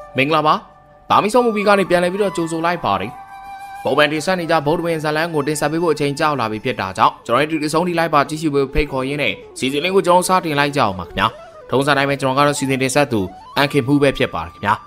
မင်္ဂလာပါဗာမီဆုံးမူဗီကနေပြန်လည်ပြီးတော့ကြိုဆိုလိုက်ပါတယ်ပုံမှန်တင်ဆက်နေကြဗုဒ္ဓဝင်ဇာလန်ကိုတင်ဆက်ပေးဖို့အချိန်ကြောက်လာပြီဖြစ်တာကြောင့်ကျွန်တော်တို့ဒီဆုံးထိလိုက်ပါကြည့်ရှုဖို့ဖိတ်ခေါ်ရင်းနဲ့စီစဉ်လေးကိုကျွန်တော်စတင်လိုက်ကြအောင်ပါခင်ဗျာထုံးစံတိုင်းပဲကျွန်တော်ကတော့စီစဉ်တင်ဆက်သူအန်ခင်မှုပဲဖြစ်ပါတယ်ခင်ဗျာ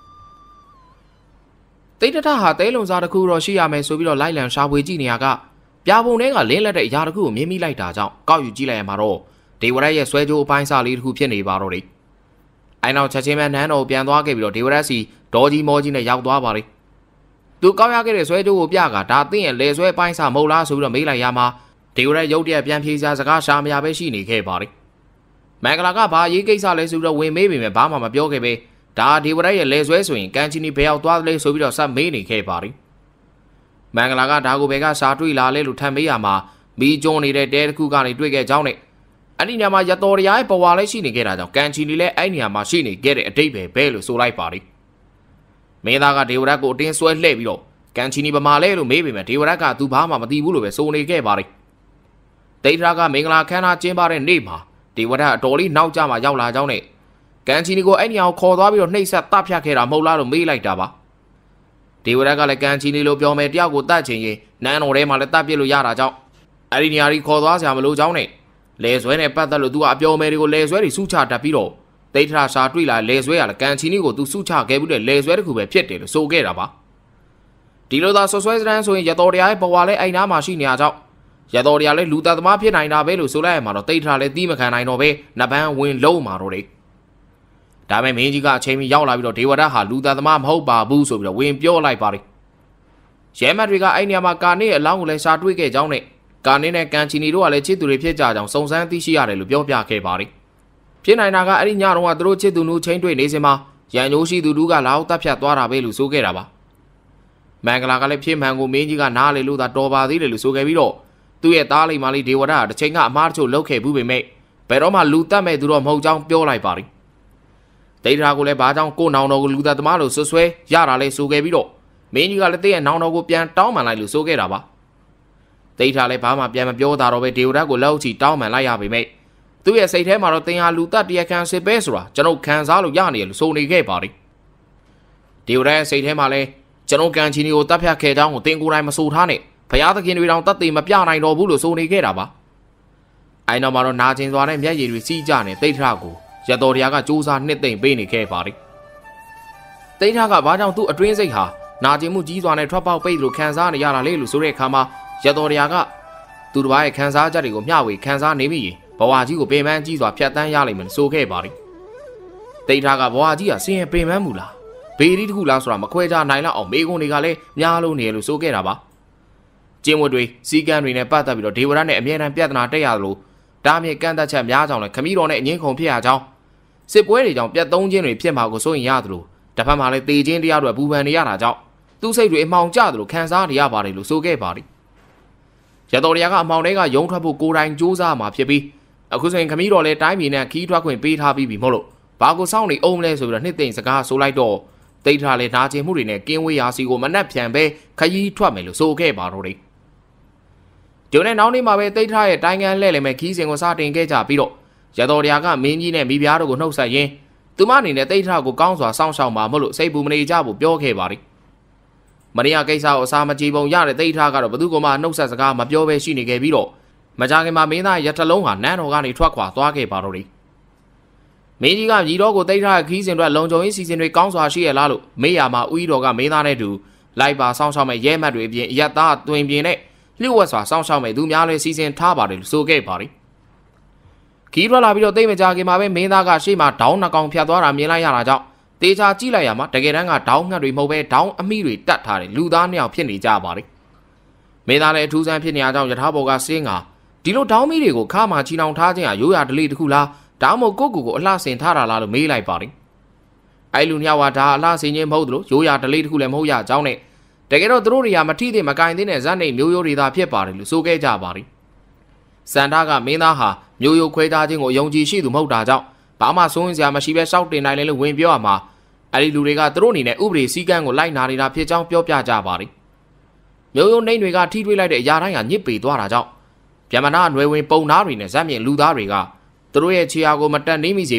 တိတ်တထဟာတဲလုံစားတစ်ခုတော့ရှိရမယ်ဆိုပြီးတော့လိုက်လံရှာဖွေကြည့်နေရကပြာပုံထဲကလင်းလက်တဲ့အရာတစ်ခုကိုမြင်မိလိုက်တာကြောင့်ကောက်ယူကြည့်လိုက်ရမှာတော့ဒေဝရက်ရဲ့ဆွဲကြိုးအပိုင်းစားလေးတစ်ခုဖြစ်နေပါတော့တယ်အိုင်နောက်ချက်ချင်းပဲနန်းတော်ပြန်သွားခဲ့ပြီးတော့ဒေဝရက်စီဒေါ်ကြီးမောကြီးနဲ့ရောက်သွားပါလေသူကောက်ရခဲ့တဲ့ဆွဲကြိုးကိုပြကဒါသင်ရဲ့လေဆွဲပိုင်းစားမဟုတ်လားဆိုပြီးတော့မေးလိုက်ရမှာဒေဝရက်ရုတ်တရက်ပြန်ဖြေစရာစကားရှာမရပဲရှိနေခဲ့ပါလေမင်္ဂလာကဘာရေးကိစ္စလဲဆိုပြီးတော့ဝင်မေးပေမဲ့ဘာမှမပြောခဲ့ပဲဒါဒေဝရက်ရဲ့လေဆွဲဆိုရင်ကန်ချီနီဘယ်ရောက်သွားသလဲဆိုပြီးတော့ဆက်မေးနေခဲ့ပါလေမင်္ဂလာကဒါကိုဘယ်ကရှာတွေ့လာလဲလို့ထပ်မေးရမှာမီးကျုံနေတဲ့တဲတစ်ခုကနေတွေ့ခဲ့ကြောင်းနဲ့အဲ့ဒီညမှာရတော်တရားရဲ့ပဝါလည်းရှိနေခဲ့တာကြောင့်ကန်ချီနီလည်းအဲ့ဒီညမှာရှိနေခဲ့တဲ့အတိတ်ပဲလို့ဆိုလိုက်ပါလေမင်းသားကဒေဝရက်ကိုအတင်းဆွဲလှည့်ပြီးတော့ကန်ချီနီဗမာလဲလို့မေးပေမဲ့ဒေဝရက်ကသူဘာမှမသိဘူးလို့ပဲဆိုနေခဲ့ပါလေတိတ်ထရာကမင်္ဂလာခမ်းနားကျင်းပတဲ့နေ့မှာဒေဝရက်အတော်လေးနောက်ကျမှရောက်လာကြောင်းနဲ့ကန်ချီနီကိုအဲ့ဒီအောင်ခေါ်သွားပြီးတော့နှိပ်စက်တပ်ဖြတ်ခဲ့တာမဟုတ်လားလို့မေးလိုက်တာပါဒေဝရက်ကလည်းကန်ချီနီလိုပြောမယ်တယောက်ကိုတတ်ချင်ရင်နန်းတော်ထဲမှာလည်းတတ်ပြစ်လို့ရတာကြောင့်အဲ့ဒီနေရာကြီးခေါ်သွားစရာမလိုကြောင်းနဲ့လေဆွဲနဲ့ပတ်သက်လို့သူကအပြောမယ်တွေကိုလေဆွဲတွေစုချတတ်ပြီးတော့တိတ်ထရာရှာတွေ့လာလေဆွဲရလည်းကန်ချီနီကိုသူစုချခဲ့ပြီးတဲ့လေဆွဲတစ်ခုပဲဖြစ်တယ်လို့ဆိုခဲ့တာပါဒီလိုသာဆွဆွဲစတန်းဆိုရင်ရတော်တရားရဲ့ဘဝလည်းအိမ်သားမှာရှိနေရကြောင်းရတော်တရားလည်းလူသားသမားဖြစ်နိုင်တာပဲလို့ဆိုလိုက်ရမှာတော့တိတ်ထရာလည်းတီးမခံနိုင်တော့ပဲနပန်းဝင်လုံးမှာတော့တယ်ဒါပေမဲ့မင်းကြီးကအချိန်မီရောက်လာပြီးတော့ဒေဝဒတ်ဟာလူသားသမားမဟုတ်ပါဘူးဆိုပြီးတော့ဝင်ပြောလိုက်ပါတယ်ရဲမတ်တွေကအဲ့နေရာမှာကာနေရဲ့အလောင်းကိုလည်းရှာတွေ့ခဲ့ကြောင်းနဲ့ကာနေနဲ့ကန်ချီနီတို့ကလည်းချစ်သူတွေဖြစ်ကြကြောင်းစုံစမ်းသိရှိရတယ်လို့ပြောပြခဲ့ပါတယ်ဖြစ်နိုင်တာကအဲ့ဒီညတော့ကသူတို့ချစ်သူတို့ချင်းတွေ့နေစင်မှာရန်ညိုးရှိသူတို့ကလာအောင်တပ်ဖြတ်သွားတာပဲလို့ဆိုခဲ့တာပါမင်္ဂလာကလည်းဖြစ်မှန်ကိုမင်းကြီးကနားလေလို့သာတော်ပါသေးတယ်လို့ဆိုခဲ့ပြီးတော့သူ့ရဲ့သားလေးမလေးဒေဝဒတ်တစ်ချိန်ကအမားတချို့လှုပ်ခဲ့ဘူးပေမဲ့ဘယ်တော့မှလူတတ်မဲ့သူတော့မဟုတ်ကြောင်းပြောလိုက်ပါတယ်တိတ်ထရာကိုလည်းဘာကြောင့်ကိုနောင်တော်ကိုလူသားသမားလို့ဆွဆွဲရတာလဲဆိုခဲ့ပြီးတော့မင်းကြီးကလည်းတဲ့ရဲ့နောင်တော်ကိုပြန်တောင်းပန်လိုက်လို့ဆိုခဲ့တာပါတိတ်ထရာလည်းဘာမှပြန်မပြောတာတော့ပဲဒေဝဒတ်ကိုလက်အုပ်ချီတောင်းပန်လိုက်ရပေမဲ့သူ့ရဲ့စိတ်ထဲမှာတော့တင်ဟာလူတတ်တရားခံစစ်ပဲဆိုတာကျွန်တော်ခံစားလို့ရနေရလို့ဆိုနေခဲ့ပါတယ်ဒေဝဒတ်ရဲ့စိတ်ထဲမှာလည်းကျွန်တော်ကန်ချီနီကိုတပ်ဖြတ်ခဲ့ကြောင်းကိုတင်ကိုယ်တိုင်မဆိုထားနဲ့ဘုရားသခင်တွေတောင်တတ်သိမပြနိုင်တော့ဘူးလို့ဆိုနေခဲ့တာပါအဲနောက်မှာတော့နာကျင်စွာနဲ့မျက်ရည်တွေစီးကြနေတိတ်ထရာကိုရတော်တရားကစူးစမ်းနှစ်သိမ့်ပေးနေခဲ့ပါတယ်တိတ်ထရာကဘာကြောင့်သူ့အတွင်းစိတ်ဟာနာကျင်မှုကြီးစွာနဲ့ထွက်ပေါက်ပိတ်လို့ခံစားနေရတာလေလို့ဆိုတဲ့အခါမှာရတော်တရားကသူတစ်ပါးရဲ့ခံစားချက်တွေကိုမျှဝေခံစားနေမိရင်ဘဝကြီးကိုပင်ပန်းကြီးစွာဖြတ်တန်းရလိမ့်မယ်ဆိုခဲ့ပါတယ်တိတ်ထရာကဘဝကြီးဟာဆင်းရဲပင်ပန်းမှုလားဘေးရီတစ်ခုလားဆိုတာမခွဲခြားနိုင်လောက်အောင်မေကွန်တွေကလည်းများလို့နေလို့ဆိုခဲ့တာပါကျင်းဝတ်တွေစီကံတွေနဲ့ပတ်သက်ပြီးတော့ဒေဝရတ်နဲ့အမြဲတမ်းပြဿနာတက်ရသလိုတားမြစ်ကန့်သက်ချက်များကြောင်းလည်းခမီးတော်နဲ့အငင်းခုန်ဖြစ်ရကြောင်းစစ်ပွဲတွေကြောင့်ပြတ်သုံးခြင်းတွေဖြစ်မှာကိုစိုးရင်ရသလိုတစ်ဖက်မှာလည်းတေခြင်းတရားတွေပူပန်နေရတာကြောင့်သူ့စိတ်တွေအမှောင်ကျသလိုခံစားနေရပါတယ်လို့ဆိုခဲ့ပါတယ်ရတော်တရားကအမှောင်တွေကယုံထွက်ဖို့ကိုယ်တိုင်စူးစမ်းမှာဖြစ်ပြီးအခုဆိုရင်ခမီးတော်လည်းတိုင်းပြည်နဲ့ခီးထွက်ခွင့်ပေးထားပြီးပြီမဟုတ်လို့ဘာကိုစောင့်နေအောင်လဲဆိုပြီးတော့နှစ်သိမ့်စကားဆိုလိုက်တော့တိတ်ထလည်းနာကျင်မှုတွေနဲ့ကင်းဝေးရာစီကိုမနှက်ဖြန်ပဲခရီးထွက်မယ်လို့ဆိုခဲ့ပါတော့တယ်ဒီနေ့နောက်နေ့မှာပဲတိတ်ထရဲ့တိုင်းကန်လှဲ့လည်းမဲ့ခီးစဉ်ကိုစတင်ခဲ့ကြပြီးတော့ရတော်တရားကမင်းကြီးနဲ့မိဖုရားတို့ကိုနှုတ်ဆက်ရင်းသူမအနေနဲ့တိတ်ထကိုကောင်းစွာစောင့်ရှောက်မှာမဟုတ်လို့စိတ်ပူမနေကြဘူးပြောခဲ့ပါတယ်မရိယာကိစ္စကိုအစာမကြေပုံရတဲ့တိတ်ထကတော့ဘသူကမှနှုတ်ဆက်စကားမပြောဘဲရှိနေခဲ့ပြီးတော့မကြခင်မှာမင်းသားရထလုံးဟာနန်းတော်ကနေထွက်ခွာသွားခဲ့ပါတော့တယ်မင်းကြီးကညီတော်ကိုတိတ်ထခီးစဉ်အတွက်လုံခြုံရေးစီစဉ်တွေကောင်းစွာရှိရလားလို့မေးရမှာဦးကြီးတော်ကမင်းသားနဲ့တူလိုက်ပါစောင့်ရှောက်မဲ့ရဲမတ်တွေအပြင်ရက်သားတွင်ပြင်းနဲ့လျှို့ဝှက်စွာစောင့်ရှောက်မဲ့သူများလည်းစီစဉ်ထားပါတယ်လို့ဆိုခဲ့ပါတယ်ခီးထွက်လာပြီးတော့တိတ်မကြခင်မှာပဲမင်းသားကရှေ့မှာဒေါင်းနှကောင်ဖြတ်သွားတာမြင်လိုက်ရတာကြောင့်တေချာကြည့်လိုက်ရမှာတကယ်တမ်းကဒေါင်းငှက်တွေမဟုတ်ပဲဒေါင်းအမိတွေတတ်ထားတယ်လူသားနှစ်ယောက်ဖြစ်နေကြပါတယ်မင်းသားလည်းအထူးဆန်းဖြစ်နေကြကြောင်းယထာဘော်ကစင်းကဒီလိုဒေါင်းမိတွေကိုခါမှချီနှောင်ထားခြင်းဟာရိုးရာဓလေ့တစ်ခုလားဒါမှမဟုတ်ကိုအလှဆင်ထားတာလားလို့မေးလိုက်ပါတယ်အဲ့လူနှစ်ယောက်ကဒါအလှဆင်ခြင်းမဟုတ်သလိုရိုးရာဓလေ့တစ်ခုလည်းမဟုတ်ရကြောင်းနဲ့တကယ်တော့သူတို့တွေကမထိသင့်မကင်သင့်တဲ့ဇက်နေမျိုးရိုးတွေသာဖြစ်ပါတယ်လို့ဆိုခဲ့ကြပါတယ်စန္ဒာကမင်းသားဟာမျိုးရိုးခွဲထားခြင်းကိုယုံကြည်ရှိသူမဟုတ်တာကြောင့်ဘာမှစိုးရင်စရာမရှိပဲရှောက်တင်နိုင်တယ်လို့ဝင်ပြောရမှာအဲ့ဒီလူတွေကသူတို့အနေနဲ့ဥပဒေစည်းကမ်းကိုလိုက်နာနေတာဖြစ်ကြောင်းပြောပြကြပါတယ်မျိုးရိုးနှိမ့်တွေကထိထွေးလိုက်တဲ့အရာတိုင်းကညစ်ပေသွားတာကြောင့်ဗျမနာနွယ်ဝင်ပုံသားတွေနဲ့ဇက်မြင့်လူသားတွေကသူတို့ရဲ့ခြေရာကိုမတက်နေမိစေဖို့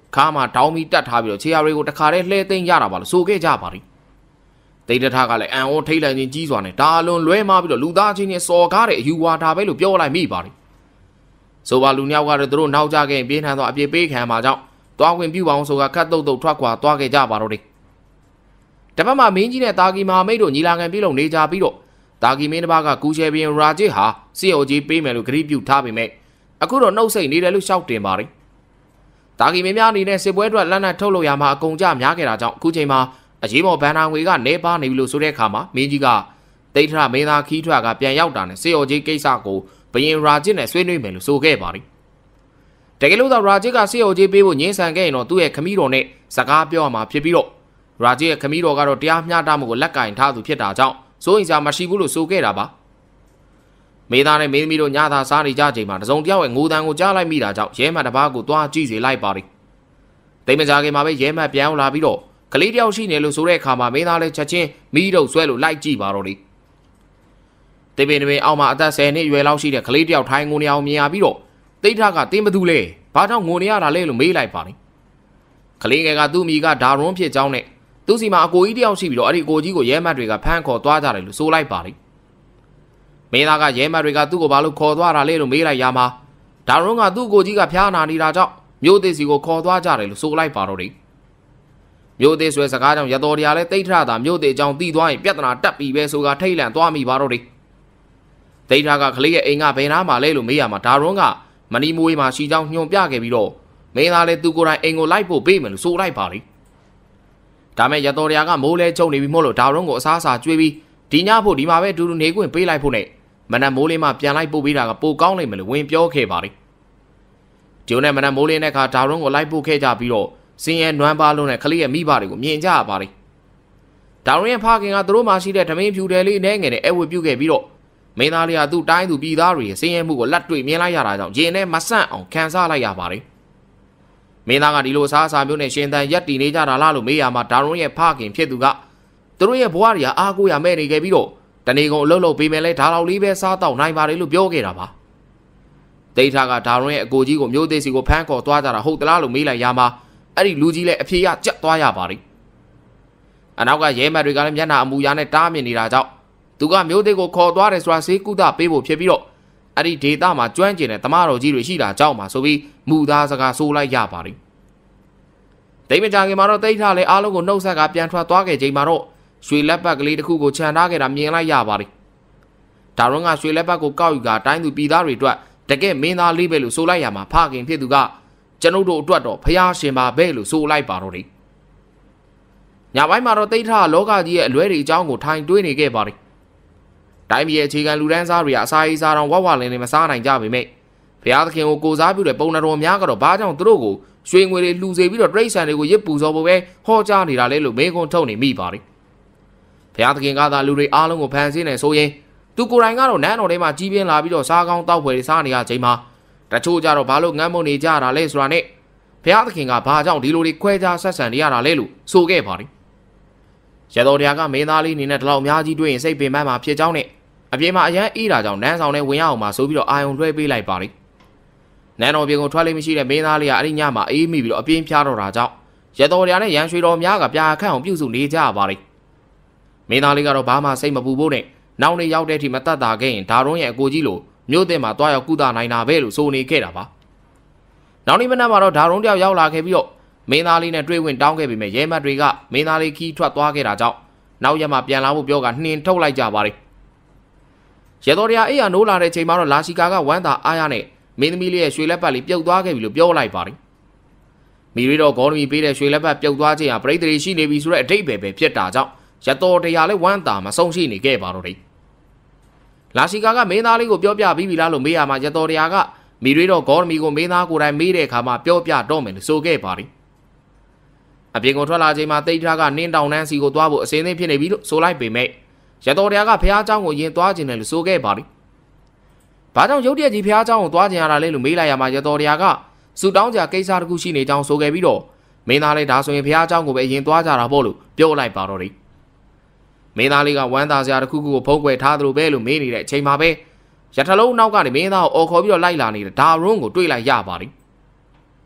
ခါမှတောင်းပြီးတက်ထားပြီးတော့ခြေရာတွေကိုတခါတည်းလှဲသိမ်းရတာပါလို့ဆိုခဲ့ကြပါလိတိတ်တထကလည်းအန်အောထိတ်လန့်ခြင်းကြီးစွာနဲ့ဒါအလွန်လွဲမှားပြီးတော့လူသားချင်းနဲ့စော်ကားတဲ့အယူဝါဒပဲလို့ပြောလိုက်မိပါလိဆိုပါလူနှစ်ယောက်ကတော့သူတို့နောက်ကျခဲ့ရင်ပြင်းထန်သောအပြစ်ပေးခံမှာကြောင့်တွားခွင့်ပြုပါအောင်ဆိုကခတ်တုတ်တုတ်ထွက်ခွာသွားခဲ့ကြပါတော့တယ်တပတ်မှာမင်းကြီးနဲ့တာဂီမဟာမိတ်တို့ညီလာခံပြုလုပ်နေကြပြီးတော့တာဂီမင်းတစ်ပါးကကူရှယ်ဘီယံရာဂျစ်ဟာစစ်အုပ်ကြီးပေးမယ်လို့ဂရုပြုထားပေမဲ့အခုတော့နှုတ်ဆိတ်နေတယ်လို့ရှောက်တင်ပါတယ်တာဂီမင်းများအနေနဲ့စစ်ပွဲအတွက်လက်နက်ထုတ်လုပ်ရမှာအကုန်ကြများခဲ့တာကြောင့်အခုချိန်မှာအရေးပေါ်ဘန်နာငွေကနေပါနေပြီလို့ဆိုတဲ့အခါမှာမင်းကြီးကတိတ်ထရမင်းသားခီးထွက်ကပြန်ရောက်တာနဲ့စစ်အုပ်ကြီးကိစ္စကိုဘရင်ရာဂျစ်နဲ့ဆွေးနွေးမယ်လို့ဆိုခဲ့ပါတယ်တကယ်လို့တော့ရာဂျစ်ကစစ်အုပ်ကြီးပေးဖို့ညှင်းဆန်ခဲ့ရင်တော့သူ့ရဲ့ခမည်းတော်နဲ့စကားပြောမှာဖြစ်ပြီးတော့ရာဂျစ်ရဲ့ခမည်းတော်ကတော့တရားမျှတမှုကိုလက်ကင်ထားသူဖြစ်တာကြောင့်စိုးရင်စားမရှိဘူးလို့ဆိုခဲ့တာပါမေသားနဲ့မင်းသမီးတို့ညသာစားနေကြချိန်မှာတစုံတယောက်ရဲ့ငိုတန်ကိုကြားလိုက်မိတာကြောင့်ရဲမှတ်တစ်ပါးကိုတွားကြည့်စေလိုက်ပါတယ်တိတ်မကြခင်မှာပဲရဲမှတ်ပြန်လာပြီးတော့ကလေးတယောက်ရှိနေလို့ဆိုတဲ့အခါမှာမင်းသားလည်းချက်ချင်းမီးတုပ်ဆွဲလို့လိုက်ကြည့်ပါတော့လေတေပင်တပင်အောက်မှာအသက်10နှစ်အရွယ်လောက်ရှိတဲ့ကလေးတယောက်ထိုင်ငိုနေအောင်မြင်ရပြီးတော့တိတ်ထကတင်းဘသူလဲဘာကြောင့်ငိုနေရတာလဲလို့မေးလိုက်ပါတယ်ကလေးငယ်ကသူ့မိကဒါရွန်းဖြစ်ကြောင်းနဲ့သူ့စီမှာအကိုကြီးတယောက်ရှိပြီးတော့အဲ့ဒီအကိုကြီးကိုရဲမှတ်တွေကဖမ်းခေါ်သွားကြတယ်လို့ဆိုလိုက်ပါတယ်မင်းသားကရဲမှတ်တွေကသူ့ကိုဘာလို့ခေါ်သွားတာလဲလို့မေးလိုက်ရမှာဒါရွန်းကသူ့ကိုကြီးကဖျားနာနေတာကြောင့်မျိုးသေးစီကိုခေါ်သွားကြတယ်လို့ဆိုလိုက်ပါတော့တယ်မျိုးသေးဆွဲစကားကြောင့်ရတော်တရားလဲတိတ်ထတာမျိုးသေးအကြောင်းသိသွားရင်ပြဿနာတက်ပြီပဲဆိုကထိတ်လန့်သွားမိပါတော့တယ်တိတ်ထကကလေးရဲ့အိမ်ကဘယ်နားမှာလဲလို့မေးရမှာဒါရွန်းကမနီမွေးမှာရှိကြောင်းညွှန်ပြခဲ့ပြီးတော့မင်းသားလဲသူကိုယ်တိုင်အိမ်ကိုလိုက်ဖို့ပေးမယ်လို့ဆိုလိုက်ပါလေဒါမဲ့ရတော်တရားကမိုးလဲချုံနေပြီမို့လို့ဒါရွန်းကိုအစားအစာကျွေးပြီးဒီညဖို့ဒီမှာပဲအတူတူနေခွင့်ပေးလိုက်ဖို့နဲ့မနက်မိုးလေးမှပြန်လိုက်ပို့ပေးတာကပိုကောင်းလိမ့်မယ်လို့ဝင်ပြောခဲ့ပါလေဒီနဲ့မနက်မိုးလေးနဲ့ခါဒါရွန်းကိုလိုက်ပို့ခဲ့ကြပြီးတော့စင်ရဲနွမ်းပါလုံးနဲ့ခလေးရဲ့မိဘတွေကိုမြင်ကြရပါလေဒါရွန်းရဲ့ဖခင်ကသူတို့မှရှိတဲ့ဓမင်းဖြူတယ်လေးနဲ့ငယ်နဲ့အဝတ်ပြုတ်ခဲ့ပြီးတော့မင်းသားလေးကသူ့တိုင်းသူပြည်သားတွေရဲ့စင်ရဲမှုကိုလက်တွေ့မြင်လိုက်ရတာကြောင့်ရင်ထဲမဆန့်အောင်ခံစားလိုက်ရပါလေမင်းသားကဒီလိုစားစာမျိုးနဲ့ရှင်သန်ရက်တည်နေကြတာလားလို့မေးရမှာဒါရွန်းရဲ့ဖခင်ဖြစ်သူကသူတို့ရဲ့ဘဝတွေကအားကိုးရမဲ့နေခဲ့ပြီးတော့တနေကုန်အလုပ်လုပ်ပေးမယ်လဲဒါလောက်လေးပဲစားတော့နိုင်ပါတယ်လို့ပြောခဲ့တာပါတိတ်ထကဒါရွန်းရဲ့အကိုကြီးကိုမျိုးသေးစီကိုဖမ်းခေါ်သွားကြတာဟုတ်သလားလို့မေးလိုက်ရမှာအဲ့ဒီလူကြီးလည်းအဖြေရကြက်သွားရပါလိအနောက်ကရဲမှတ်တွေကလည်းမျက်နှာအမူအရာနဲ့တားမြစ်နေတာကြောင့်သူကမျိုးသေးကိုခေါ်သွားတယ်ဆိုတာစေးကုသပေးဖို့ဖြစ်ပြီးတော့အဲ့ဒီဒေတာမှာကျွမ်းကျင်တဲ့တမတော်ကြီးတွေရှိတာကြောင့်ပါဆိုပြီးမူသားစကားဆိုးလိုက်ရပါလိတိတ်မကြခင်မှာတော့တိတ်ထလည်းအားလုံးကိုနှုတ်ဆက်ကပြန်ထွက်သွားခဲ့ချိန်မှာတော့ရွှေလက်ပတ်ကလေးတစ်ခုကိုခြံထားခဲ့တာမြင်လိုက်ရပါလိဒါရွန်းကရွှေလက်ပတ်ကိုကောက်ယူကတိုင်းသူပြည်သားတွေအတွက်တကယ်မင်းသားလေးပဲလို့ဆိုလိုက်ရမှာဖခင်ဖြစ်သူကကျွန်ုပ်တို့အတွက်တော့ဖျားရှင်ပါပဲလို့ဆိုလိုက်ပါတော့တယ်ညပိုင်းမှာတော့တိတ်ထလောကကြီးရဲ့အလွဲတွေအကြောင်းကိုထိုင်တွေးနေခဲ့ပါတယ်တိုင်းပြည်ရဲ့အခြေခံလူတန်းစားတွေကအစာရေးစားတော့ဝဝလင်းနေမစားနိုင်ကြပေမဲ့ဘုရားသခင်ကိုကိုစားပြုတဲ့ပုံတော်များကတော့ဘာကြောင့်သူတို့ကိုရွှေငွေတွေလှူစေပြီးတော့တိရစ္ဆာန်တွေကိုရစ်ပူစော်ဖို့ပဲဟောကြားနေတာလဲလို့မေးခွန်းထုတ်နေမိပါတယ်ဘုရားသခင်ကသာလူတွေအားလုံးကိုဖန်ဆင်းနေဆိုရင်သူကိုယ်တိုင်ကတော့နန်းတော်ထဲမှာကြီးပြင်းလာပြီးတော့စားကောင်းတောက်ဖွယ်တွေစားနေရချိန်မှာတချို့ကြတော့ဘာလို့ငန်းမုံနေကြတာလဲဆိုတာနဲ့ဘုရားသခင်ကဘာကြောင့်ဒီလိုတွေခွဲခြားဆက်ဆံနေရတာလဲလို့ဆိုခဲ့ပါတယ်ရတော်တရားကမင်းသားလေးအနေနဲ့ဒီလောက်အများကြီးတွေ့ရင်စိတ်ပင်ပန်းမှာဖြစ်ကြောင်းနဲ့အပြေမှာအရန်အေးတာကြောင့်နန်းဆောင်နဲ့ဝင်ရအောင်မှာဆိုပြီးတော့အာယုံလွှဲပေးလိုက်ပါလိနန်းတော်ပြေကိုထွက်လိမ့်မရှိတဲ့မင်းသားလေးကအဲ့ဒီညမှာအေးမိပြီးတော့အပြင်းဖြားတော့တာကြောင့်ရတော်တရားနဲ့ရန်ရွှေတော်များကပြာခန့်အောင်ပြုစုနေကြပါလိမင်းသားလေးကတော့ဘာမှစိတ်မပူဖို့နဲ့နောက်နေ့ရောက်တဲ့အထိမတတ်တာခဲ့ရင်ဒါရွန်းရဲ့အကိုကြီးလိုမြို့သစ်မှာတွားရောက်ကုသနိုင်တာပဲလို့ဆိုနေခဲ့တာပါနောက်နေ့မနက်မှာတော့ဒါရွန်းတယောက်ရောက်လာခဲ့ပြီးတော့မင်းသားလေးနဲ့တွေ့ဝင်တောင်းခဲ့ပေမဲ့ရဲမတ်တွေကမင်းသားလေးခီးထွက်သွားခဲ့တာကြောင့်နောက်ရက်မှာပြန်လာဖို့ပြောကနှင်ထုတ်လိုက်ကြပါလေရတော်တရားအိယာနိုးလာတဲ့ချိန်မှာတော့လာရှိကာကဝမ်းသာအားရနဲ့မင်းသမီးလေးရဲ့ရွှေလက်ပတ်လေးပြုတ်သွားခဲ့ပြီလို့ပြောလိုက်ပါလေမိရီတော့ဂေါ်နမီပေးတဲ့ရွှေလက်ပတ်ပြုတ်သွားခြင်းဟာပြိတ္တိရှိနေပြီဆိုတဲ့အတိတ်ပဲဖြစ်တာကြောင့်ရတော်တရားလေးဝမ်းသာမဆုံးရှိနေခဲ့ပါတော့တယ်လာရှိကာကမင်းသားလေးကိုပြောပြပြီးပြီလားလို့မေးရမှာရတော်တရားကမိရီတော့ဂေါ်နမီကိုမင်းသားကိုယ်တိုင်မေးတဲ့အခါမှာပြောပြတော့မယ်လို့ဆိုခဲ့ပါလေအပြင်ကိုထွက်လာချိန်မှာတိတ်ထကနင်းတောင်နှန်းစီကိုသွားဖို့အစင်းသင်းဖြစ်နေပြီလို့ဆိုလိုက်ပေမဲ့ရတော်တရားကဖះเจ้าကိုယင်သွားခြင်းတယ်လို့ဆိုခဲ့ပါလိ။ဘာကြောင့်ရုတ်တရက်ကြီးဖះเจ้าကိုသွားခြင်းရတာလဲလို့မေးလိုက်ရမှာရတော်တရားကစူတောင်းကြကိစ္စတစ်ခုရှိနေကြောင်းဆိုခဲ့ပြီးတော့မင်းသားလေးဒါဆိုရင်ဖះเจ้าကိုပဲယင်သွားကြတာပေါ့လို့ပြောလိုက်ပါတော့တယ်။မင်းသားလေးကဝမ်းသာစရာတစ်ခုခုကိုဖုံးကွယ်ထားသလိုပဲလို့မေးနေတဲ့အချိန်မှာပဲရထလုံးနောက်ကနေမင်းသားကိုအော်ခေါ်ပြီးတော့လိုက်လာနေတဲ့ဒါရွန်းကိုတွေ့လိုက်ရပါလိ။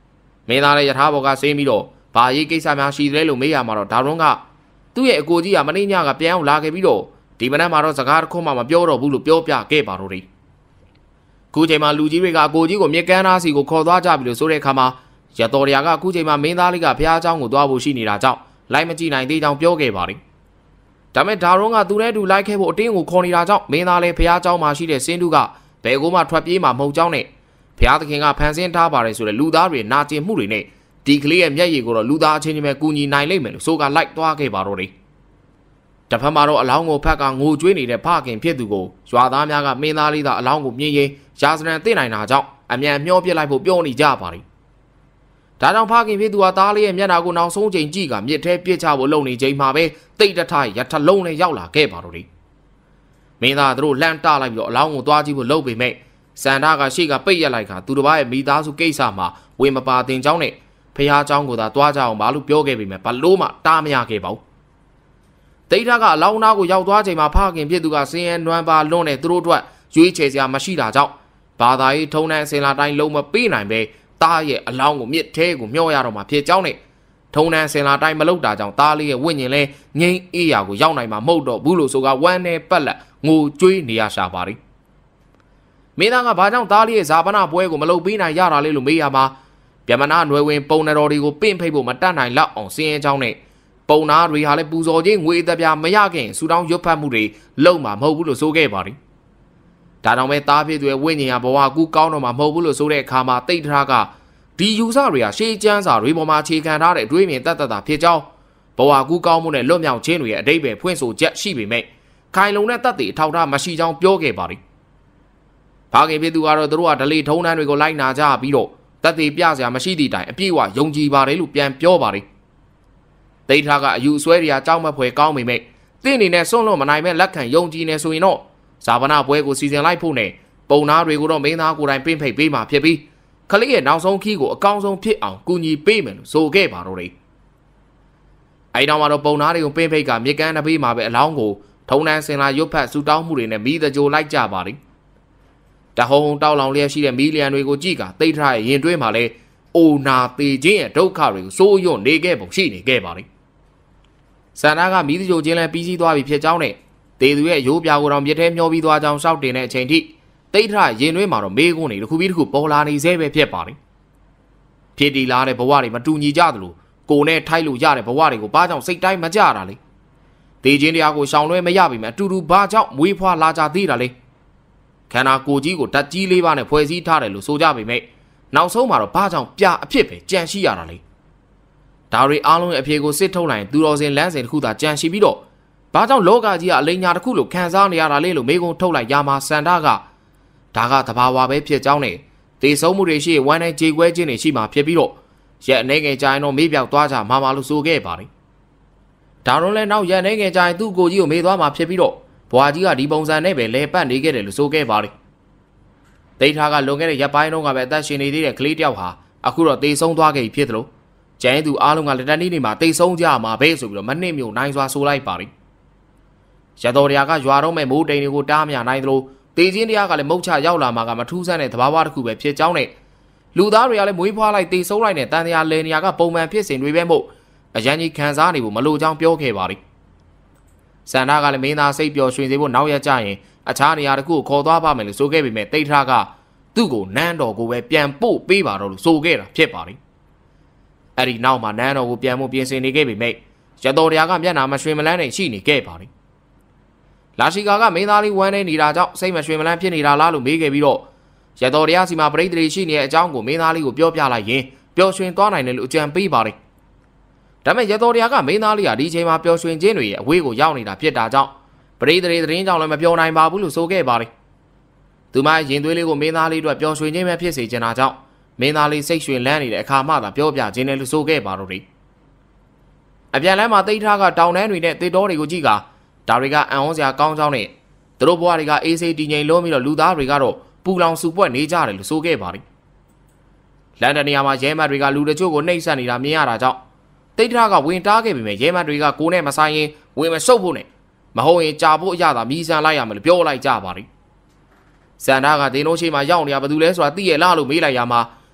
မင်းသားလည်းယထာဘော်ကဆင်းပြီးတော့ဘာရေးကိစ္စများရှိသေးလို့မေးရမှာတော့ဒါရုံးကသူ့ရဲ့အကိုကြီးကမင်းညကပြန်အောင်လာခဲ့ပြီးတော့ဒီမနက်မှာတော့စကားတစ်ခုမှမပြောတော့ဘူးလို့ပြောပြခဲ့ပါတော့တယ်ခုချိန်မှာလူကြီးတွေကအကိုကြီးကိုမြေကမ်းသားစီကိုခေါ်သွားကြပြီလို့ဆိုတဲ့အခါမှာရတော်ရကခုချိန်မှာမင်းသားလေးကဖះเจ้าကိုသွားဖို့ရှိနေတာကြောင့်လိုက်မကြည့်နိုင်သေးကြောင်းပြောခဲ့ပါတယ်ဒါမဲ့ဒါရုံးကသူနဲ့အတူလိုက်ခဲ့ဖို့အတင်းကိုခေါ်နေတာကြောင့်မင်းသားလေးဖះเจ้าမှာရှိတဲ့စင်းတုကဘယ်ကိုမှထွက်ပြေးမှာမဟုတ်ကြောင်းနဲ့ဖះသခင်ကဖန်ဆင်းထားပါတယ်ဆိုတဲ့လူသားတွေနာကျင်မှုတွေနဲ့ဒီကလေးရဲ့မျက်ရည်ကိုတော့လူသားအချင်းချင်းပဲကူညီနိုင်လိမ့်မယ်လို့ဆိုကလိုက်သွားခဲ့ပါတော့တယ်တစ်ဖက်မှာတော့အလောင်းကိုဖက်ကငိုကြွေးနေတဲ့ဖခင်ဖြစ်သူကိုရွာသားများကမင်းသားလေးသာအလောင်းကိုမြင်ရင်ရာဇနံသိနိုင်တာကြောင့်အမြန်မျောပြစ်လိုက်ဖို့ပြောနေကြပါတယ်ဒါကြောင့်ဖခင်ဖြစ်သူကသားလေးရဲ့မျက်နှာကိုနောက်ဆုံးချိန်ကြည့်ကမြစ်ထဲပြစ်ချဖို့လုပ်နေချိန်မှာပဲတိတ်တထရထလုံးနဲ့ရောက်လာခဲ့ပါတော့တယ်မင်းသားတို့လှမ်းတလိုက်ပြီးတော့အလောင်းကိုသွားကြည့်ဖို့လုပ်ပေမဲ့စန္ဒကရှေ့ကပိတ်ရက်လိုက်ခါသူတစ်ပါးရဲ့မိသားစုကိစ္စမှာဝင်မပါတင်ကြောင်းနဲ့ဖះเจ้าကိုသာသွားကြအောင်ဘာလို့ပြောခဲ့ပေမဲ့ဘလို့မှတားမရခဲ့ပါဘူးတိတ်ထကအလောင်းသားကိုရောက်သွားချိန်မှာဖခင်ဖြစ်သူကစင်းရဲနွမ်းပါလွန်းတဲ့သူတို့အတွက်ရွေးချယ်စရာမရှိတာကြောင့်ဘာသာရေးထုံးတမ်းစင်လာတိုင်းလုံးမပေးနိုင်ပဲတားရဲ့အလောင်းကိုမြစ်ထဲကိုမျှော့ရတော့မှဖြစ်ကြောင်းနဲ့ထုံးတမ်းစင်လာတိုင်းမလုပ်တာကြောင့်တားလေးရဲ့ဝိညာဉ်လဲငိမ့်အေးရာကိုရောက်နိုင်မှာမဟုတ်တော့ဘူးလို့ဆိုကဝမ်းနဲ့ပက်လက်ငိုကြွေးနေရရှာပါရီမင်းသားကဘာကြောင့်တားလေးရဲ့ဇာပနာပွဲကိုမလုပ်ပေးနိုင်ရတာလဲလို့မေးရမှာဗျမနာနွယ်ဝင်ပုံတော်တွေကိုပင့်ဖိတ်ဖို့မတတ်နိုင်လောက်အောင်စင်းရဲကြောင်းနဲ့ပုံနာတွေဟာလည်းပူဇော်ခြင်းငွေအသက်ပြမရခင်ဆူတောင်းရွတ်ဖတ်မှုတွေလုပ်မှာမဟုတ်ဘူးလို့ဆိုခဲ့ပါတယ်ဒါတောင်ပဲတားဖြစ်သူရဲ့ဝိညာဉ်ဟာဘဝကူးကောင်းတော့မှာမဟုတ်ဘူးလို့ဆိုတဲ့အခါမှာတိတ်ထကဒီယူဆတွေကရှေးကျမ်းစာတွေပေါ်မှာအခြေခံထားတဲ့အတွေ့အမြင်တတ်တာဖြစ်ကြောင်းဘဝကူးကောင်းမှုနဲ့လွတ်မြောက်ခြင်းတွေရဲ့အတိတ်ပဲဖွင့်ဆိုချက်ရှိပေမဲ့ခိုင်လုံတဲ့တတ်သိအထောက်အထားမရှိကြောင်းပြောခဲ့ပါတယ်ဘာခင်ဖြစ်သူကတော့သူတို့ကဒလီထုံးတန်းတွေကိုလိုက်နာကြပြီးတော့တတ်သိပြစရာမရှိသည့်တိုင်အပြည့်အဝယုံကြည်ပါတယ်လို့ပြန်ပြောပါတယ်တိတ်ထကအယူဆွဲတွေကကြောက်မက်ဖွယ်ကောင်းပေမဲ့တင့်အနေနဲ့စွန့်လွတ်မနိုင်မဲ့လက်ခံယုံကြည်နေဆိုရင်တော့ဇာပနာပွဲကိုစီစဉ်လိုက်ဖို့နဲ့ပုံနာတွေကိုတော့မင်းသားကိုယ်တိုင်ပင့်ဖိတ်ပေးမှာဖြစ်ပြီးခလေးရဲ့နောက်ဆုံးခီးကိုအကောင်းဆုံးဖြစ်အောင်ကူညီပေးမယ်လို့ဆိုခဲ့ပါတော့တယ်အဲဒီနောက်မှာတော့ပုံနာတွေကိုပင့်ဖိတ်ကမြေကမ်းတစ်ပေးမှာပဲအလောင်းကိုထုံတန်းစင်လာရွတ်ဖတ်ဆူတောင်းမှုတွေနဲ့မိသကြိုလိုက်ကြပါတယ်တဟုံတောက်လောင်လျက်ရှိတဲ့မီလီယံတွေကိုကြည့်ကတိတ်ထရဲ့ရင်တွင်းမှာလဲအိုနာသေးခြင်းရဲ့ဒုက္ခတွေကိုစိုးရွံ့နေခဲ့ပုံရှိနေခဲ့ပါတယ်စန္ဒာကမိသကြိုချင်းလဲပြီးစီးသွားပြီဖြစ်ကြောင်းနဲ့တေသူရဲ့ရိုးပြာကိုတောင်မြစ်ထဲမျောပြီးသွားကြောင်းရှောက်တင်တဲ့အချိန်ထိတိတ်ထရင်တွင်းမှာတော့မေးခွန်းတွေတစ်ခုပြီးတစ်ခုပေါ်လာနေသေးပဲဖြစ်ပါတယ်ဖြစ်တီလာတဲ့ဘဝတွေမတူညီကြသလိုကိုနဲ့ထိုက်လို့ရတဲ့ဘဝတွေကိုဘာကြောင့်စိတ်တိုင်းမကြတာလဲတေချင်းတရားကိုရှောင်လွှဲမရပြီမဲ့အတူတူဘာကြောင့်မွေးဖွားလာကြသေးတာလဲခန္ဓာကိုယ်ကြီးကိုဓာတ်ကြီးလေးပါးနဲ့ဖွဲ့စည်းထားတယ်လို့ဆိုကြပေမဲ့နောက်ဆုံးမှာတော့ဘာကြောင့်ပြအဖြစ်ပဲကြံရှိရတာလဲဒါတွေအားလုံးရဲ့အဖြေကိုစစ်ထုတ်လိုက်သူတော်စင်လမ်းစဉ်တစ်ခုသာကြံရှိပြီးတော့ဘာကြောင့်လောကကြီးကအလိညာတစ်ခုလိုခံစားနေရတာလဲလို့မေးခွန်းထုတ်လိုက်ရမှာစန္ဒကဒါကသဘာဝပဲဖြစ်ကြောင်းနဲ့တေဆုံးမှုတွေရှိဝမ်းနဲ့ကြေကွဲခြင်းတွေရှိမှာဖြစ်ပြီးတော့ရက်အနေငယ်ကြရင်တော့မေးပြောက်သွားကြမှာလို့ဆိုခဲ့ပါတယ်ဒါတော့လည်းနောက်ရက်အနေငယ်ကြရင်သူ့ကိုကြီးကိုမေးသွားမှာဖြစ်ပြီးတော့ဘွာကြီးကဒီပုံစံနဲ့ပဲလဲပတ်နေခဲ့တယ်လို့ဆိုခဲ့ပါတယ်တိတ်ထားကလွန်ခဲ့တဲ့ရက်ပိုင်းတုန်းကပဲအသက်ရှင်နေသေးတဲ့ကလေးတယောက်ဟာအခုတော့တေဆုံးသွားခဲ့ပြီဖြစ်သလိုကျန်သူအားလုံးကလက်တန်းနေမှာတေဆုံးကြမှာပဲဆိုပြီးတော့မနှိမ့်မြို့နိုင်စွာဆိုလိုက်ပါတယ်ရတော်တရားကရွာတော့မဲ့မိုးတိမ်တွေကိုတားမြနိုင်သလိုတေချင်းတရားကလည်းမုတ်ချရောက်လာမှာကမထူးဆန်းတဲ့သဘာဝတစ်ခုပဲဖြစ်ကြောင်းနဲ့လူသားတွေကလည်းမွေးဖွားလိုက်တေဆုံးလိုက်တဲ့တန်တရားလဲနေရာကပုံမှန်ဖြစ်စဉ်တွေပဲမို့အရန်ကြီးခံစားနေဖို့မလိုကြောင်းပြောခဲ့ပါတယ်စန္ဒာကလည်းမင်းသားစိတ်ပျော်ရွှင်စေဖို့နောက်ရကြရင်အခြားနေရာတစ်ခုကိုခေါ်သွားပါမယ်လို့ဆိုခဲ့ပေမဲ့တိတ်ထကသူ့ကိုနန်းတော်ကိုပဲပြန်ပို့ပေးပါတော့လို့ဆိုခဲ့တာဖြစ်ပါတယ်အဲ့ဒီနောက်မှာနန်းတော်ကိုပြန်မှုပြင်ဆင်နေခဲ့ပေမဲ့ရတော်တရားကမျက်နှာမရွှင်မလန်းနဲ့ရှိနေခဲ့ပါတယ်လာရှိကာကမင်းသားလေးဝမ်းနေနေတာကြောင့်စိတ်မရွှင်မလန်းဖြစ်နေတာလားလို့မေးခဲ့ပြီးတော့ရတော်တရားစီမှာပရိသေတွေရှိနေတဲ့အကြောင်းကိုမင်းသားလေးကိုပြောပြလိုက်ရင်ပျော်ရွှင်သွားနိုင်တယ်လို့အကြံပေးပါတယ်ဒါပေမဲ့ရတော်တရားကမင်းသားလေးကဒီချိန်မှာပျော်ရွှင်ခြင်းတွေရဲ့အဝေးကိုရောက်နေတာဖြစ်တာကြောင့်ပရိသေတွေသတင်းကြောင့်လည်းမပြောနိုင်ပါဘူးလို့ဆိုခဲ့ပါတယ်သူမရင်သွေးလေးကိုမင်းသားလေးတို့ပျော်ရွှင်ခြင်းပဲဖြစ်စေချင်တာကြောင့်မင်းသားလေးစိတ်ရွှင်လန်းနေတဲ့အခါမှသာပြောပြခြင်းနဲ့လို့ဆိုခဲ့ပါတော့တယ်အပြန်လမ်းမှာတိတ်ထားကတောင်တန်းတွေနဲ့တေတော်တွေကိုကြည့်ကဒါတွေကအံ့ဩစရာကောင်းကြောင်းနဲ့သူတို့ဘဝတွေကအေးဆေးတည်ငြိမ်လွန်းပြီးတော့လူသားတွေကတော့ပူလောင်စုပွက်နေကြတယ်လို့ဆိုခဲ့ပါတယ်လန်ဒန်နေရာမှာရဲမတ်တွေကလူတချို့ကိုနှိပ်စက်နေတာမြင်ရတာကြောင့်တိတ်ထားကဝင်တားခဲ့ပေမဲ့ရဲမတ်တွေကကိုယ်နဲ့မဆိုင်ရင်ဝင်မဆုပ်ဖို့နဲ့မဟုတ်ရင်ကြာဖို့အရသာမြည်ဆန်လိုက်ရမယ်လို့ပြောလိုက်ကြပါတယ်စန္ဒာကဒင်းတို့ရှိမှရောက်နေတာဘာလို့လဲဆိုတာသိရလားလို့မေးလိုက်ရမှာ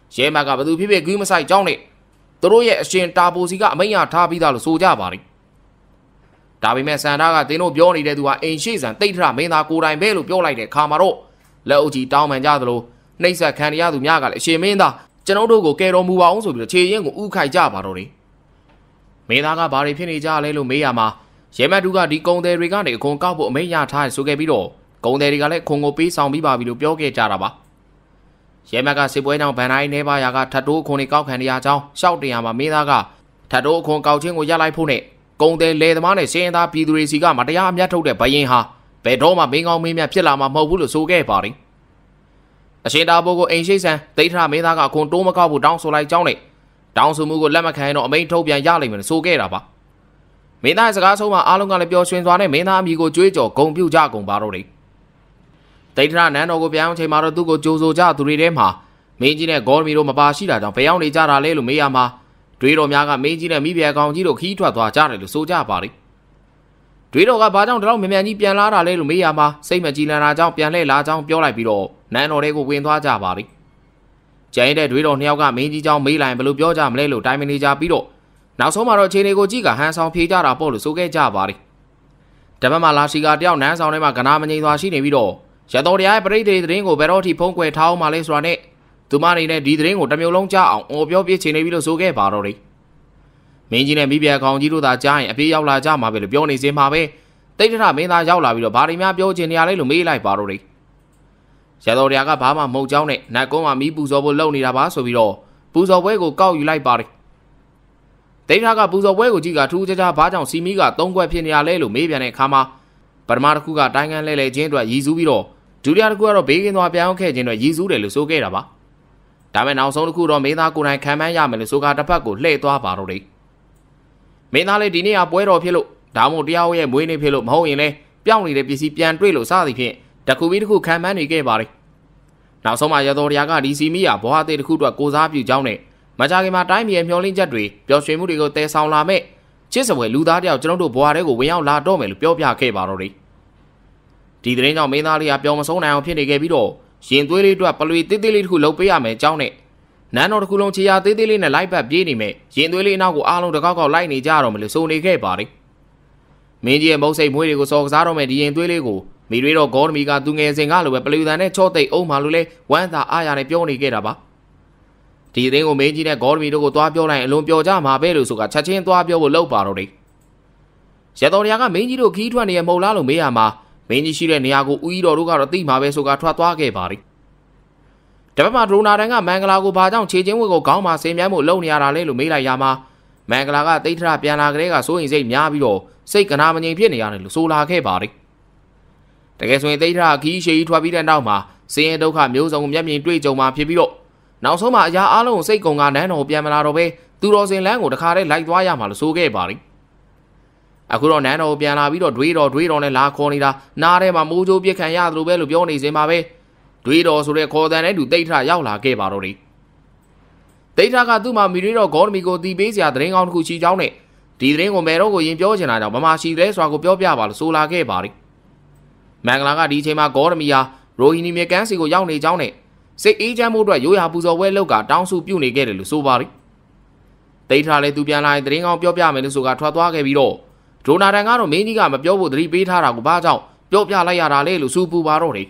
ရဲမကဘသူဖြစ်ဖြစ်ကူးမဆိုင်ကြောင်းနဲ့သူတို့ရဲ့အရှင်တာပိုစီကအမိန့်ရထားပြီးသားလို့ဆိုကြပါလိမ့်ဒါပေမဲ့စန္ဒာကတင်းတို့ပြောနေတဲ့သူဟာအိမ်ရှိစံတိတ်ထရမင်းသားကိုယ်တိုင်ပဲလို့ပြောလိုက်တဲ့ခါမှာတော့လက်အုပ်ကြီးတောင်းပန်ကြသလိုနှိမ့်ဆက်ခံရသူများကလည်းအရှင်မင်းသားကျွန်တော်တို့ကိုကယ်တော်မူပါအောင်ဆိုပြီးတော့ခြေရင်ကိုဥခိုက်ကြပါတော့တယ်မင်းသားကဘာတွေဖြစ်နေကြလဲလို့မေးရမှာရဲမတ်တူကဒီကုံတယ်တွေကနေအခွန်ကောက်ဖို့အမိန့်ရထားဆိုခဲ့ပြီးတော့ကုံတယ်တွေကလည်းခွန်ကိုပေးဆောင်ပြီးပါပြီလို့ပြောခဲ့ကြတာပါရဲမတ်ကစစ်ပွဲကြောင့်ဗန်တိုင်းနေပါရာကထတ်တိုးအခွန်တွေကောက်ခံရကြောင်းရှောက်တင်ရမှာမင်းသားကထတ်တိုးအခွန်ကောက်ခြင်းကိုရပ်လိုက်ဖို့နဲ့ကုံတယ်လေသမားနဲ့စင်းသားပြည်သူတွေစီကမတရားအမြတ်ထုတ်တဲ့ဘယင်ဟာဘယ်တော့မှမင်းကောင်းမင်းမြတ်ဖြစ်လာမှာမဟုတ်ဘူးလို့ဆိုခဲ့ပါတယ်အရှင်တာဘိုးကိုအိမ်ရှိစံတိတ်ထမင်းသားကအခွန်တိုးမကောက်ဖို့တောင်းဆိုလိုက်ကြောင်းနဲ့တောင်းဆိုမှုကိုလက်မခံရင်တော့အမိန့်ထုတ်ပြန်ရလိမ့်မယ်လို့ဆိုခဲ့တာပါမင်းသားရဲ့စကားဆုံးမှာအားလုံးကလည်းပျော်ရွှင်စွာနဲ့မင်းသားအမိကိုကြွေးကြော်ဂုဏ်ပြုကြကုန်ပါတော့တယ်တိတ်ထနန်းတော်ကိုပြောင်းချိန်မှာတော့သူ့ကိုကြိုဆိုကြသူတွေထဲမှာမင်းကြီးနဲ့ဂေါ်မီတို့မပါရှိတာကြောင့်ဘယ်ရောက်နေကြတာလဲလို့မေးရမှာတွေးတော်များကမင်းကြီးနဲ့မိဖုရားကောင်ကြီးတို့ခီးထွက်သွားကြတယ်လို့ဆိုကြပါတယ်တွေးတော်ကဘာကြောင့်ဒီလောက်မြန်မြန်ကြီးပြန်လာတာလဲလို့မေးရမှာစိတ်မကြည်လင်တာကြောင့်ပြန်လှည့်လာကြောင်းပြောလိုက်ပြီးတော့နန်းတော်တွေကိုဝင်သွားကြပါတယ်ကျန်တဲ့တွေးတော်နှစ်ယောက်ကမင်းကြီးကြောင့်မေးလိုက်ဘယ်လိုပြောကြမလဲလို့တိုင်မနေကြပြီးတော့နောက်ဆုံးမှာတော့ခြေတွေကိုကြည့်ကဟန်ဆောင်ဖြေကြတာပေါ့လို့ဆိုခဲ့ကြပါတယ်တပတ်မှလာရှိကတယောက်နန်းဆောင်ထဲမှာကနာမငိမ့်သွားရှိနေပြီးတော့ရတော်တရားရဲ့ပရိသေသတင်းကိုဘယ်တော့ထိဖုံးကွယ်ထားအောင်မလဲဆိုတာနဲ့သူမအနေနဲ့ဒီသတင်းကိုတစ်မျိုးလုံးကြားအောင်အော်ပြောပြချင်နေပြီလို့ဆိုခဲ့ပါတော့တယ်မင်းကြီးနဲ့မိဖုရားကောင်ကြီးတို့သာကြားရင်အပြေးရောက်လာကြမှာပဲလို့ပြောနေစင်မှာပဲတိတ်ထထမင်းသားရောက်လာပြီးတော့ဘာတွေများပြောချင်နေရလဲလို့မေးလိုက်ပါတော့တယ်ရတော်တရားကဘာမှမဟုတ်ကြောင်းနဲ့နတ်ကုန်းမှာမီးပူဇော်ဖို့လုပ်နေတာပါဆိုပြီးတော့ပူဇော်ပွဲကိုကောက်ယူလိုက်ပါတယ်တိတ်ထကပူဇော်ပွဲကိုကြည့်ကထူးခြားခြားဘာကြောင့်စီမီက၃ခွက်ဖြစ်နေရလဲလို့မေးပြန်တဲ့အခါမှာပထမတစ်ခုကတိုင်းကန်းလဲလဲချင်းအတွက်ရည်စူးပြီးတော့ဒုတိယတစ်ခုကတော့ဘေးကင်းသွားပြောင်းခဲ့ခြင်းအတွက်ရည်စူးတယ်လို့ဆိုခဲ့တာပါဒါမဲ့နောက်ဆုံးတစ်ခုတော့မင်းသားကိုယ်တိုင်ခံမှန်းရမယ်လို့ဆိုကတစ်ဖက်ကိုလှည့်သွားပါတော့တယ်မင်းသားလေးဒီနေ့ကပွဲတော်ဖြစ်လို့ဒါမှမဟုတ်တရားရဲ့မွေးနေ့ဖြစ်လို့မဟုတ်ရင်လည်းပြောင်းနေတဲ့ပစ္စည်းပြန်တွေ့လို့စသည်ဖြင့်တစ်ခုပြီးတစ်ခုခံမှန်းနေခဲ့ပါတယ်နောက်ဆုံးမှာရတော်တရားကဒီစီမီယာဘွားသေးတစ်ခုအတွက်ကိုစားပြုကြောင်းနဲ့မကြခင်မှာတိုင်းပြည်မျောလင်းချက်တွေပျော်ရွှင်မှုတွေကိုတည်ဆောင်လာမဲ့ချစ်စပွဲလူသားတယောက်ကျွန်တော်တို့ဘွားတွေကိုဝင်ရောက်လာတော့မယ်လို့ပြောပြခဲ့ပါတော့တယ်ဒီသတင်းကြောင့်မင်းသားလေးကပျော်မဆုံးနိုင်အောင်ဖြစ်နေခဲ့ပြီးတော့ရင်သွေးလေးအတွက်ပလွေသေးသေးလေးတစ်ခုလှုပ်ပေးရမယ်အကြောင်းနဲ့နန်းတော်တစ်ခုလုံးခြေရာသေးသေးလေးနဲ့လိုက်ပတ်ပြေးနေမဲ့ရင်သွေးလေးအနောက်ကိုအားလုံးတကောက်ကောက်လိုက်နေကြတော့မယ်လို့ဆိုနေခဲ့ပါတယ်မင်းကြီးရဲ့မုတ်စိတ်မွေးတွေကိုစော်ကစားတော့မယ်ဒီရင်သွေးလေးကိုမိတွေတော့ဂေါ်ဒမီကသူငယ်စဉ်ကလိုပဲပလူတန်နဲ့ချော့သိပ်အောင်မှလို့လဲဝမ်းသာအားရနဲ့ပြောနေခဲ့တာပါဒီသတင်းကိုမင်းကြီးနဲ့ဂေါ်ဒမီတို့ကိုသွားပြောလိုက်အလွန်ပျော်ကြမှာပဲလို့ဆိုကချက်ချင်းသွားပြောဖို့လုပ်ပါတော့တယ်ရတော်တရားကမင်းကြီးတို့ခီးထွက်နေရမဟုတ်လားလို့မေးရမှာမင်းကြီးရှိတဲ့နေရာကိုဦးကြီးတော်တို့ကတော့သိမှာပဲဆိုကထွက်သွားခဲ့ပါတယ်တပတ်မှဒရိုနာတန်ကမင်္ဂလာကိုဘာကြောင့်ခြေချင်းဝက်ကိုခေါင်းမှာဆင်မြန်းမှုလုပ်နေရတာလဲလို့မေးလိုက်ရမှာမင်္ဂလာကတိတ်ထရပြန်လာကလေးကစိုးရင်စိတ်များပြီးတော့စိတ်ကနာမငြိမ်ဖြစ်နေရတယ်လို့ဆိုလာခဲ့ပါတယ်တကယ်ဆိုရင်တိတ်ထရခီးရှည်ကြီးထွက်ပြီးတဲ့နောက်မှာစင်းရဲဒုက္ခမျိုးစုံမျက်မြင်တွေ့ကြုံမှာဖြစ်ပြီးတော့နောက်ဆုံးမှာအရာအလုံးကိုစိတ်ကုံကနန်းတော်ပြန်မလာတော့ပဲသူတော်စင်လန်းကိုတခါတည်းလိုက်သွားရမှာလို့ဆိုခဲ့ပါတယ်အခုတော့နန်းတော်ပြန်လာပြီးတော့တွေးတော်နဲ့လာခေါ်နေတာနားထဲမှာမိုးကြိုးပြစ်ခံရတယ်လို့ပဲလို့ပြောနေစင်ပါပဲတွေးတော်ဆိုတဲ့ခေါ်တဲ့နဲ့တူတိတ်ထရောက်လာခဲ့ပါတော့တယ်တိတ်ထကသူ့မှာမိတွေတော့ဂေါ်ဒမီကိုတီးပေးစရာသတင်းကောင်းတစ်ခုရှိကြောင်းနဲ့ဒီသတင်းကိုမဲတော့ကိုရင်ပြောချင်တာကြောင့်မမရှိသေးစွာကိုပြောပြပါလို့ဆိုလာခဲ့ပါတယ်မင်္ဂလာကဒီအချိန်မှာဂေါ်ဒမီဟာရိုဟီနီမြေကန်းစီကိုရောက်နေကြောင်းနဲ့စိတ်အေးချမ်းမှုအတွက်ရိုးရာပူဇော်ပွဲလောက်ကတောင်းစုပြုနေခဲ့တယ်လို့ဆိုပါတယ်တိတ်ထလည်းသူပြန်လာရင်သတင်းကောင်းပြောပြမယ်လို့ဆိုကထွက်သွားခဲ့ပြီးတော့ဒရိုနာတန်ကတော့မင်းကြီးကမပြောဖို့သတိပေးထားတာကိုဘာကြောင့်ပြောပြလိုက်ရတာလဲလို့စူပူပါတော့တယ်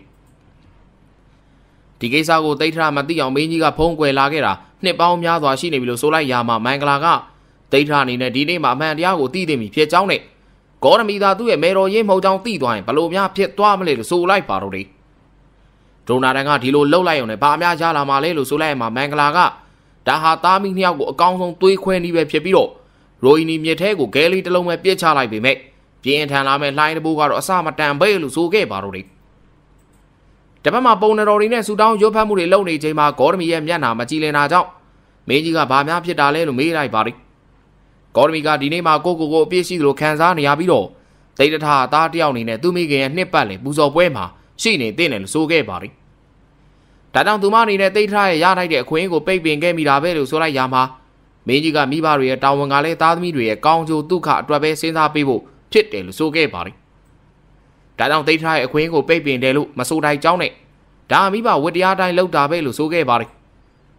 ဒီကိစ္စကိုတိတ်ထမသိအောင်မင်းကြီးကဖုံးကွယ်လာခဲ့တာနှစ်ပေါင်းများစွာရှိနေပြီလို့ဆိုလိုက်ရမှာမင်္ဂလာကတိတ်ထအနေနဲ့ဒီနေ့မှာအမှန်တရားကိုသိသိမိဖြစ်ကြောင်းနဲ့ဂေါ်ဒမီသာသူ့ရဲ့မေတော်ရင်းမဟုတ်ကြောင်းသိသွားရင်ဘလို့များဖြစ်သွားမလဲလို့ဆိုလိုက်ပါတော့တယ်ဒရိုနာတန်ကဒီလိုလှုပ်လိုက်ရုံနဲ့ဘာများရလာမှာလဲလို့ဆိုလိုက်ရမှာမင်္ဂလာကဒါဟာသားမိနှစ်ယောက်ကိုအကောင်းဆုံးသွေးခွဲနေပဲဖြစ်ပြီးတော့ရိုဟီနီမြေထဲကိုဂဲလီတစ်လုံးပဲပြစ်ချလိုက်ပေမဲ့ပြင်းထန်လာမဲ့လှိုင်းတပိုးကတော့အစမတန်ပဲလို့ဆိုခဲ့ပါတော့တယ်တပတ်မှာပုံတော်တွေနဲ့ဆူတောင်းရွတ်ဖတ်မှုတွေလုပ်နေချိန်မှာဂေါ်ဒမီရဲ့မျက်နှာမကြည်လင်တာကြောင့်မင်းကြီးကဘာများဖြစ်တာလဲလို့မေးလိုက်ပါတယ်ဂေါ်ဒမီကဒီနေ့မှာကိုအပြည့်ရှိသလိုခံစားနေရပြီးတော့တိတ်တထသားတယောက်အနေနဲ့သူမိခင်ရဲ့နှစ်ပတ်လည်ပူဇော်ပွဲမှာရှိနေတဲ့တယ်လို့ဆိုခဲ့ပါတယ်ဒါကြောင့်သူမအနေနဲ့တိတ်ထရဲ့ရထိုက်တဲ့အခွင့်အရေးကိုပိတ်ပင်ခဲ့မိတာပဲလို့ဆိုလိုက်ရမှာမင်းကြီးကမိဘတွေရဲ့တာဝန်ကလည်းသားသမီးတွေရဲ့ကောင်းကျိုးဒုက္ခအတွက်ပဲစဉ်းစားပေးဖို့ဖြစ်တယ်လို့ဆိုခဲ့ပါတယ်ဒါကြောင့်တိတ်ထရဲ့အခွင့်အရေးကိုပိတ်ပင်တယ်လို့မဆိုတိုင်းကြောင်းနဲ့ဒါမိဘဝတ္တရားတိုင်းလောက်တာပဲလို့ဆိုခဲ့ပါတယ်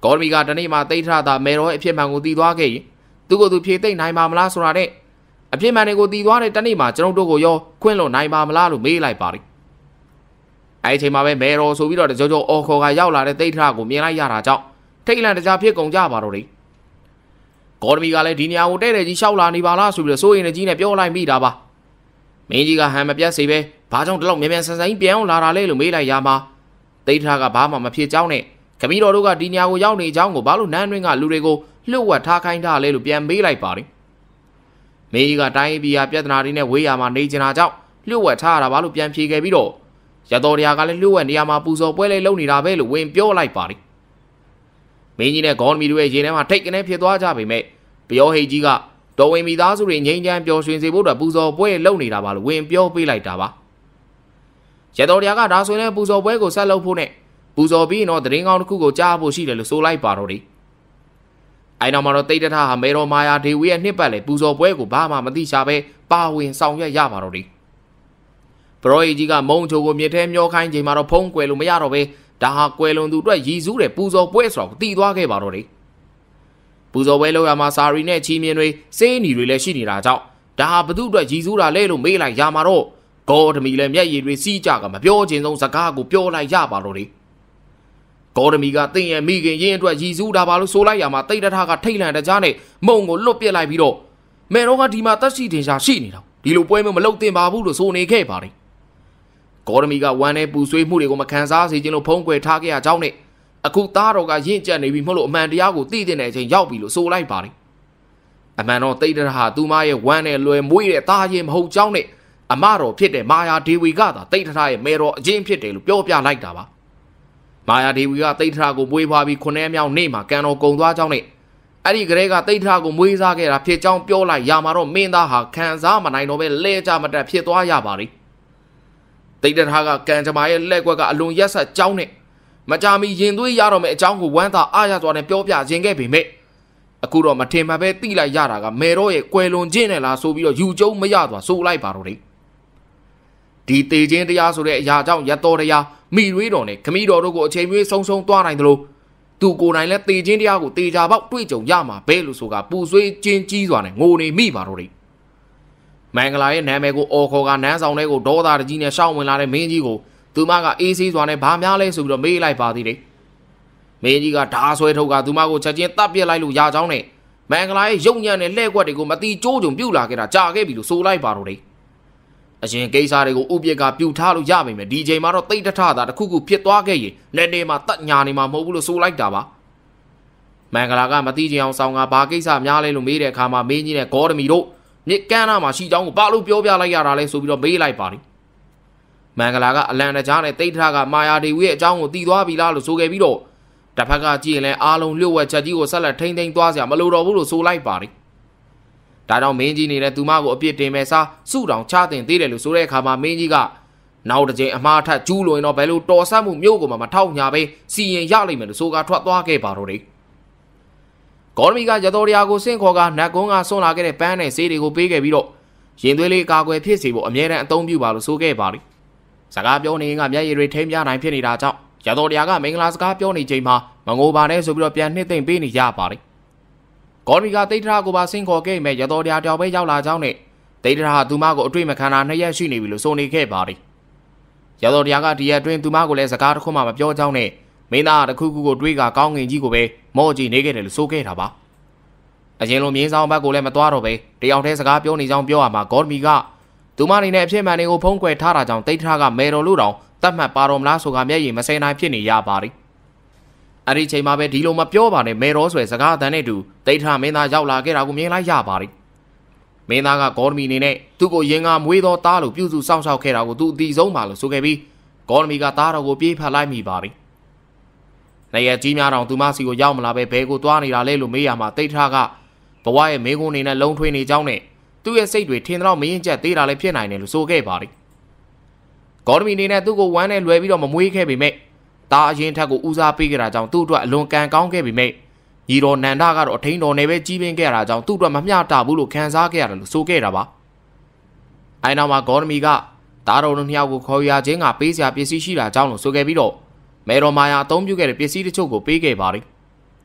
ကော်မီကတနေ့မှတိတ်ထတာမေရောရဲ့အဖြစ်မှန်ကိုတည်သွားခဲ့ရင်သူကိုသူဖြေသိမ့်နိုင်ပါမလားဆိုတာနဲ့အဖြစ်မှန်တွေကိုတည်သွားတဲ့တနေ့မှကျွန်တော်တို့ကိုရောခွင့်လွတ်နိုင်ပါမလားလို့မေးလိုက်ပါတယ်အဲ့ဒီအချိန်မှာပဲမေရောဆိုပြီးတော့ကြောကြောအော်ခေါ်ကရောက်လာတဲ့တိတ်ထကိုမြင်လိုက်ရတာကြောင့်ထိတ်လန့်တကြားဖြစ်ကုန်ကြပါတော့တယ်ကော်မီကလည်းဒီနေရာကိုတဲ့တဲ့ကြီးရှောက်လာနေပါလားဆိုပြီးတော့စိုးရင်ကြီးနဲ့ပြောလိုက်မိတာပါမင်းကြီးကဟန်မပြတ်စေပဲဘာကြောင့်တလောက်မြန်မြန်ဆန်ဆန်ပြန်အောင်လာတာလဲလို့မေးလိုက်ရမှာတိတ်ထကဘာမှမဖြစ်ကြောင်းနဲ့ခမီတော်တို့ကဒီနေရာကိုရောက်နေကြောင်းကိုဘာလို့နန်းတွင်းကလူတွေကိုလှုပ်ဝက်ထားခိုင်းထားလဲလို့ပြန်မေးလိုက်ပါတယ်မင်းကြီးကတိုင်းပြည်ပြဿနာတွေနဲ့ဝေးရမှာနေကြတာကြောင့်လှုပ်ဝက်ထားရတာဘာလို့ပြန်ဖြေခဲ့ပြီးတော့ရတော်တရားကလည်းလှုပ်ဝက်နေရာမှာပူဇော်ပွဲလေးလုပ်နေတာပဲလို့ဝင်ပြောလိုက်ပါတယ်မင်းကြီးနဲ့ဂေါ်မီတို့ရဲ့ရင်ထဲမှာထိတ်ကနေဖြစ်သွားကြပေမဲ့ပြောဟိတ်ကြီးကတော်ဝင်မိသားစုတွေငြိမ်းချမ်းပျော်ရွှင်စေဖို့အတွက်ပူဇော်ပွဲလုပ်နေတာပါလို့ဝင်ပြောပေးလိုက်တာပါရတော်တရားကဒါဆိုရင်ပူဇော်ပွဲကိုဆက်လုပ်ဖို့နဲ့ပူဇော်ပြီးတော့တရင်ကောင်းတစ်ခုကိုကြားဖို့ရှိတယ်လို့ဆိုလိုက်ပါတော့တယ်အဲနောက်မှာတော့တိတ်တထဟာမေတော်မာယာဒေဝီရဲ့နှစ်ပတ်လေပူဇော်ပွဲကိုဘာမှမသိချပဲပါဝင်ဆောင်ရွက်ရပါတော့တယ်ပရောဟိတ်ကြီးကမုံချိုကိုမြစ်ထဲမျောခိုင်းချိန်မှာတော့ဖုံးကွယ်လို့မရတော့ပဲဒါဟာကွယ်လွန်သူအတွက်ရည်စူးတဲ့ပူဇော်ပွဲဆိုတော့တည်သွားခဲ့ပါတော့တယ်ပူဇော်ပွဲလုပ်ရမှာစာရီနဲ့ချီမြင်တွေစေးနီတွေလည်းရှိနေတာကြောင့်ဒါဟာဘသူ့အတွက်ရည်စူးတာလဲလို့မေးလိုက်ရမှာတော့ဂေါ်ဓမီလည်းမျက်ရည်တွေစီးကြကမပြောချင်ဆုံးစကားကိုပြောလိုက်ရပါတော့တယ်ဂေါ်ဓမီကတင်းရဲ့မိခင်ရင်းအတွက်ရည်စူးတာပါလို့ဆိုလိုက်ရမှာတိတ်တထကထိတ်လန့်တကြားနဲ့မုံကိုလွတ်ပစ်လိုက်ပြီးတော့မေရောကဒီမှာတက်ရှိတင်ရှာရှိနေတာဒီလိုပွဲမျိုးမလုပ်သင့်ပါဘူးလို့ဆိုနေခဲ့ပါတယ်ဂေါ်ဓမီကဝမ်းနဲ့ပူဆွေးမှုတွေကိုမခံစားစေခြင်းလို့ဖုံးကွယ်ထားခဲ့ရကြောင်းနဲ့အခုသားတော်ကရင့်ကျက်နေပြီမဟုတ်လို့အမှန်တရားကိုသိတဲ့အချိန်ရောက်ပြီလို့ဆိုလိုက်ပါတယ်အမှန်တော့တိတ်တထသူမရဲ့ဝမ်းနဲ့လွယ်မွေးတဲ့သားရင်မဟုတ်ကြောင်းနဲ့အမတော်ဖြစ်တဲ့မာယာဒေဝီကသာတိတ်ထထရဲ့မေတော်အချင်းဖြစ်တယ်လို့ပြောပြလိုက်တာပါမာယာဒေဝီကတိတ်ထထကိုမွေးဖွားပြီး9ရက်မြောက်နေ့မှာကံတော်ကုံသွားကြောင်းနဲ့အဲ့ဒီကလေးကတိတ်ထထကိုမွေးစားခဲ့တာဖြစ်ကြောင်းပြောလိုက်ရမှာတော့မင်းသားဟာခံစားမနိုင်တော့ပဲလဲကြမတက်ဖြစ်သွားရပါလိမ့်တိတ်တထကကံကြမ္မာရဲ့လက်ကွက်ကအလွန်ရက်ဆက်ကြောင်းနဲ့မကြမီရင်သွေးရတော့မယ့်အကြောင်းကိုဝမ်းသာအားရစွာနဲ့ပြောပြခြင်းခဲ့ပေမဲ့အခုတော့မထင်မှပဲသိလိုက်ရတာကမေတော့ရဲ့ကွယ်လွန်ခြင်းနဲ့လားဆိုပြီးတော့ယူကျုံမရသွားဆိုလိုက်ပါတော့တယ်ဒီတေခြင်းတရားဆိုတဲ့အရာကြောင့်ရတော်တရားမိရွေးတော်နဲ့ခမီးတော်တို့ကိုအချိန်မွေးဆုံးဆုံးသွားနိုင်တယ်လို့သူကိုယ်တိုင်လည်းတေခြင်းတရားကိုတေချာပေါက်တွေ့ကြုံရမှာပဲလို့ဆိုတာပူဆွေးခြင်းကြီးစွာနဲ့ငိုနေမိပါတော့တယ်မင်္ဂလာရဲ့နာမည်ကိုအော်ခေါ်ကနန်းဆောင်ထဲကိုဒေါသတကြီးနဲ့ရှောင်းဝင်လာတဲ့မင်းကြီးကိုသူမကအေးဆေးစွာနဲ့ဘာများလဲဆိုပြီးတော့မေးလိုက်ပါသေးတယ်မင်းကြီးကဓာဆွဲထုတ်ကသူမကိုချက်ချင်းတပ်ပစ်လိုက်လို့ရကြောင်းနဲ့မင်္ဂလာရဲ့ရုပ်ညံ့တဲ့လှဲ့ကွက်တွေကိုမတိကျိုးကြုံပြုတ်လာခဲ့တာကြာခဲ့ပြီလို့ဆိုလိုက်ပါတော့တယ်အရင်ကိစ္စတွေကိုဥပစ်ကပြုတ်ထားလို့ရပါမယ်ဒီချိန်မှာတော့တိတ်တထတာတစ်ခုခုဖြစ်သွားခဲ့ရင်လက်နေမှာတက်ညာနေမှာမဟုတ်ဘူးလို့ဆိုလိုက်တာပါမင်္ဂလာကမတိချင်အောင်ဆောင်ကဘာကိစ္စများလဲလို့မေးတဲ့အခါမှာမင်းကြီးနဲ့ဂေါ်ဓမီတို့မြစ်ကမ်းနားမှာရှိကြောင်းကိုဘာလို့ပြောပြလိုက်ရတာလဲဆိုပြီးတော့မေးလိုက်ပါတယ်မင်္ဂလာကအလန်တကြားနဲ့တိတ်ထကမာယာဒေဝီရဲ့အကြောင်းကိုတည်သွားပြီလားလို့ဆိုခဲ့ပြီးတော့တစ်ဖက်ကကြည့်ရင်လည်းအားလုံးလျှို့ဝှက်ချက်ကြီးကိုဆက်လက်ထိမ့်သိမ်းသွားစရာမလိုတော့ဘူးလို့ဆိုလိုက်ပါတယ်ဒါကြောင့်မင်းကြီးနေတဲ့သူမကိုအပြစ်တင်မဲ့စားစုတောင်ချတင်သေးတယ်လို့ဆိုတဲ့အခါမှာမင်းကြီးကနောက်တစ်ချိန်အမှားထပ်ကျူးလွင်တော့ဘယ်လိုတော်ဆတ်မှုမျိုးကိုမှမထောက်ညာပဲစီရင်ရလိမ့်မယ်လို့ဆိုကထွက်သွားခဲ့ပါတော့တယ်ဂေါ်မီကရတော်တရားကိုစင့်ခေါ်ကနတ်ကုန်းကဆွန့်လာခဲ့တဲ့ပန်းနဲ့ဆေးတွေကိုပေးခဲ့ပြီးတော့ရင်သွေးလေးကာကွယ်ဖြစ်စေဖို့အမြဲတမ်းအသုံးပြုပါလို့ဆိုခဲ့ပါတယ်စကားပြောနေရင်ကမျက်ရည်တွေထိမ်းပြနိုင်ဖြစ်နေတာကြောင့်ရတော်တရားကမင်္ဂလာစကားပြောနေချိန်မှာမငိုပါနဲ့ဆိုပြီးတော့ပြန်နှစ်သိမ့်ပေးနေရပါတယ်ဂေါ်မီကတိတ်ထရာကိုပါစင့်ခေါ်ခဲ့မဲ့ရတော်တရားတောင်ပဲရောက်လာကြောင်းနဲ့တိတ်ထရာဟာသူမကိုအတွေ့မခံတာ2ရက်ရှိနေပြီလို့ဆိုနေခဲ့ပါတယ်ရတော်တရားကဒီရက်အတွင်းသူမကိုလည်းစကားတစ်ခုမှမပြောကြောင်းနဲ့မင်းသားတစ်ခုခုကိုတွေးကကောင်းငင်ကြီးကိုပဲမော့ကြည့်နေခဲ့တယ်လို့ဆိုခဲ့တာပါအရင်လိုမြင်းဆောင်ဘက်ကိုလည်းမသွားတော့ပဲတယောက်တည်းစကားပြောနေကြောင်းပြောရမှာဂေါ်မီကသူမအနေနဲ့အဖြစ်မှန်တွေကိုဖုံးကွယ်ထားတာကြောင့်တိတ်ထရာကမေတော်လို့တောင်တတ်မှတ်ပါတော်မလားဆိုကမျက်ရည်မစဲနိုင်ဖြစ်နေရပါတယ်အဲ့ဒီချိန်မှာပဲဒီလိုမပြောပါနဲ့မေတော်ဆွဲစကားအတန်နဲ့တူတိတ်ထရာမင်းသားရောက်လာခဲ့တာကိုမြင်လိုက်ရပါတယ်မင်းသားကဂေါ်မီအနေနဲ့သူ့ကိုရင်ကမွေးသောသားလို့ပြုစုစောင့်ရှောက်ခဲ့တာကိုသူအတိဆုံးပါလို့ဆိုခဲ့ပြီးဂေါ်မီကသားတော်ကိုပြေးဖတ်လိုက်မိပါတယ်နေရကြီးများတောင်သူမစီကိုရောက်မလာပဲဘဲကိုသွားနေတာလဲလို့မေးရမှာတိတ်ထရာကဘဝရဲ့မေးခွန်းနေနဲ့လုံထွေးနေကြောင်းနဲ့သူ့ရဲ့စိတ်တွေထင်တော့မရင်ကျက်သေးတာလည်းဖြစ်နိုင်တယ်လို့ဆိုခဲ့ပါတယ်ဂေါ်မီအနေနဲ့သူ့ကိုဝမ်းနဲ့လွယ်ပြီးတော့မမွေးခဲ့ပေမဲ့တာအရင်ထက်ကိုဦးစားပေးခဲ့တာကြောင့်သူ့အတွက်အလွန်ကံကောင်းခဲ့ပေမဲ့ညီတော်နန္ဒကတော့အထင်းတော်နဲ့ပဲကြီးပင်းခဲ့တာကြောင့်သူ့အတွက်မမျှတဘူးလို့ခံစားခဲ့ရတယ်လို့ဆိုခဲ့တာပါအဲနောက်မှာဂေါ်မီကတားတော်တို့နှစ်ယောက်ကိုခေါ်ရခြင်းကပေးစရာပစ္စည်းရှိတာကြောင့်လို့ဆိုခဲ့ပြီးတော့မေတော်မာယာအသုံးပြုခဲ့တဲ့ပစ္စည်းတချို့ကိုပေးခဲ့ပါတယ်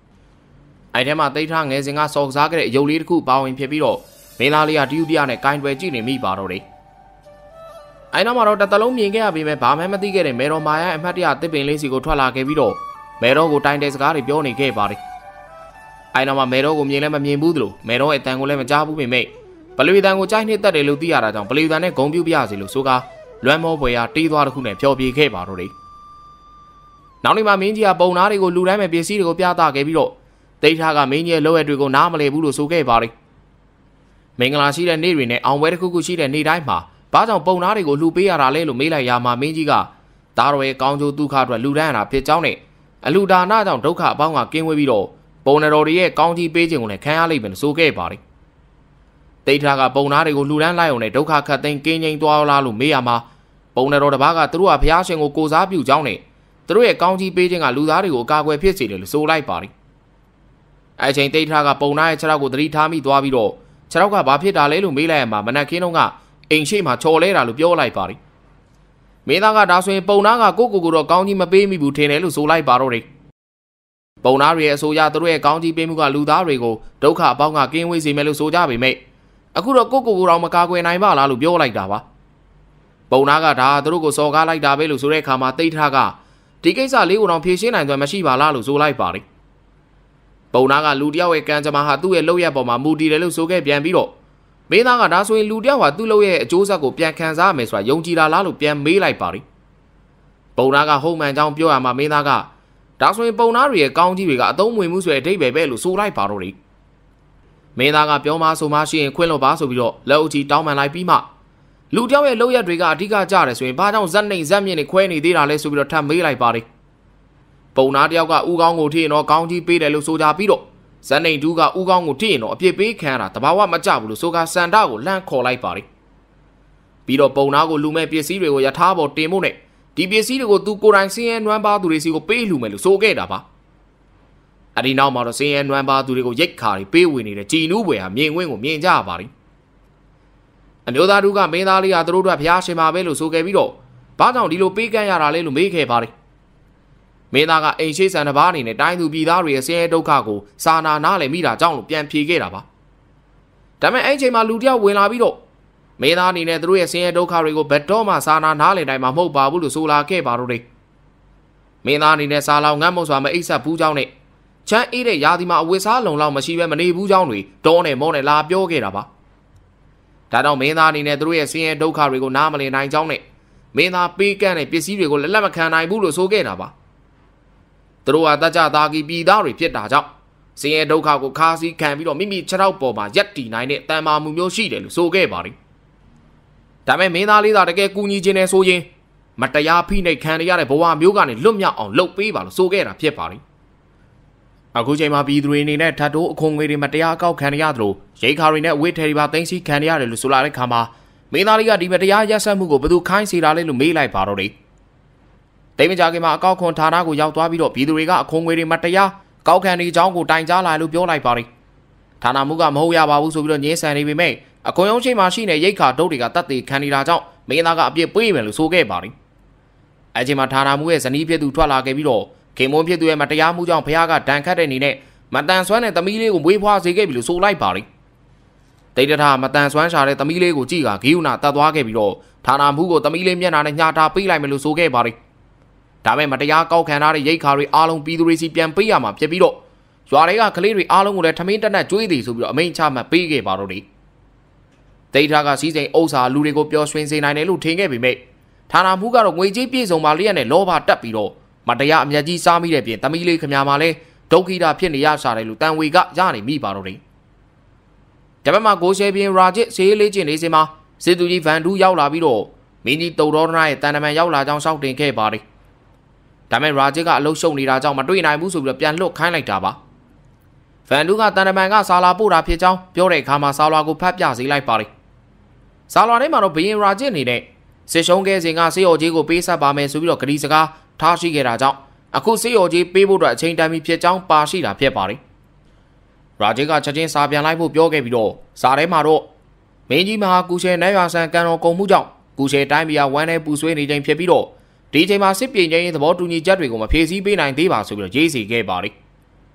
အဲ့ထဲမှာတိတ်ထားငယ်စဉ်ကစော်စားခဲ့တဲ့အယုတ်လေးတစ်ခုပါဝင်ဖြစ်ပြီးတော့မင်းသားလေးကတယူတရနဲ့ကင်တွယ်ကြည့်နေမိပါတော့တယ်အဲ့နောက်မှာတော့တစ်သလုံးမြင်ခဲ့ရပြီးမဲ့ဘာမှမသိခဲ့တဲ့မေတော်မာယာအမှတ်တရတစ်ပင်လေးစီကိုထွက်လာခဲ့ပြီးတော့မေတော်ကိုတိုင်တဲ့စကားတွေပြောနေခဲ့ပါတယ်အဲ့နောက်မှာမေတော်ကိုမြင်လည်းမမြင်ဘူးသလိုမေတော်ရဲ့အတန်ကိုလည်းမကြားဘူးပေမဲ့ပလီတန်ကိုကြိုက်နေတတ်တယ်လို့သိရတာကြောင့်ပလီတန်နဲ့ဂုံပြူပြရစီလို့ဆိုကားလွမ်းမောပွေရတီးသွားတစ်ခုနဲ့ပျော်ပြေခဲ့ပါတော့တယ်နောက်နေ့မှာမင်းကြီးကပုံနာတွေကိုလူတိုင်းမဲ့ပစ္စည်းတွေကိုပြသခဲ့ပြီးတော့တိတ်ထားကမင်းကြီးရဲ့လောက်ရတွေကိုနားမလည်ဘူးလို့ဆိုခဲ့ပါတယ်မင်္ဂလာရှိတဲ့နေ့တွေနဲ့အောင်ပွဲတစ်ခုခုရှိတဲ့နေ့တိုင်းမှာဘာကြောင့်ပုံနာတွေကိုလှူပေးရတာလဲလို့မေးလိုက်ရမှာမင်းကြီးကသားတော်ရဲ့ကောင်းကျိုးဒုက္ခအတွက်လူဒန်းရတာဖြစ်ကြောင်းနဲ့အလူဒါနကြောင့်ဒုက္ခအပေါင်းကကင်းဝေးပြီးတော့ပုံတော်တွေရဲ့ကောင်းကြီးပေးခြင်းကိုလည်းခံရလိမ့်မယ်လို့ဆိုခဲ့ပါတယ်တိတ်ထားကပုံနာတွေကိုလှူဒန်းလိုက်အောင်နဲ့ဒုက္ခခတ်သိမ်းကင်းငြိမ်းသွားလားလို့မေးရမှာပုံတော်တစ်ပါးကသူတို့ကဘုရားရှင်ကိုကိုစားပြုကြောင်းနဲ့သူတို့ရဲ့ကောင်းကြီးပေးခြင်းကလူသားတွေကိုအကာအကွယ်ဖြစ်စေတယ်လို့ဆိုလိုက်ပါတယ်အဲ့ချိန်တိတ်ထားကပုံနာရဲ့ခြေထောက်ကိုသတိထားမိသွားပြီးတော့ခြေထောက်ကဘာဖြစ်တာလဲလို့မေးလိုက်ရမှာမနက်ခင်းတုန်းကအိမ်ရှိမှချော်လဲတာလို့ပြောလိုက်ပါတယ်မင်းသားကဒါဆိုရင်ပုံနာကကိုတော့ကောင်းကြီးမပေးမိဘူးထင်တယ်လို့ဆိုလိုက်ပါတော့တယ်ပုံနာတွေရဲ့အဆိုအရသူတို့ရဲ့ကောင်းကြီးပေးမှုကလူသားတွေကိုဒုက္ခအပေါင်းကကင်းဝေးစေမယ်လို့ဆိုကြပေမဲ့အခုတော့ကိုတော့မကာကွယ်နိုင်ပါလားလို့ပြောလိုက်တာပါပုံနာကဒါသူတို့ကိုစော်ကားလိုက်တာပဲလို့ဆိုတဲ့အခါမှာတိတ်ထားကဒီကိစ္စလေးကိုတော့ဖြေရှင်းနိုင်စွမ်းမရှိပါလားလို့ဆိုလိုက်ပါတယ်ပုံနာကလူတယောက်ရဲ့ကံကြမ္မာဟာသူ့ရဲ့လုပ်ရက်ပေါ်မှာမူတည်တယ်လို့ဆိုခဲ့ပြန်ပြီးတော့မင်းသားကဒါဆိုရင်လူတယောက်ဟာသူ့လုပ်ရဲ့အကျိုးဆက်ကိုပြန်ခံစားရမယ်ဆိုတာယုံကြည်တာလားလို့ပြန်မေးလိုက်ပါတယ်ပုံနာကဟုတ်မှန်ကြောင်းပြောရမှာမင်းသားကဒါဆိုရင်ပုံနာတွေရဲ့ကောင်းကြီးတွေကအသုံးဝင်မှုဆိုတဲ့အဓိပ္ပာယ်ပဲလို့ဆိုလိုက်ပါတော့တယ်မင်းသားကပြောမှဆိုမှရှိရင်ခွင့်လွှတ်ပါဆိုပြီးတော့လက်အုပ်ကြီးတောင်းပန်လိုက်ပြီးမှလူတယောက်ရဲ့လုပ်ရက်တွေကအဓိကကြတယ်ဆိုရင်ဘာကြောင့်ဇက်နှိမ်ဇက်မြင့်နဲ့ခွဲနေသေးတာလဲဆိုပြီးတော့ထပ်မေးလိုက်ပါတယ်ပုံနာတယောက်ကဥကောင်းကိုထိရင်တော့ကောင်းကြီးပေးတယ်လို့ဆိုကြပြီးတော့ဇက်နှိမ်တူးကဥကောင်းကိုထိရင်တော့အပြစ်ပေးခံရတာတဘာဝမကြဘူးလို့ဆိုကစန္ဒကိုလှမ်းခေါ်လိုက်ပါတယ်ပြီးတော့ပုံနာကိုလူမဲ့ပစ္စည်းတွေကိုယထာပေါ်တင်ဖို့နဲ့ဒီပစ္စည်းတွေကိုသူကိုယ်တိုင်စင်းရဲနွမ်းပါသူတွေစီကိုပေးလူမယ်လို့ဆိုခဲ့တာပါအဒီနောက်မှာတော့စင်းရဲနွမ်းပါသူတွေကိုရိတ်ခါတွေပေးဝင်နေတဲ့ကြည်နူးပွဲဟာမြင်ကွင်းကိုမြင်ကြရပါတယ်အမျိုးသားတို့ကမင်းသားလေးဟာသူတို့တို့ဘုရားရှင်ပါပဲလို့ဆိုခဲ့ပြီးတော့ဘာကြောင့်ဒီလိုပေးကမ်းရတာလဲလို့မေးခဲ့ပါတယ်မင်းသားကအိမ်ရှိဆန်တစ်ပါးအနေနဲ့တိုင်းသူပြည်သားတွေရဲ့ဆင်းရဲဒုက္ခကိုစာနာနားလည်မိတာကြောင့်လို့ပြန်ဖြေခဲ့တာပါဒါပေမဲ့အဲ့ချိန်မှာလူတယောက်ဝင်လာပြီးတော့မင်းသားအနေနဲ့သူတို့ရဲ့ဆင်းရဲဒုက္ခတွေကိုဘယ်တော့မှစာနာနားလည်နိုင်မှာမဟုတ်ပါဘူးလို့ဆိုလာခဲ့ပါတော့တယ်မင်းသားအနေနဲ့စာလောင်ငတ်မုတ်စွာမအိပ်ဆက်ဘူးကြောင်းနဲ့ချမ်းအေးတဲ့ရာသီမှာအဝတ်စားလုံလောက်မရှိဘဲမနေဘူးကြောင်းတွေတောနဲ့မောနဲ့လာပြောခဲ့တာပါဒါတော့မင်းသားအနေနဲ့သူတို့ရဲ့ဆင်းရဲဒုက္ခတွေကိုနားမလည်နိုင်ကြောင်းနဲ့မင်းသားပေးကမ်းတဲ့ပစ္စည်းတွေကိုလက်မခံနိုင်ဘူးလို့ဆိုခဲ့တာပါသူတို့ဟာတကြသားကြီးပြည်သားတွေဖြစ်တာကြောင့်ဆင်းရဲဒုက္ခကိုခါးစည်းခံပြီးတော့မိမိခြေထောက်ပေါ်မှာရက်တည်နိုင်တဲ့တန်မာမှုမျိုးရှိတယ်လို့ဆိုခဲ့ပါတယ်ဒါပေမဲ့မင်းသားလေးသာတကယ်ကူညီခြင်းနဲ့ဆိုရင်မတရားဖိနှိပ်ခံရတဲ့ဘဝမျိုးကနေလွတ်မြောက်အောင်လုပ်ပေးပါလို့ဆိုခဲ့တာဖြစ်ပါတယ်အခုချိန်မှာပြည်သူတွေအနေနဲ့ထပ်တိုးအခွန်ငွေတွေမတရားအကောက်ခံရသလိုရိတ်ခါတွေနဲ့အဝတ်ထည်တွေပါသိမ်းဆည်းခံရတယ်လို့ဆိုလာတဲ့ခါမှာမင်းသားလေးကဒီမတရားရက်စက်မှုကိုဘယ်သူခိုင်းစေတာလဲလို့မေးလိုက်ပါတော့တယ်တိတ်မကြခင်မှာအကောက်ခွန်ဌာနကိုရောက်သွားပြီးတော့ပြည်သူတွေကအခွန်ငွေတွေမတရားကောက်ခံနေကြောင်းကိုတိုင်ကြားလာလို့ပြောလိုက်ပါတယ်ဌာနမှုကမဟုတ်ရပါဘူးဆိုပြီးတော့ညှင်းဆန်နေပေမဲ့အခွန်ရုံးချိန်မှာရှိနေရိတ်ခါဒုတ်တွေကတတ်သိခံနေတာကြောင့်မင်းသားကအပြစ်ပေးမယ်လို့ဆိုခဲ့ပါတယ်အဲချိန်မှာဌာနမှုရဲ့ဇနီးဖြစ်သူထွက်လာခဲ့ပြီးတော့ခင်မွန်းဖြစ်သူရဲ့မတရားမှုကြောင့်ဖခင်ကဒဏ်ခတ်တဲ့အနေနဲ့မတန်ဆွမ်းတဲ့သမီးလေးကိုမွေးဖွားစေခဲ့ပြီလို့ဆိုလိုက်ပါတယ်တိတ်တထမတန်ဆွမ်းရှာတဲ့သမီးလေးကိုကြည့်ကဂိယူနာတတ်သွားခဲ့ပြီးတော့ဌာနမှုကိုသမီးလေးမျက်နှာနဲ့ညှာထားပေးလိုက်မယ်လို့ဆိုခဲ့ပါတယ်ဒါပေမဲ့မတရားကောက်ခံထားတဲ့ရိတ်ခါတွေအားလုံးပြည်သူတွေစီပြန်ပေးရမှာဖြစ်ပြီးတော့ရွာတွေကကလေးတွေအားလုံးကိုလည်းထမင်းတက်နဲ့ကျွေးသည်ဆိုပြီးတော့အမိန့်ချမှတ်ပေးခဲ့ပါတော့တယ်တိတ်ထားကစီးစိမ်ဥစ္စာလူတွေကိုပျော်ရွှင်စေနိုင်တယ်လို့ထင်ခဲ့ပေမဲ့ဌာနမှုကတော့ငွေကြေးပြည့်စုံပါလျက်နဲ့လောဘတက်ပြီးတော့မတရားအမျက်ကြီးစားမိတဲ့ပြင်သမီးလေးခမမှာလဲဒုက္ခိတာဖြစ်နေရရှာတယ်လို့တန်ဝေကရနေမိပါတော့တယ်တပတ်မှာကိုရှယ်ပြင်းရာဂျစ်ဆေးလေးကျင်နေစင်မှာစစ်သူကြီးဗန်ဒူးရောက်လာပြီးတော့မင်းကြီးတုံတော်နာရဲ့တန်တမန်ရောက်လာကြောင်းရှောက်တင်ခဲ့ပါတယ်ဒါပေမဲ့ရာဂျစ်ကအလုရှုံနေတာကြောင့်မတွေ့နိုင်ဘူးဆိုပြီးတော့ပြန်လွတ်ခိုင်းလိုက်တာပါဗန်ဒူးကတန်တမန်ကဆာလာပို့တာဖြစ်ကြောင်းပြောတဲ့အခါမှာဆာလာကိုဖတ်ပြစေလိုက်ပါတယ်ဆာလာထဲမှာတော့ဘရင်ရာဂျစ်အနေနဲ့စစ်ရှုံးခဲ့စဉ်ကစေယော်ကြီးကိုပေးဆက်ပါမယ်ဆိုပြီးတော့ဂရီစကားထားရှိခဲ့တာကြောင့်အခုစေယော်ကြီးပေးဖို့အတွက်အချိန်တန်ပြီဖြစ်ကြောင်းပါရှိတာဖြစ်ပါတယ်ရာဂျစ်ကချက်ချင်းစာပြန်လိုက်ဖို့ပြောခဲ့ပြီးတော့စာထဲမှာတော့မင်းကြီးမဟာကူရှယ်နတ်ရွာဆန်ကန်တော်ကုံမှုကြောင့်ကူရှယ်တိုင်းပြည်ဝမ်းနဲ့ပူဆွေးနေချိန်ဖြစ်ပြီးတော့ဒီအချိန်မှာစစ်ပြေငြိမ်းရေးသဘောတူညီချက်တွေကိုမဖြည့်ဆည်းပေးနိုင်သေးပါဆိုပြီးတော့ရေးစီခဲ့ပါတယ်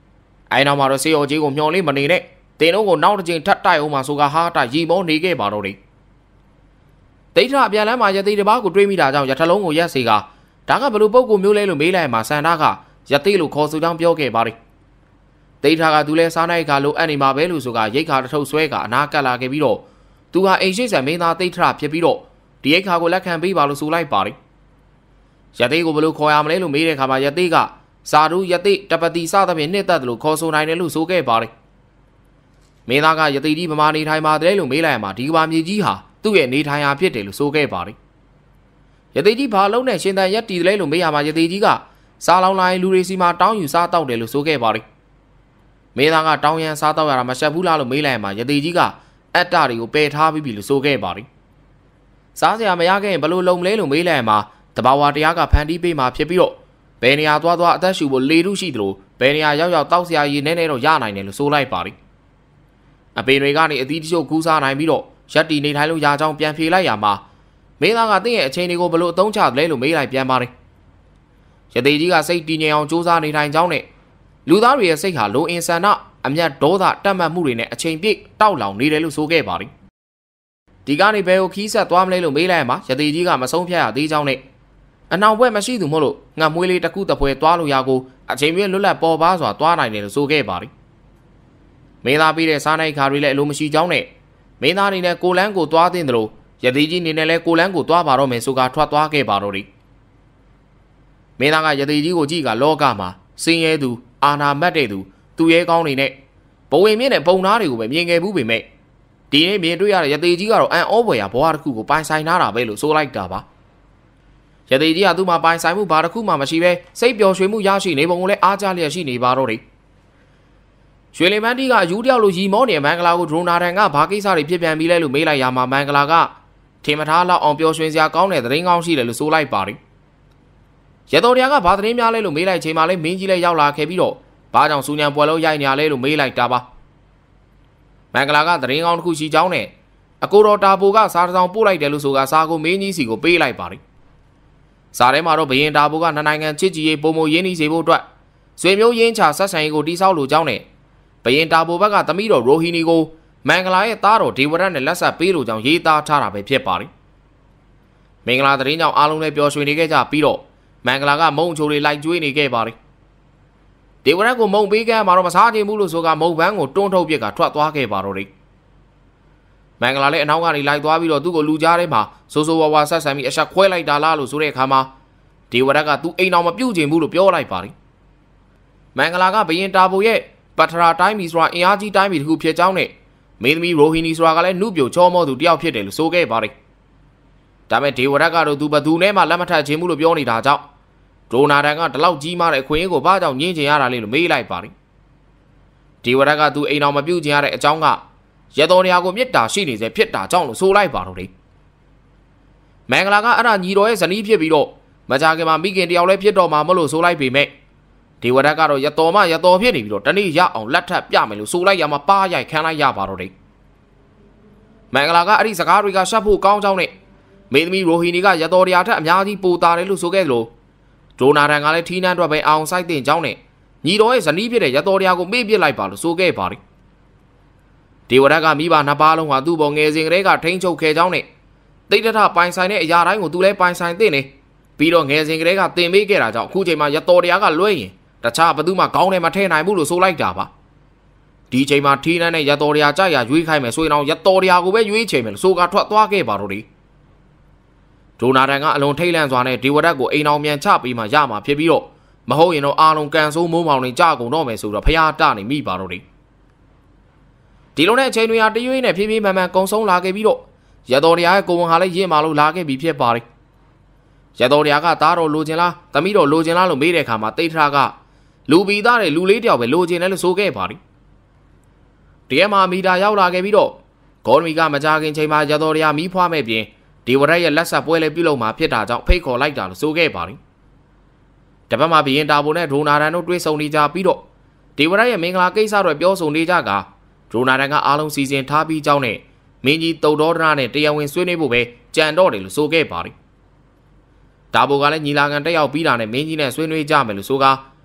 အိုင်နောက်မှာတော့စေရောကြီးကိုမျောလေးမနေနဲ့တင်တို့ကိုနောက်တစ်ချိန်ထပ်တိုက်အောင်မှာဆိုကဟာတာရီမောနေခဲ့ပါတော့တယ်တိထအပြန်လမ်းမှာရသေးတပားကိုတွေးမိတာကြောင့်ရထလုံးကိုရက်စီကဒါကဘလို့ပုတ်ကိုမျိုးလဲလို့မေးလိုက်မှာစန္ဒကရသေးလို့ခေါ်ဆိုကြောင်းပြောခဲ့ပါတယ်တိထကသူလဲစားနိုင်ကလိုအပ်နေမှာပဲလို့ဆိုကရိတ်ခါတထုပ်ဆွဲကအနာကပ်လာခဲ့ပြီးတော့သူဟာအိမ်ရှိဆန်မင်းသားတိထဖြစ်ပြီးတော့ဒီရိတ်ခါကိုလက်ခံပေးပါလို့ဆိုလိုက်ပါတယ်ရသေးကိုဘလို့ခေါ်ရမလဲလို့မေးတဲ့အခါမှာရသေးကစာရူရသေးတပတိစသဖြင့်နှစ်သက်တယ်လို့ခေါ်ဆိုနိုင်တယ်လို့ဆိုခဲ့ပါတယ်မင်းသားကရသေးကြီးဗမာနေထိုင်ပါတယ်လို့မေးလိုက်မှာဒီကဘာမြေကြီးဟာသူ့ရဲ့နေထိုင်ရာဖြစ်တယ်လို့ဆိုခဲ့ပါတယ်ရသေးကြီးဘာလုံးနဲ့ရှင်တန်ရက်တီတယ်လို့မေးရမှာရသေးကြီးကစားလောင်းလာရင်လူတွေစီမှာတောင်းယူစားတောက်တယ်လို့ဆိုခဲ့ပါတယ်မင်းသားကတောင်းရန်စားတောက်ရတာမရှက်ဘူးလားလို့မေးလိုက်မှာရသေးကြီးကအတ္တတွေကိုပယ်ထားပြီးပြီလို့ဆိုခဲ့ပါတယ်စားစရာမရခဲ့ရင်ဘလို့လုံမလဲလို့မေးလိုက်မှာတဘာဝတရားကဖန်တီးပေးမှာဖြစ်ပြီးတော့ဘယ်နေရာသွားအသက်ရှူဖို့လေထုရှိသလိုဘယ်နေရာရောက်တောက်စရာရည်နဲ့တော့ရနိုင်တယ်လို့ဆိုလိုက်ပါတယ်အပင်တွေကနေအသီးတချို့ကူးစားနိုင်ပြီးတော့ရက်တီနေထိုင်လို့ရကြောင်းပြန်ဖြေလိုက်ရမှာမင်းသားကတင့်ရဲ့အချိန်တွေကိုဘလို့အသုံးချတယ်လို့မေးလိုက်ပြန်ပါတယ်ရသေးကြီးကစိတ်တည်ငြိမ်အောင်စူးစမ်းနေထိုင်ကြောင်းနဲ့လူသားတွေရဲ့စိတ်ဟာလိုအင်ဆန္ဒအမျက်ဒေါသတက်မှတ်မှုတွေနဲ့အချိန်ပြည့်တောက်လောင်နေတယ်လို့ဆိုခဲ့ပါတယ်ဒီကနေဘယ်ကိုခီးဆက်သွားမလဲလို့မေးလိုက်မှာရသေးကြီးကမဆုံးဖြတ်ရသေးကြောင်းနဲ့အနောင်ဘွဲ့မရှိသူမို့လို့ငှက်မွေးလေးတစ်ခုတစ်ပွဲသွားလို့ရကိုအချိန်ပြည့်လွတ်လပ်ပေါ်ပါစွာသွားနိုင်တယ်လို့ဆိုခဲ့ပါတယ်မင်းသားပြီးတဲ့စားနိုင်ခါတွေလည်းအလိုမရှိကြောင်းနဲ့မင်းသားအနေနဲ့ကိုလန်းကိုသွားတဲ့တယ်လို့ရသေးကြီးအနေနဲ့လည်းကိုလန်းကိုသွားပါတော့မယ်ဆိုကထွက်သွားခဲ့ပါတော့တယ်မင်းသားကရသေးကြီးကိုကြည့်ကလောကမှာစင်းရဲသူအာနာမတ်တဲ့သူသူရဲကောင်းနေနဲ့ဘဝင်မြင့်တဲ့ပုံသားတွေကိုပဲမြင်ခဲ့ဘူးပေမဲ့ဒီနေ့မြင်တွေ့ရတဲ့ရသေးကြီးကတော့အန်ဩဘွယ်ရဘဝတစ်ခုကိုပိုင်ဆိုင်ထားတာပဲလို့ဆိုလိုက်တာပါရသေးကြီးကသူ့မှာပိုင်ဆိုင်မှုဘာတစ်ခုမှမရှိပဲစိတ်ပျော်ရွှင်မှုရရှိနေပုံကိုလည်းအားကြလျက်ရှိနေပါတော့တယ်ရွှေလီမန်းတီကအယူတယောက်လိုရီမောနေမန်ဂလာကိုဒရိုနာတန်ကဘာကိစ္စတွေဖြစ်ပြန်ပြီလဲလို့မေးလိုက်ရမှာမန်ဂလာကထင်မထားလောက်အောင်ပျော်ရွှင်စရာကောင်းတဲ့သတင်းကောင်းရှိတယ်လို့ဆိုလိုက်ပါတယ်ရတော်တရားကဘာသတင်းများလဲလို့မေးလိုက်ချိန်မှာလဲမင်းကြီးလည်းရောက်လာခဲ့ပြီးတော့ဘာကြောင့်စူညံပွဲလုံးရိုက်နေရလဲလို့မေးလိုက်တာပါမန်ဂလာကသတင်းကောင်းတစ်ခုရှိကြောင်းနဲ့အကိုတော်တာပိုကစားတစ်စောင်ပို့လိုက်တယ်လို့ဆိုကစားကိုမင်းကြီးစီကိုပေးလိုက်ပါတယ်စားထဲမှာတော့ဘရင်တာပိုကနှစ်နိုင်ငံချစ်ကြည်ရေးပုံမရင်းနှီးစေဖို့အတွက်ဆွေမျိုးရင်းချဆက်ဆံရေးကိုတိစောက်လိုကြောင်းနဲ့ဘရင်တာပိုဘက်ကသမီးတော်ရိုဟီနီကိုမန်ဂလာရဲ့သားတော်ဒေဝရတ်နဲ့လက်ဆက်ပေးလိုကြောင်းရေးသားထားတာပဲဖြစ်ပါတယ်မင်္ဂလာသတင်းကြောင့်အားလုံးလည်းပျော်ရွှင်နေခဲ့ကြပြီးတော့မန်ဂလာကမုံချိုတွေလိုက်ကျွေးနေခဲ့ပါတယ်ဒေဝရတ်ကိုမုံပေးခဲ့မှာတော့မစားချင်ဘူးလို့ဆိုကမုံပန်းကိုတွန်းထုတ်ပစ်ကထွက်သွားခဲ့ပါတော့တယ်မန်ဂလာလည်းအနောက်ကနေလိုက်သွားပြီးတော့သူ့ကိုလူကြားထဲမှာဆိုးဆိုးဝါးဝါဆက်ဆံပြီးအဆက်ခွဲလိုက်တာလားလို့ဆိုတဲ့အခါမှာဒေဝရတ်ကသူ့အိမ်အောင်မပြုတ်ချင်ဘူးလို့ပြောလိုက်ပါတယ်မန်ဂလာကဘရင်တာပိုရဲ့ပထရာတိုင်းပြည်ဆိုတာအင်အားကြီးတိုင်းပြည်တစ်ခုဖြစ်ကြောင်းနဲ့မင်းသမီးရိုဟီနီဆိုတာကလည်းနှုတ်ပြိုချောမောသူတယောက်ဖြစ်တယ်လို့ဆိုခဲ့ပါတယ်ဒါပေမဲ့ဒေဝရတ်ကတော့သူဘသူနဲ့မှလက်မထပ်ခြင်းဘူးလို့ပြောနေတာကြောင့်ဒရိုနာတန်ကဒီလောက်ကြီးမားတဲ့အခွင့်အရေးကိုဘာကြောင့်ညှင်းချင်ရတာလဲလို့မေးလိုက်ပါတယ်ဒေဝရတ်ကသူအိမ်အောင်မပြုတ်ချင်ရတဲ့အကြောင်းကရတော်နေရာကိုမြစ်တာရှိနေစေဖြစ်တာကြောင့်လို့ဆိုလိုက်ပါတော့တယ်မင်္ဂလာကအဲ့ဒါညီတော်ရဲ့ဇနီးဖြစ်ပြီးတော့မကြခင်မှာမိခင်တယောက်လည်းဖြစ်တော်မှာမလို့ဆိုလိုက်ပေမဲ့ဒေဝရတ်ကတော့ရတော်မှရတော်ဖြစ်နေပြီးတော့တနေ့ရအောင်လက်ထပ်ပြမယ်လို့ဆိုလိုက်ရမှာပါရိုက်ခန်းလိုက်ရပါတော့တယ်မင်္ဂလာကအဲ့ဒီစကားတွေကရှက်ဖို့ကောင်းကြောင်းနဲ့မင်းသမီးရိုဟီနီကရတော်တရားထက်အများကြီးပိုတာတယ်လို့ဆိုခဲ့သလိုဒရိုနာတန်ကလည်းထီးနှန်းအတွက်ပဲအောင်ဆိုင်တင်ကြောင်းနဲ့ညီတော်ရဲ့ဇနီးဖြစ်တဲ့ရတော်တရားကိုမေ့ပစ်လိုက်ပါလို့ဆိုခဲ့ပါတယ်ဒေဝရတ်ကမိဘနှစ်ပါးလုံးဟာသူ့ပေါ်ငယ်စဉ်ကလေးကထိန်းချုပ်ခဲ့ကြောင်းနဲ့တိတ်တထပိုင်ဆိုင်တဲ့အရာတိုင်းကိုသူလည်းပိုင်ဆိုင်သိနေပြီးတော့ငယ်စဉ်ကလေးကတင်ပေးခဲ့တာကြောင့်အခုချိန်မှာရတော်တရားကလွှဲရင်တခြားဘသူမှကောင်းတယ်မထည့်နိုင်ဘူးလို့ဆိုလိုက်တာပါဒီချိန်မှာထီးနှန်းနဲ့ရတော်တရားကြရရွေးခိုင်းမယ်ဆိုရင်တော့ရတော်တရားကိုပဲရွေးချယ်မယ်လို့ဆိုကထွက်သွားခဲ့ပါတော့တယ်ဒရိုနာတန်ကအလွန်ထိတ်လန့်စွာနဲ့ဒေဝရတ်ကိုအိမ်အောင်မြန်ချပြီးမှရမှာဖြစ်ပြီးတော့မဟုတ်ရင်တော့အာလုံးကန်ဆိုးမိုးမောင်တွေကြကုန်တော့မယ်ဆိုတော့ဖျားတနေမိပါတော့တယ်ဒီလိုနဲ့အချိန်တွေဟာတရွေ့နဲ့ဖြည်းဖြည်းမှန်မှန်ကုံဆုံးလာခဲ့ပြီးတော့ရတော်တရားရဲ့ကိုဝန်ဟာလည်းရင့်မာလို့လာခဲ့ပြီဖြစ်ပါတယ်ရတော်တရားကသားတော်လိုချင်လားသမီးတော်လိုချင်လားလို့မေးတဲ့အခါမှာတိတ်ထကလူပီသားတဲ့လူလေးတယောက်ပဲလိုချင်တယ်လို့ဆိုခဲ့ပါတယ်တကယ်မှမီတာရောက်လာခဲ့ပြီးတော့ဂေါ်မီကမကြခင်ချိန်မှာရတော်တရားမီးဖွားမဲ့ပြင်ဒေဝရတ်ရဲ့လက်ဆက်ပွဲလေးပြုလုပ်မှာဖြစ်တာကြောင့်ဖိတ်ခေါ်လိုက်တာလို့ဆိုခဲ့ပါတယ်တပတ်မှဘရင်တာဘုံနဲ့ဒရိုနာတန်တို့တွေ့ဆုံနေကြပြီးတော့ဒေဝရတ်ရဲ့မင်္ဂလာကိစ္စတွေပြောဆိုနေကြကဒရိုနာတန်ကအားလုံးစီစဉ်ထားပြီးကြောင်းနဲ့မင်းကြီးတုတ်တော်ဒနာနဲ့တရားဝင်ဆွေးနွေးဖို့ပဲကြံတော့တယ်လို့ဆိုခဲ့ပါတယ်ဒါဘိုကလည်းညီလာခံတက်ရောက်ပြီးတာနဲ့မင်းကြီးနဲ့ဆွေးနွေးကြမယ်လို့ဆိုကာ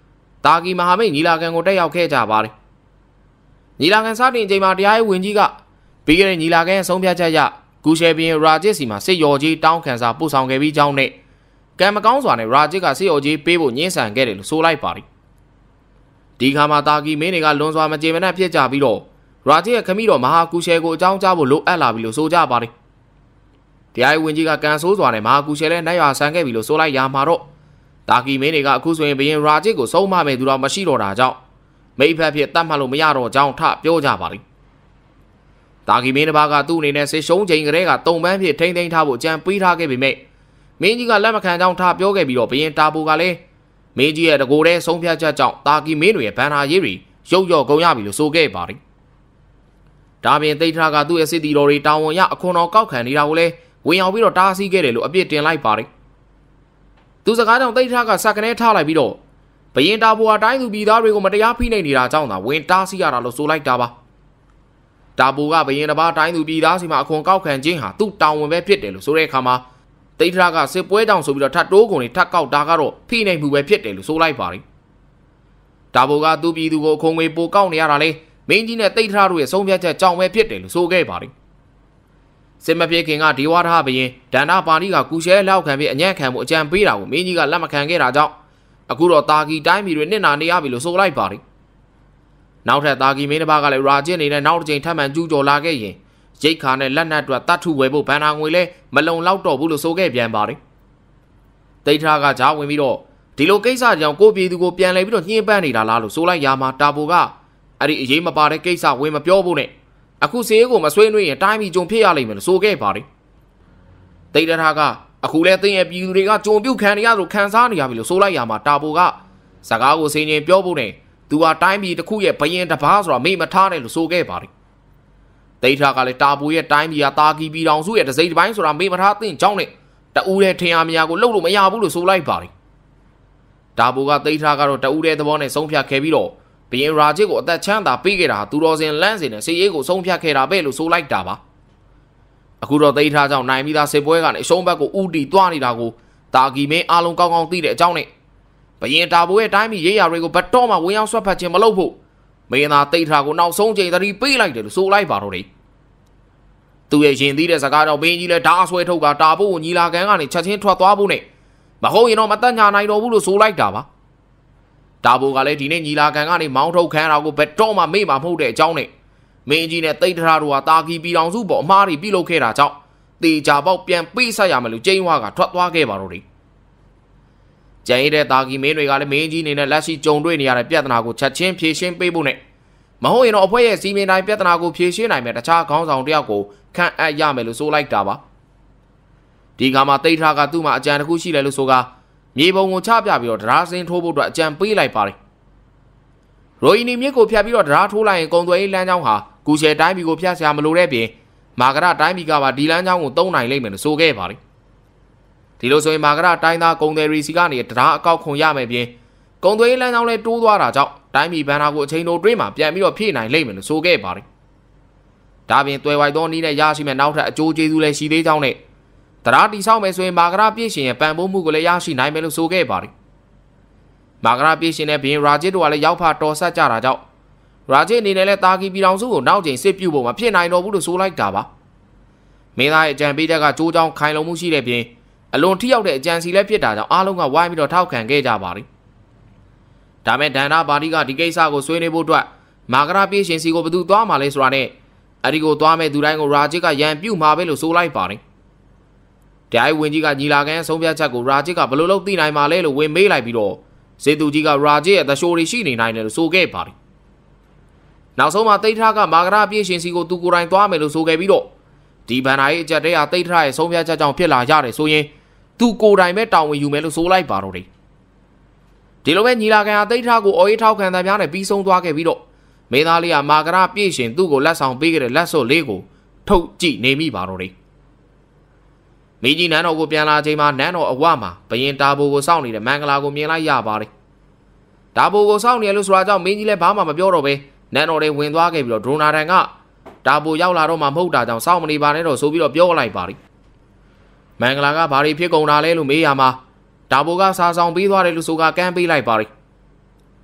တာကီမဟာမိတ်ညီလာခံကိုတက်ရောက်ခဲ့ကြပါတယ်ညီလာခံစတင်ချိန်မှာတရားရေးဝန်ကြီးကပြီးခဲ့တဲ့ညီလာခံဆုံးဖြတ်ချက်အရကူရှယ်ဘီရင်ရာဂျစ်စီမှာစစ်ရော်ကြီးတောင်းခံစာပို့ဆောင်ခဲ့ပြီးကြောင်းနဲ့ကံမကောင်းစွာနဲ့ရာဂျစ်ကစစ်ရော်ကြီးပေးဖို့ညှင်းဆန်ခဲ့တယ်လို့ဆိုလိုက်ပါတယ်ဒီခါမှာတာကီမင်းတွေကလွန်စွာမကြေမနက်ဖြစ်ကြပြီးတော့ရာဂျစ်ရဲ့ခမီးတော်မဟာကူရှယ်ကိုအကြောင်းကြားဖို့လိုအပ်လာပြီလို့ဆိုကြပါတယ်တရားရေးဝန်ကြီးကကန်ဆိုးစွာနဲ့မဟာကူရှယ်လည်းနိုင်ရွာဆန်ခဲ့ပြီလို့ဆိုလိုက်ရမှာတော့တာကီမင်းတွေကအခုဆိုရင်ဘရင်ရာဂျစ်ကိုဆုံးမမဲ့သူတော်မရှိတော့တာကြောင့်မိဖက်ဖြစ်တတ်မှတ်လို့မရတော့ကြောင်းထပြောကြပါလိမ့်တာကီမင်းတစ်ပါးကသူ့အနေနဲ့စစ်ရှုံးချိန်ကလေးကတုံပန်းဖြစ်ထိမ့်သိမ်းထားဖို့ကြံပေးထားခဲ့ပေမဲ့မင်းကြီးကလက်မခံကြောင်းထပြောခဲ့ပြီးတော့ဘရင်တာဘူကလည်းမင်းကြီးရဲ့တကိုယ်တည်းဆုံးဖြတ်ချက်ကြောင့်တာကီမင်းတွေရဲ့ဘန်နာရေးတွေရုပ်ရော့ကုန်ရပြီလို့ဆိုခဲ့ပါလိမ့်ဒါပြင်သိထကသူ့ရဲ့စစ်တီတော်တွေတာဝန်ရအခွန်တော်ကောက်ခံနေတာကိုလည်းဝင်ရောက်ပြီးတော့တားဆီးခဲ့တယ်လို့အပြစ်တင်လိုက်ပါလိမ့်သူစကားကြောင့်သိထကစကနေထားလိုက်ပြီးတော့ဘရင်တာဘူဟာတိုင်းသူပြည်သားတွေကိုမတရားဖိနှိပ်နေတာကြောင့်သာဝင်တားဆီးရတာလို့ဆိုလိုက်တာပါတာဘူကဘရင်တစ်ပါးတိုင်းသူပြည်သားစီမှာအခွန်ကောက်ခံခြင်းဟာသူ့တာဝန်ပဲဖြစ်တယ်လို့ဆိုတဲ့အခါမှာသိထကစစ်ပွဲကြောင့်ဆိုပြီးတော့ထပ်တိုးကုန်တွေထပ်ကောက်တာကတော့ဖိနှိပ်မှုပဲဖြစ်တယ်လို့ဆိုလိုက်ပါလိမ့်တာဘူကသူ့ပြည်သူကိုအခွန်ငွေပိုကောက်နေရတာလေမင်းကြီးနဲ့သိထတို့ရဲ့ဆုံးဖြတ်ချက်ကြောင့်ပဲဖြစ်တယ်လို့ဆိုခဲ့ပါလိမ့်စစ်မပြေခင်ကဒီဝါဒဘရင်ဒန္တာပါတီကကူရှဲလောက်ခံပြီးအညံ့ခံမှုအကြံပေးတာကိုမင်းကြီးကလက်မခံခဲ့တာကြောင့်အခုတော့တာကီတိုင်းပြည်တွေနစ်နာနေရပြီလို့ဆိုလိုက်ပါလိမ့်နောက်ထပ်တာကီမင်းတစ်ပါးကလည်းရာဂျစ်နေတဲ့နောက်တစ်ချိန်ထပ်မံကျူးကျော်လာခဲ့ရင်ရိတ်ခါနဲ့လက်နက်တွေတတ်ထုဝယ်ဖို့ဘန်နာငွေလဲမလုံလောက်တော့ဘူးလို့ဆိုခဲ့ပြန်ပါလိမ့်သိထကကြားဝင်ပြီးတော့ဒီလိုကိစ္စကြောင့်ကိုပြည်သူကိုပြန်လဲပြီးတော့ညှင်းပန်းနေတာလားလို့ဆိုလိုက်ရမှာတာဘူကအဲ့ဒီအရေးမပါတဲ့ကိစ္စဝင်မပြောဖို့နဲ့အခုစေးကိုမဆွေးနွေးရင်တိုင်းပြည်ကြုံဖြစ်ရလိမ့်မယ်လို့ဆိုခဲ့ပါလိမ့်သိထကအခုလဲသိရဲ့ပြည်သူတွေကကြုံပြုတ်ခံရလို့ခံစားနေရပြီလို့ဆိုလိုက်ရမှာတာဘူကစကားကိုစင်ရင်ပြောဖို့နဲ့သူဟာတိုင်းပြည်တစ်ခုရဲ့ဘရင်တစ်ပါးဆိုတာမေ့မထားနဲ့လို့ဆိုခဲ့ပါလိမ့်သိထကလည်းတာဘူရဲ့တိုင်းပြည်ဟာတာကီပြည်တော်စုရဲ့တစိမ့်တစ်ပိုင်းဆိုတာမေ့မထားသင့်ကြောင်းနဲ့တူးတဲ့ထင်အားမြာကိုလှုပ်လို့မရဘူးလို့ဆိုလိုက်ပါလိမ့်တာဘူကသိထကတော့တူးတဲ့သဘောနဲ့ဆုံးဖြတ်ခဲ့ပြီးတော့ဘရင်ရာဂျစ်ကိုအသက်ချမ်းသာပေးခဲ့တာသူတော်စင်လန်းစင်နဲ့စစ်ရေးကိုဆုံးဖြတ်ခဲ့တာပဲလို့ဆိုလိုက်တာပါအခုတော့သိထကြောင့်နိုင်ပြီးသားစစ်ပွဲကနေအရှုံးဘက်ကိုဥတီသွားနေတာကိုတာကီမင်းအားလုံးကောင်းကောင်းသိတဲ့အကြောင်းနဲ့ဘရင်တာဘူရဲ့တိုင်းပြည်ရေးရာတွေကိုဘတ်တော့မှဝင်ရောက်ဆွတ်ဖက်ခြင်းမလုပ်ဖို့မင်းသားသိထကိုနောက်ဆုံးချိန်သတိပေးလိုက်တယ်လို့ဆိုလိုက်ပါတော့တယ်သူရဲ့ရင်သီးတဲ့စကားကြောင့်ဘင်းကြီးလည်းဓာအဆွဲထုတ်ကတာဖို့ကိုညီလာခံကနေချက်ချင်းထွက်သွားဖို့နဲ့မဟုတ်ရင်တော့မတက်ညာနိုင်တော့ဘူးလို့ဆိုလိုက်တာပါတာဘူကလည်းဒီနေ့ညီလာခံကနေမောင်းထုတ်ခံရတာကိုဘတ်တော့မှမေ့မှာမဟုတ်တဲ့အကြောင်းနဲ့မင်းကြီးနဲ့သိထတို့ဟာတာကီပြည်တော်စုပေါ်အမှားတွေပြုလုပ်ခဲ့တာကြောင့်တေချာပေါက်ပြန်ပေးဆက်ရမယ်လို့ကျင်းဝါကထွက်သွားခဲ့ပါတော့တယ်ကျန်ရတဲ့တာကီမင်းတွေကလည်းမင်းကြီးနေနဲ့လက်ရှိကြုံတွေ့နေရတဲ့ပြဿနာကိုချက်ချင်းဖြေရှင်းပေးဖို့နဲ့မဟုတ်ရင်တော့အဖွဲ့ရဲ့စီမင်းတိုင်းပြဿနာကိုဖြေရှင်းနိုင်မယ်တခြားခေါင်းဆောင်တယောက်ကိုခန့်အပ်ရမယ်လို့ဆိုလိုက်တာပါဒီကမှာတိတ်ထကသူ့မှာအကြံတစ်ခုရှိတယ်လို့ဆိုကမြေပုံကိုချပြပြီးတော့တရားစင်းထိုးဖို့အတွက်အကြံပေးလိုက်ပါတယ်ရိုအီနီမြစ်ကိုဖြတ်ပြီးတော့တရားထိုးလိုက်ရင်ကုံသွဲလမ်းကြောင်းဟာကူရှယ်တိုင်းပြည်ကိုဖြတ်ဆရာမလိုတဲ့ပြင်မာဂရတိုင်းပြည်ကပါဒီလမ်းကြောင်းကိုသုံးနိုင်လိမ့်မယ်လို့ဆိုခဲ့ပါတယ်ဒီလိုဆိုရင်မာဂရတိုင်းသားကုံသွဲရီစီကနေတရားအကောက်ခွန်ရမယ်ပြင်ကုံသွဲလမ်းကြောင်းလည်းတိုးသွားတာကြောင့်တိုင်းပြည်ဘန်နာကိုအချိန်တိုတွင်းမှာပြန်ပြီးတော့ဖြည့်နိုင်လိမ့်မယ်လို့ဆိုခဲ့ပါတယ်ဒါပြင်တွယ်ဝိုက်သောနည်းနဲ့ရရှိမဲ့နောက်ထပ်အကျိုးကျေးဇူးလည်းရှိသေးကြောင်းနဲ့တရားတိဆောက်မယ်ဆိုရင်မာဂရပြည့်ရှင်ရဲ့ပံ့ပိုးမှုကိုလည်းရရှိနိုင်မယ်လို့ဆိုခဲ့ပါတယ်မာဂရပြည့်ရှင်နဲ့ဘရင်ရာဂျစ်တို့ကလည်းရောက်ဖာတော်ဆက်ကြတာကြောင့်ရာဂျစ်အနေနဲ့လည်းတာကီပြည်တော်စုကိုနောက်ကျင်စစ်ပြုတ်ဖို့မဖြစ်နိုင်တော့ဘူးလို့ဆိုလိုက်တာပါမင်းသားရဲ့အကြံပေးချက်ကကြိုးကြောင်းခိုင်လုံမှုရှိတဲ့ပြင်အလွန်ထိရောက်တဲ့အကြံစီလည်းဖြစ်တာကြောင့်အားလုံးကဝိုင်းပြီးတော့ထောက်ခံခဲ့ကြပါတယ်ဒါမဲ့ဒန္တာပါတီကဒီကိစ္စကိုဆွေးနွေးဖို့အတွက်မာဂရပြည့်ရှင်စီကိုဘယ်သူသွားမှာလဲဆိုတာနဲ့အဲ့ဒီကိုသွားမဲ့သူတိုင်းကိုရာဂျစ်ကရန်ပြုတ်မှာပဲလို့ဆိုလိုက်ပါတယ်တရားဝင်ကြီးကညီလာခံဆုံးဖြတ်ချက်ကိုရာဂျစ်ကဘယ်လိုလုပ်သိနိုင်မှာလဲလို့ဝင်မေးလိုက်ပြီးတော့စေသူကြီးကရာဂျစ်ရဲ့သရှိုးတွေရှိနေနိုင်တယ်လို့ဆိုခဲ့ပါတယ်နောက်ဆုံးမှာတိတ်ထကမာဂရပြည့်ရှင်စီကိုသူကိုယ်တိုင်သွားမယ်လို့ဆိုခဲ့ပြီးတော့ဒီဘန်နာရဲ့အကြက်တဲဟာတိတ်ထရဲ့ဆုံးဖြတ်ချက်ကြောင့်ဖြစ်လာရတယ်ဆိုရင်သူကိုယ်တိုင်ပဲတာဝန်ယူမယ်လို့ဆိုလိုက်ပါတော့တယ်ဒီလိုပဲညီလာခံဟာတိတ်ထကိုအော်ရေးထောက်ခံတဲ့များနဲ့ပြီးဆုံးသွားခဲ့ပြီးတော့မင်းသားလေးကမာဂရပြည့်ရှင်သူ့ကိုလက်ဆောင်ပေးခဲ့တဲ့လက်စွပ်လေးကိုထုတ်ကြည့်နေမိပါတော့တယ်မိကြီးနန်းတော်ကိုပြန်လာချိန်မှာနန်းတော်အဝမှာဘရင်တာဘိုကိုစောင့်နေတဲ့မင်္ဂလာကိုမြင်လိုက်ရပါတယ်တာဘိုကိုစောင့်နေလို့ဆိုတာကြောင့်မင်းကြီးလည်းဘာမှမပြောတော့ပဲနန်းတော်ထဲဝင်သွားခဲ့ပြီးတော့ဒရိုနာတန်ကတာဘိုရောက်လာတော့မှမဟုတ်တာကြောင့်စောင့်မနေပါနဲ့တော့ဆိုပြီးတော့ပြောလိုက်ပါတယ်မင်္ဂလာကဘာတွေဖြစ်ကုန်တာလဲလို့မေးရမှာတာဘိုကစာဆောင်ပေးသွားတယ်လို့ဆိုကကမ်းပေးလိုက်ပါတယ်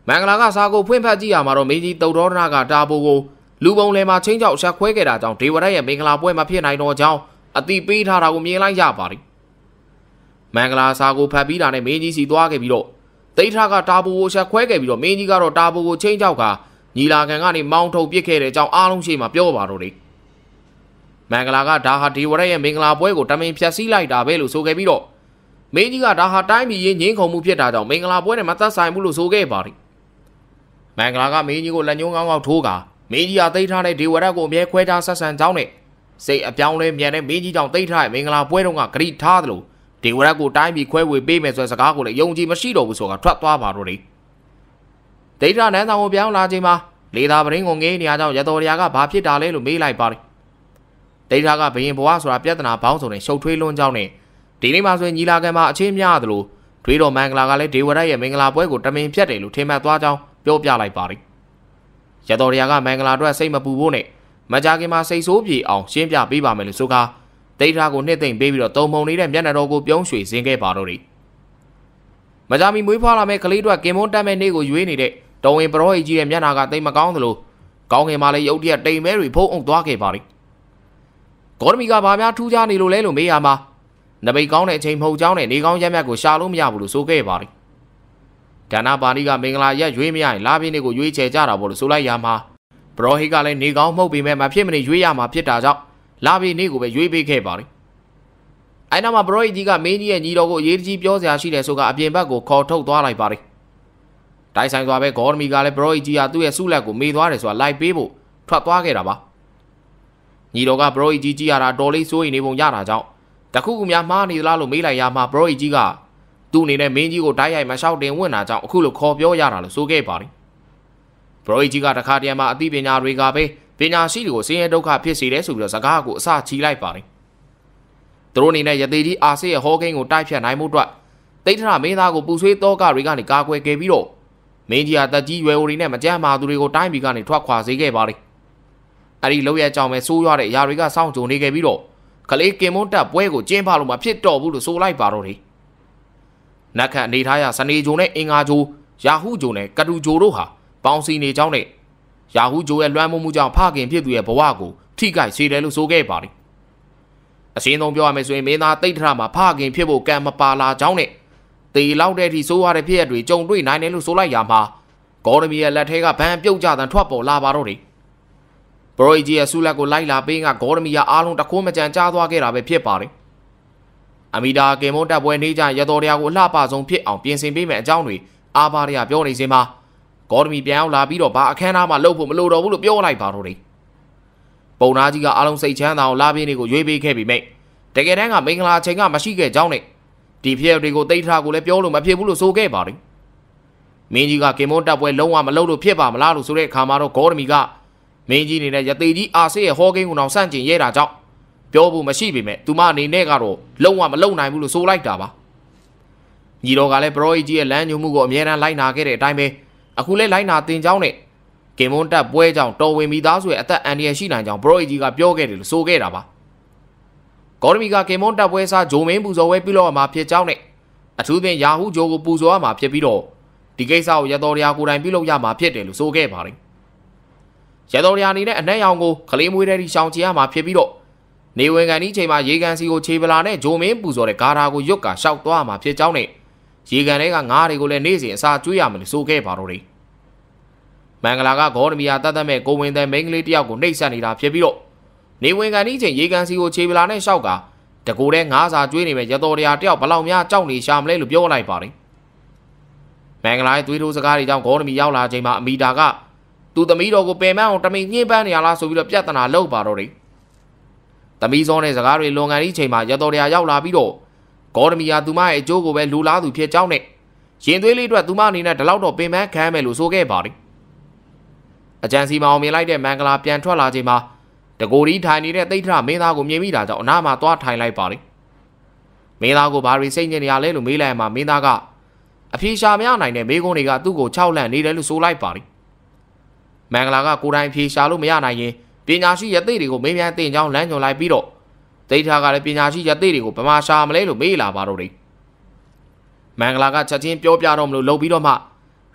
မင်္ဂလာကစာကိုဖွင့်ဖတ်ကြည့်ရမှာတော့မင်းကြီးတုတ်တော်နာကတာပိုကိုလူပုံလယ်မှာချင်းချောက်ဆက်ခွဲခဲ့တာကြောင့်ဒေဝရရဲ့မင်္ဂလာပွဲမှာဖြစ်နိုင်တော့ကြောင်းအတိပေးထားတာကိုမြင်လိုက်ရပါသည်မင်္ဂလာစာကိုဖတ်ပြီးတာနဲ့မင်းကြီးစီသွားခဲ့ပြီးတော့တိတ်ထကတာပိုကိုဆက်ခွဲခဲ့ပြီးတော့မင်းကြီးကတော့တာပိုကိုချင်းချောက်ကညီလာခံကနေမောင်းထုတ်ပစ်ခဲ့တဲ့အကြောင်းအားလုံးရှိမှပြောပါတော့တယ်မင်္ဂလာကဒါဟာဒေဝရရဲ့မင်္ဂလာပွဲကိုတမင်ဖြတ်စည်းလိုက်တာပဲလို့ဆိုခဲ့ပြီးတော့မင်းကြီးကဒါဟာတိုင်းပြည်ရင်းငင်းခုန်မှုဖြစ်တာကြောင့်မင်္ဂလာပွဲနဲ့မသက်ဆိုင်ဘူးလို့ဆိုခဲ့ပါသည်မင်္ဂလာကမင်းကြီးကိုလက်ညှိုးကောင်းကောင်းထိုးကာမင်းကြီးကသိထားတဲ့ဒေဝရကိုအမြဲခွဲခြားဆက်ဆံကြောင်းနဲ့စိတ်အပြောင်းလဲမြန်တဲ့မင်းကြီးကြောင့်သိထားတဲ့မင်္ဂလာပွဲတုန်းကဂရိထားသလိုဒေဝရကိုတိုင်းပြည်ခွဲဝေပေးမယ်ဆိုတဲ့စကားကိုလည်းယုံကြည်မရှိတော့ဘူးဆိုတာထွက်သွားပါတော့တယ်ဒိဋ္ဌာနန်းဆောင်ကိုပြောင်းလာချိန်မှာလေသာပရင်းကိုငေးနေရကြောင်းရတော်ရကဘာဖြစ်တာလဲလို့မေးလိုက်ပါတယ်ဒိဋ္ဌာကဘယင်ဘဝဆိုတာပြဿနာပေါင်းစုံနဲ့ရှုပ်ထွေးလွန်းကြောင်းနဲ့ဒီနေ့မှဆိုရင်ညီလာခံမှာအချင်းများသလိုတွေးတော်မင်္ဂလာကလည်းဒေဝရရဲ့မင်္ဂလာပွဲကိုတမင်ဖြတ်တယ်လို့ထင်မှတ်သွားကြောင်းပြောပြလိုက်ပါတယ်ရတော်ရကမင်္ဂလာအတွက်စိတ်မပူဖို့နဲ့မကြခင်မှာစိတ်ဆိုးပြေအောင်ရှင်းပြပေးပါမယ်လို့ဆိုကာဒိဋ္ဌာကိုနှစ်သိမ့်ပေးပြီးတော့တုံမုံနေတဲ့မျက်နှာတော်ကိုပြုံးရွှေစင်းခဲ့ပါတော့တယ်မကြမီမွေးဖွားလာမဲ့ကလေးတို့ကကင်မွန်းတက်မဲ့နေ့ကိုရွေးနေတဲ့တော်ဝင်ပရောဟိတ်ကြီးရဲ့မျက်နှာကတိတ်မကောင်းသလိုကောင်းငင်မှာလည်းရုတ်တရက်တိမ်မဲတွေဖုံးအောင်သွားခဲ့ပါတယ်ဂေါတမီကဘာများထူးခြားနေလို့လဲလို့မေးရမှာနမိတ်ကောင်းတဲ့အချိန်မဟုတ်ကြောင်းနဲ့နေကောင်းရက်မြတ်ကိုရှာလို့မရဘူးလို့ဆိုခဲ့ပါတယ်ဒါနပါဏိကမင်္ဂလာရက်ရွေးမရရင်လာပြင်းတွေကိုရွေးချယ်ကြတာပေါ့လို့ဆိုလိုက်ရမှာပရောဟိတ်ကလည်းနေကောင်းမှုတ်ပေမဲ့မဖြစ်မနေရွေးရမှာဖြစ်တာကြောင့်လာပြင်းနေကိုပဲရွေးပေးခဲ့ပါတယ်အဲနောက်မှာပရောဟိတ်ကြီးကမင်းကြီးရဲ့ညီတော်ကိုအရေးကြီးပြောစရာရှိတယ်ဆိုကအပြင်ဘက်ကိုခေါ်ထုတ်သွားလိုက်ပါတယ်တိုက်ဆိုင်သွားပဲဂေါတမီကလည်းပရောဟိတ်ကြီးကသူ့ရဲ့ဆုလက်ကိုမေးသွားတယ်ဆိုတာလိုက်ပေးဖို့ထွက်သွားခဲ့တာပါညီတော်ကပရောဟိတ်ကြီးကြည့်ရတာတော်လေးစိုးရိမ်နေပုံရတာကြောင့်တခုခုများမှားနေသလားလို့မေးလိုက်ရမှာပရောဟိတ်ကြီးကသူ့အနေနဲ့မင်းကြီးကိုတိုက်ရိုက်မလျှောက်တင်ဝင်တာကြောင့်အခုလိုခေါ်ပြောရတာလို့ဆိုခဲ့ပါတယ်ပရောဟိတ်ကြီးကတခါတည်းမှာအသိပညာတွေကပဲပညာရှိတွေကိုဆင်းရဲဒုက္ခဖြစ်စေတယ်ဆိုပြီးတော့စကားကိုအစချီလိုက်ပါတယ်သူတို့အနေနဲ့ယသိကြီးအာဆေးရဲ့ဟောကိန်းကိုတိုက်ဖြတ်နိုင်မှုအတွက်တိဋ္ဌရမင်းသားကိုပူဆွေးတောကတွေကနေကာကွယ်ခဲ့ပြီးတော့မင်းကြီးကတက်ကြီးရွယ်အိုတွေနဲ့မကြမ်းမာသူတွေကိုတိုင်းပြည်ကနေထွက်ခွာစေခဲ့ပါတယ်အဲ့ဒီလောက်ရကြောင်ပဲဆိုးရွားတဲ့အရာတွေကစောင့်ကြုံနေခဲ့ပြီးတော့ကလေးကင်မွန်းတက်ပွဲကိုကျင်းပလို့မဖြစ်တော့ဘူးလို့ဆိုလိုက်ပါတော့တယ်နတ်ခတ်အနေထားရစနေဂျုံနဲ့အင်္ဂါဂျိုယာဟုဂျိုနဲ့ကတူဂျိုတို့ဟာပေါင်းစည်းနေကြောင်းနဲ့ယာဟုဂျိုရဲ့လွှမ်းမိုးမှုကြောင့်ဖခင်ဖြစ်သူရဲ့ဘဝကိုထိခိုက်စေတယ်လို့ဆိုခဲ့ပါတယ်အရှင်းဆုံးပြောရမယ်ဆိုရင်မင်းသားတိတ်ထရမှာဖခင်ဖြစ်ဖို့ကံမပါလာကြောင်းနဲ့တေလောက်တဲ့အထိဆိုးရတဲ့ဖြစ်ရတွေကြုံတွေ့နိုင်တယ်လို့ဆိုလိုက်ရမှာဂေါတမီရဲ့လက်ထဲကဗန်ပြုတ်ကြတဲ့ထွက်ပေါ်လာပါတော့တယ်ပရောဟိတ်ကြီးရဲ့ဆုလက်ကိုလိုက်လာပေးကဂေါတမီကအားလုံးတခိုးမကြံကြားသွားခဲ့တာပဲဖြစ်ပါတယ်အမီတာကင်မွန်းတက်ပွဲနေကြရတော်တရားကိုအလှပဆုံးဖြစ်အောင်ပြင်ဆင်ပေးမယ်အကြောင်းတွေအာဘာရပြောနေစင်မှာဂေါတမီပြန်ရောက်လာပြီးတော့ဘာအခမ်းအနားမှလုပ်ဖို့မလိုတော့ဘူးလို့ပြောလိုက်ပါတော့တယ်ပုံနာကြီးကအားလုံးစိတ်ချမ်းသာအောင်လာပြင်းတွေကိုရွေးပေးခဲ့ပြီးမိတ်တကယ်တမ်းကမင်္ဂလာချိန်ကမရှိခဲ့ကြောင်းနဲ့ဒီဖြစ်တွေကိုတိတ်ထကိုလည်းပြောလို့မဖြစ်ဘူးလို့ဆိုခဲ့ပါတယ်မင်းကြီးကကင်မွန်းတက်ပွဲလုံးဝမလုပ်လို့ဖြစ်ပါမလားလို့ဆိုတဲ့အခါမှာတော့ဂေါတမီကမင်းကြီးနေတဲ့ရသေးကြီးအာဆေးရဲ့ဟောကိန်းကိုတော့စန့်ကျင်ရဲတာကြောင့်ပြောဖို့မရှိပေမဲ့သူမအနေနဲ့ကတော့လုံးဝမလုံနိုင်ဘူးလို့ဆိုလိုက်တာပါညီတော်ကလည်းပရောဟိတ်ကြီးရဲ့လမ်းညွှန်မှုကိုအမြဲတမ်းလိုက်နာခဲ့တဲ့အတိုင်းပဲအခုလည်းလိုက်နာတင်ကြောင်းနဲ့ကင်မွန်းတက်ပွဲကြောင့်တော်ဝင်မိသားစုရဲ့အသက်အန္တရာယ်ရှိနိုင်ကြောင်းပရောဟိတ်ကြီးကပြောခဲ့တယ်လို့ဆိုခဲ့တာပါဂေါတမီကကင်မွန်းတက်ပွဲစားဂျိုမင်းပူဇော်ဝဲပြုလုပ်ရမှာဖြစ်ကြောင်းနဲ့အထူးသဖြင့်ယာဟုဂျိုကိုပူဇော်ရမှာဖြစ်ပြီးတော့ဒီကိစ္စကိုရတော်တရားကိုယ်တိုင်ပြုလုပ်ရမှာဖြစ်တယ်လို့ဆိုခဲ့ပါတယ်ရတော်တရားအနေနဲ့အနှံ့ရောင်ကိုကလေးမွေးတဲ့ဒီရှောင်ချရမှာဖြစ်ပြီးတော့နေဝင်ကန်ဒီချိန်မှာရေကန်စီကိုခြေပလာနဲ့ဂျိုမင်းပူဇော်တဲ့ဂါထာကိုရွတ်ကာရှောက်သွားမှာဖြစ်ကြောင်းနဲ့ရေကန်တွေကငါးတွေကိုလည်းနေ့စဉ်အစာကျွေးရမယ်လို့ဆိုခဲ့ပါတော့တယ်မင်္ဂလာကဂေါတမီယာတတ်တတ်မဲ့ကိုဝင်တဲ့မိန်းကလေးတယောက်ကိုနှိပ်စက်နေတာဖြစ်ပြီးတော့နေဝင်ကန်ဒီချိန်ရေကန်စီကိုခြေပလာနဲ့ရှောက်ကတကူတဲ့ငါးစာကျွေးနေမဲ့ရတော်တရားတယောက်ဘလောက်များကြောက်နေရှာမလဲလို့ပြောလိုက်ပါတယ်မင်္ဂလာရဲ့သွေးထိုးစကားတွေကြောင့်ဂေါတမီရောက်လာချိန်မှာအမီတာကသူသမီးတော်ကိုပယ်မအောင်တမင်ညှင်းပန်းနေရလားဆိုပြီးတော့ပြဿနာလုပ်ပါတော့တယ်သမီးစောနဲ့စကားတွေလွန်ကန်ဒီချိန်မှာရတော်တရားရောက်လာပြီးတော့ဂေါတမီယာသူမရဲ့အကျိုးကိုပဲလူလားသူဖြစ်ကြောင်းနဲ့ရင်သွေးလေးအတွက်သူမအနေနဲ့ဒီလောက်တော့ပင်ပန်းခံမယ်လို့ဆိုခဲ့ပါတယ်အကြံစီမအောင်မြင်လိုက်တဲ့မင်္ဂလာပြန်ထွက်လာချိန်မှာတကိုဒီထိုင်နေတဲ့တိတ်ထရမင်းသားကိုမြင်မိတာကြောင့်အနားမှာသွားထိုင်လိုက်ပါတယ်မင်းသားကိုဘာတွေစိတ်ညစ်နေရလဲလို့မေးလိုက်မှမင်းသားကအဖြေရှာမရနိုင်တဲ့မိကုန်းတွေကသူ့ကို6လန့်နေတယ်လို့ဆိုလိုက်ပါတယ်မင်္ဂလာကကိုယ်တိုင်ဖြေရှာလို့မရနိုင်ရင်ပညာရှိရသေးတွေကိုမေးမြန်းတင်ကြောင်းလမ်းညွှန်လိုက်ပြီးတော့တိတ်ထကလည်းပညာရှိရသေးတွေကိုဗမာရှာမလဲလို့မေးလာပါတော့တယ်မင်္ဂလာကချက်ချင်းပြောပြတော့မလို့လှုပ်ပြီးတော့မှ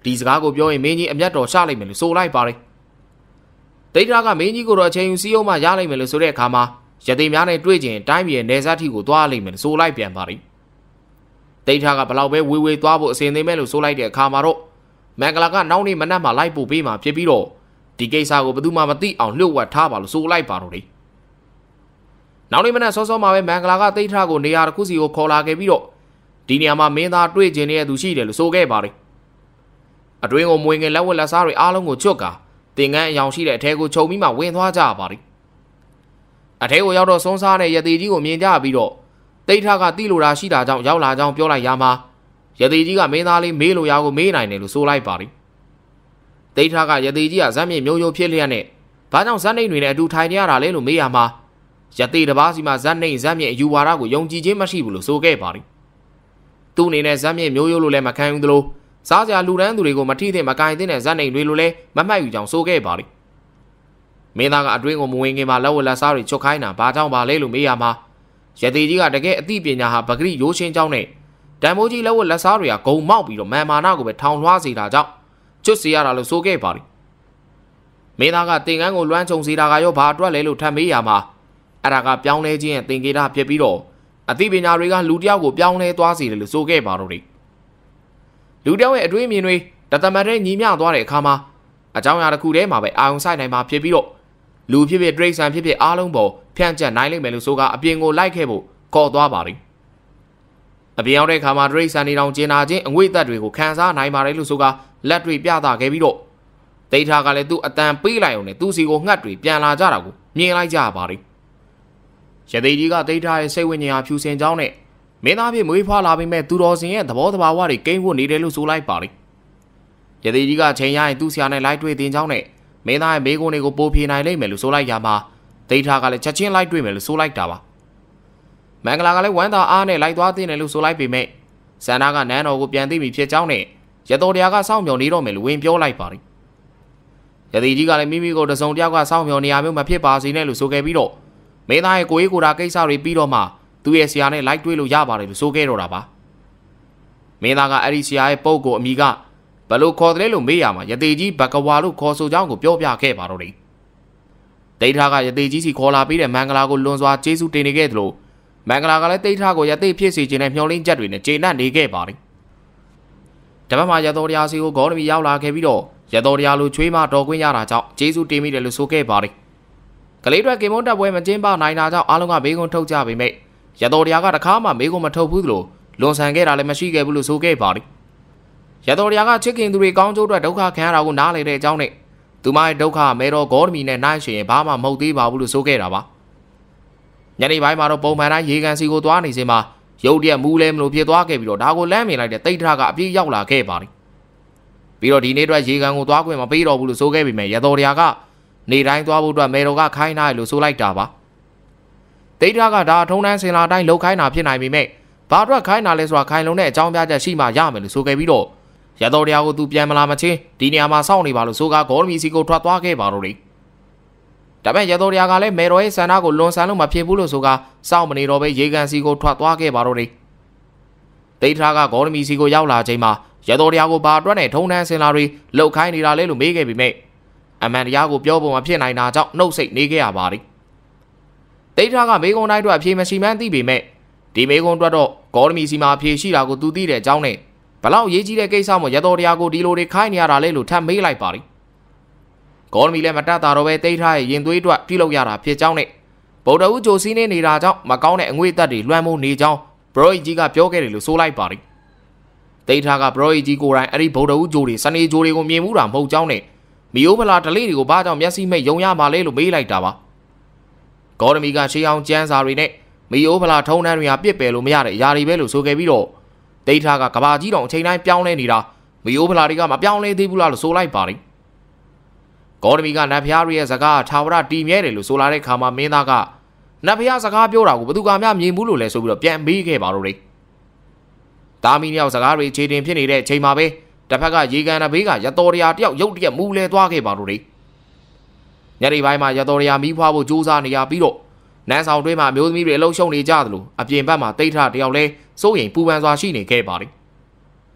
ဒီစကားကိုပြောရင်မင်းကြီးအမျက်တော်ရှာလိုက်မယ်လို့ဆိုလိုက်ပါတယ်ဒိဋ္ဌာကမင်းကြီးကိုတော့အချိန်ယူစည်းအောင်မှရလိုက်မယ်လို့ဆိုတဲ့အခါမှာရသေးများနဲ့တွေ့ကျင်တိုင်းပြည်ရဲ့နေစားထီကိုသွားလိုက်မယ်လို့ဆိုလိုက်ပြန်ပါတယ်ဒိဋ္ဌာကဘလောက်ပဲဝေးသွားဖို့အစဉ်သင်းမဲ့လို့ဆိုလိုက်တဲ့အခါမှာတော့မင်္ဂလာကနောက်နေ့မနက်မှလိုက်ပို့ပေးမှာဖြစ်ပြီးတော့ဒီကိစ္စကိုဘယ်သူမှမသိအောင်လှုပ်ဝက်ထားပါလို့ဆိုလိုက်ပါတော့တယ်နောက်နေ့မနက်စောစောမှာပဲမင်္ဂလာကဒိဋ္ဌာကိုနေရာတစ်ခုစီကိုခေါ်လာခဲ့ပြီးတော့ဒီနေရာမှာမင်းသားတွေ့ကျင်နေတဲ့သူရှိတယ်လို့ဆိုခဲ့ပါတယ်အတွင်းကိုမွေငယ်လက်ဝက်လက်စားတွေအားလုံးကိုချွတ်ကာတင်ငန်းအယောင်ရှိတဲ့အထဲကိုခြုံပြီးမှဝင်သွားကြပါတယ်အထဲကိုရောက်တော့ဆုံးစားတဲ့ရသေးကြီးကိုမြင်ကြပြီးတော့ဒိဋ္ဌာကတိလိုတာရှိတာကြောင့်ရောက်လာကြောင်းပြောလိုက်ရမှာရသေးကြီးကမင်းသားလေးမေးလို့ရကိုမေးနိုင်တယ်လို့ဆိုလိုက်ပါတယ်ဒိဋ္ဌာကရသေးကြီးကဇက်မြင့်မျိုးရိုးဖြစ်လျက်နဲ့ဘာကြောင့်ဇက်နှိမ်တွေနဲ့အတူထိုင်နေရတာလဲလို့မေးရမှာရသေးတစ်ပါးစီမှာဇက်နှိမ်ဇက်မြင့်အယူဝါဒကိုယုံကြည်ခြင်းမရှိဘူးလို့ဆိုခဲ့ပါတယ်သူ့အနေနဲ့ဇက်မြင့်မျိုးရိုးလို့လည်းမခံယူသလိုစားစရာလူတန်းသူတွေကိုမထိသင့်မကင်သင့်တဲ့ဇက်နှိမ်တွေလိုလည်းမမှတ်ယူကြောင်းဆိုခဲ့ပါတယ်မင်းသားကအတွင်းကိုမဝင်ခင်မှာလက်ဝက်လက်စားတွေချွတ်ခိုင်းတာဘာကြောင့်ပါလဲလို့မေးရမှာရသေးကြီးကတကယ်အသိပညာဟာပဂရိရိုးရှင်းကြောင်းနဲ့တန်မိုးကြီးလက်ဝက်လက်စားတွေကဂုံမောက်ပြီးတော့မာမာနာကိုပဲထောင်လွှားစေတာကြောင့်ချွတ်စီရတာလို့ဆိုခဲ့ပါတယ်မင်းသားကတင်ကန်းကိုလွှမ်းခြုံစီတာကရောဘာအတွက်လဲလို့ထပ်မေးရမှာအဲ့ဒါကပြောင်းလဲခြင်းရဲ့သင်္ကေတဖြစ်ပြီးတော့အသိပညာတွေကလူတယောက်ကိုပြောင်းလဲသွားစေတယ်လို့ဆိုခဲ့ပါတော့တယ်လူတယောက်ရဲ့အတွေးမြင်တွေတသမတ်တဲ့ညီမျှသွားတဲ့အခါမှာအကြောင်းအရာတစ်ခုတည်းမှာပဲအာရုံစိုက်နိုင်မှာဖြစ်ပြီးတော့လူဖြစ်ဖြစ်တိရစ္ဆာန်ဖြစ်ဖြစ်အားလုံးပေါ်ဖြန့်ကျက်နိုင်လိမ့်မယ်လို့ဆိုကအပြင်ကိုလိုက်ခဲ့ဖို့ခေါ်သွားပါတယ်အပြင်ရောက်တဲ့အခါမှာတိရစ္ဆာန်တွေတောင်ကျင်နာခြင်းအငွေ့သက်တွေကိုခံစားနိုင်ပါတယ်လို့ဆိုကလက်တွေပြသခဲ့ပြီးတော့ဒိဋ္ဌာကလည်းသူ့အတန်ပေးလိုက်အောင်နဲ့သူ့စီကိုငှက်တွေပြန်လာကြတာကိုမြင်လိုက်ကြပါတယ်ရသေးကြီးကဒိဋ္ဌာရဲ့စိတ်ဝိညာဉ်ဟာဖြူစင်ကြောင်းနဲ့မင်းသားဖြစ်မွေးဖွားလာပြီးမဲ့သူတော်စင်ရဲ့သဘောတဘာဝတွေကိန်းဝတ်နေတယ်လို့ဆိုလိုက်ပါတယ်ရသေးကြီးကချိန်ရရင်သူ့ဆရာနဲ့လိုက်တွေ့တင်ကြောင်းနဲ့မင်းသားရဲ့မိကုန်းတွေကိုပိုးဖြေနိုင်လိမ့်မယ်လို့ဆိုလိုက်ရမှာဒိဋ္ဌာကလည်းချက်ချင်းလိုက်တွေ့မယ်လို့ဆိုလိုက်တာပါမင်္ဂလာကလည်းဝမ်းသာအားနဲ့လိုက်သွားသိတယ်လို့ဆိုလိုက်ပေမဲ့ဇန္နာကနန်းတော်ကိုပြန်သိပြီဖြစ်ကြောင်းနဲ့ရတော်တရားကစောင့်မျှော်နေတော့မယ်လို့ဝင်ပြောလိုက်ပါတယ်ရသေးကြီးကလည်းမိမိကိုတစုံတယောက်ကစောင့်မျှော်နေရမျိုးမဖြစ်ပါစေနဲ့လို့ဆိုခဲ့ပြီးတော့မင်းသားရဲ့ကိုယ်ရေးကိုယ်တာကိစ္စတွေပြီးတော့မှသူ့ရဲ့ဆရာနဲ့လိုက်တွေ့လို့ရပါတယ်လို့ဆိုခဲ့တော့တာပါမင်းသားကအဲ့ဒီဆရာရဲ့ပုံကိုအမိကဘလို့ခေါ်တယ်လို့မေးရမှာရသေးကြီးဘကဝါလို့ခေါ်ဆိုကြောင်းကိုပြောပြခဲ့ပါတော့တယ်ဒိဋ္ဌာကရသေးကြီးစီခေါ်လာပြီးတဲ့မင်္ဂလာကိုလွန်စွာကျေးဇူးတင်နေခဲ့သလိုမင်္ဂလာကလည်းဒိဋ္ဌာကိုရသေးဖြစ်စေခြင်းနဲ့မျှော်လင့်ချက်တွေနဲ့ကျေနပ်နေခဲ့ပါတယ်တပတ်မှာရတော်တရားစီကိုဂေါတမီရောက်လာခဲ့ပြီးတော့ရတော်တရားလိုချွေးမတော်ခွင့်ရတာကြောင့်ကျေးဇူးတင်မိတယ်လို့ဆိုခဲ့ပါတယ်ကလေးတွေကင်မွန်တပ်ပွဲမကျင်းပနိုင်တာကြောင့်အားလုံးကဘေးကုန်းထုတ်ကြပေမဲ့ရတော်တရားကတခါမှဘေးကုန်းမထုတ်ဘူးသလိုလွန်ဆန်ခဲ့တာလည်းမရှိခဲ့ဘူးလို့ဆိုခဲ့ပါတယ်ရတော်တရားကချစ်ခင်သူတွေကောင်းကျိုးအတွက်ဒုက္ခခံရတာကိုနားလည်တဲ့အကြောင်းနဲ့သူမရဲ့ဒုက္ခမဲတော်ဂေါတမီနဲ့နိုင်ရှင်ဘာမှမဟုတ်သေးပါဘူးလို့ဆိုခဲ့တာပါညနေပိုင်းမှာတော့ပုံမှန်တိုင်းရေကန်စီကိုသွားနေစဉ်မှာရုတ်တရက်မူးလဲမလို့ဖြစ်သွားခဲ့ပြီးတော့ဒါကိုလမ်းမြင်လိုက်တဲ့တိတ်ထကအပြည့်ရောက်လာခဲ့ပါတယ်ပြီးတော့ဒီနေ့အတွက်ရေကန်ကိုသွားခွင့်မပေးတော့ဘူးလို့ဆိုခဲ့ပေမဲ့ရတော်တရားကနေတိုင်းသွားဖို့အတွက်မဲတော်ကခိုင်းထားတယ်လို့ဆိုလိုက်တာပါတိတ်ထကဒါထုံးတန်းစင်လာတိုင်းလှုပ်ခိုင်းတာဖြစ်နိုင်ပေမဲ့ဘာအတွက်ခိုင်းတာလဲဆိုတာခိုင်လုံတဲ့အကြောင်းပြချက်ရှိမှရမယ်လို့ဆိုခဲ့ပြီးတော့ရတော်တရားကိုသူပြန်မလာမချင်းဒီနေရာမှာစောင့်နေပါလို့ဆိုကဂေါတမီစီကိုထွက်သွားခဲ့ပါတော့တယ်ဒါပေမဲ့ရတော်တရားကလည်းမဲတော်ရဲ့ဆန္ဒကိုလွန်ဆန်လို့မဖြစ်ဘူးလို့ဆိုကစောင့်မနေတော့ပဲရေကန်စီကိုထွက်သွားခဲ့ပါတော့တယ်တိတ်ထကဂေါတမီစီကိုရောက်လာချိန်မှာရတော်တရားကိုဘာအတွက်နဲ့ထုံးတန်းစင်လာတွေလှုပ်ခိုင်းနေတာလဲလို့မေးခဲ့ပေမဲ့အမှန်တရားကိုပြောဖို့မဖြစ်နိုင်တာကြောင့်နှုတ်ဆိတ်နေခဲ့ရပါတယ်တိတ်ထကမေကုန်းတိုင်းအတွက်အဖြေမရှိမှန်းသိပေမဲ့ဒီမေကုန်းအတွက်တော့ဂေါတမီစီမှာအဖြေရှိတာကိုသူသိတဲ့အကြောင်းနဲ့ဘလောက်ရေးကြီးတဲ့ကိစ္စမို့ရတော်တရားကိုဒီလိုတွေခိုင်းနေရတာလဲလို့ထပ်မေးလိုက်ပါတယ်ဂေါတမီလည်းမတတ်တာတော့ပဲတိတ်ထရဲ့ရင်သွေးအတွက်ပြုလုပ်ရတာဖြစ်ကြောင်းနဲ့ဗုဒ္ဓဦးဂျိုစီးနေတာကြောင့်မကောင်းတဲ့အငွေ့သက်တွေလွှမ်းမိုးနေကြောင်းဘရိုကြီးကပြောခဲ့တယ်လို့ဆိုလိုက်ပါတယ်တိတ်ထကဘရိုကြီးကိုယ်တိုင်အဲ့ဒီဗုဒ္ဓဦးဂျိုတွေစနေဂျိုတွေကိုမြင်မှုတာမဟုတ်ကြောင်းနဲ့မီယိုဖလာဒလေးတွေကိုဘာကြောင့်မျက်စိမိတ်ယုံရပါလဲလို့မေးလိုက်တာပါဂေါတမီကရှေးအောင်ကျန်းစာတွေနဲ့မီယိုဖလာထုံးတန်းတွေဟာပြစ်ပယ်လို့မရတဲ့အရာတွေပဲလို့ဆိုခဲ့ပြီးတော့ဒိဋ္ဌာကကဘာကြီးတောင်အချိန်တိုင်းပြောင်းလဲနေတာမီယိုဖလာတွေကမပြောင်းလဲသေးဘူးလားလို့ဆိုလိုက်ပါတယ်ဂေါတမီကနတ်ဖျားရဲ့စကားထာဝရတီမြဲတယ်လို့ဆိုလာတဲ့ခါမှာမင်းသားကနတ်ဖျားစကားပြောတာကိုဘသူကမှမြင်ဘူးလို့လဲဆိုပြီးတော့ပြန်မေးခဲ့ပါတော့တယ်တာမီနှစ်ယောက်စကားတွေခြေတင်ဖြစ်နေတဲ့အချိန်မှာပဲတစ်ဖက်ကရေကန်တဲ့ဘေးကရတော်တရားတယောက်ရုတ်တရက်မူလဲသွားခဲ့ပါတော့တယ်ညနေပိုင်းမှာရတော်တရားမီးဖွားဖို့ကြိုးစားနေရပြီးတော့နန်းဆောင်တွင်းမှာမျိုးသမီးတွေအလုံးရှုံနေကြသလိုအပြင်ဘက်မှာတိတ်ထတယောက်လဲစိုးရိမ်ပူပန်စွာရှိနေခဲ့ပါတယ်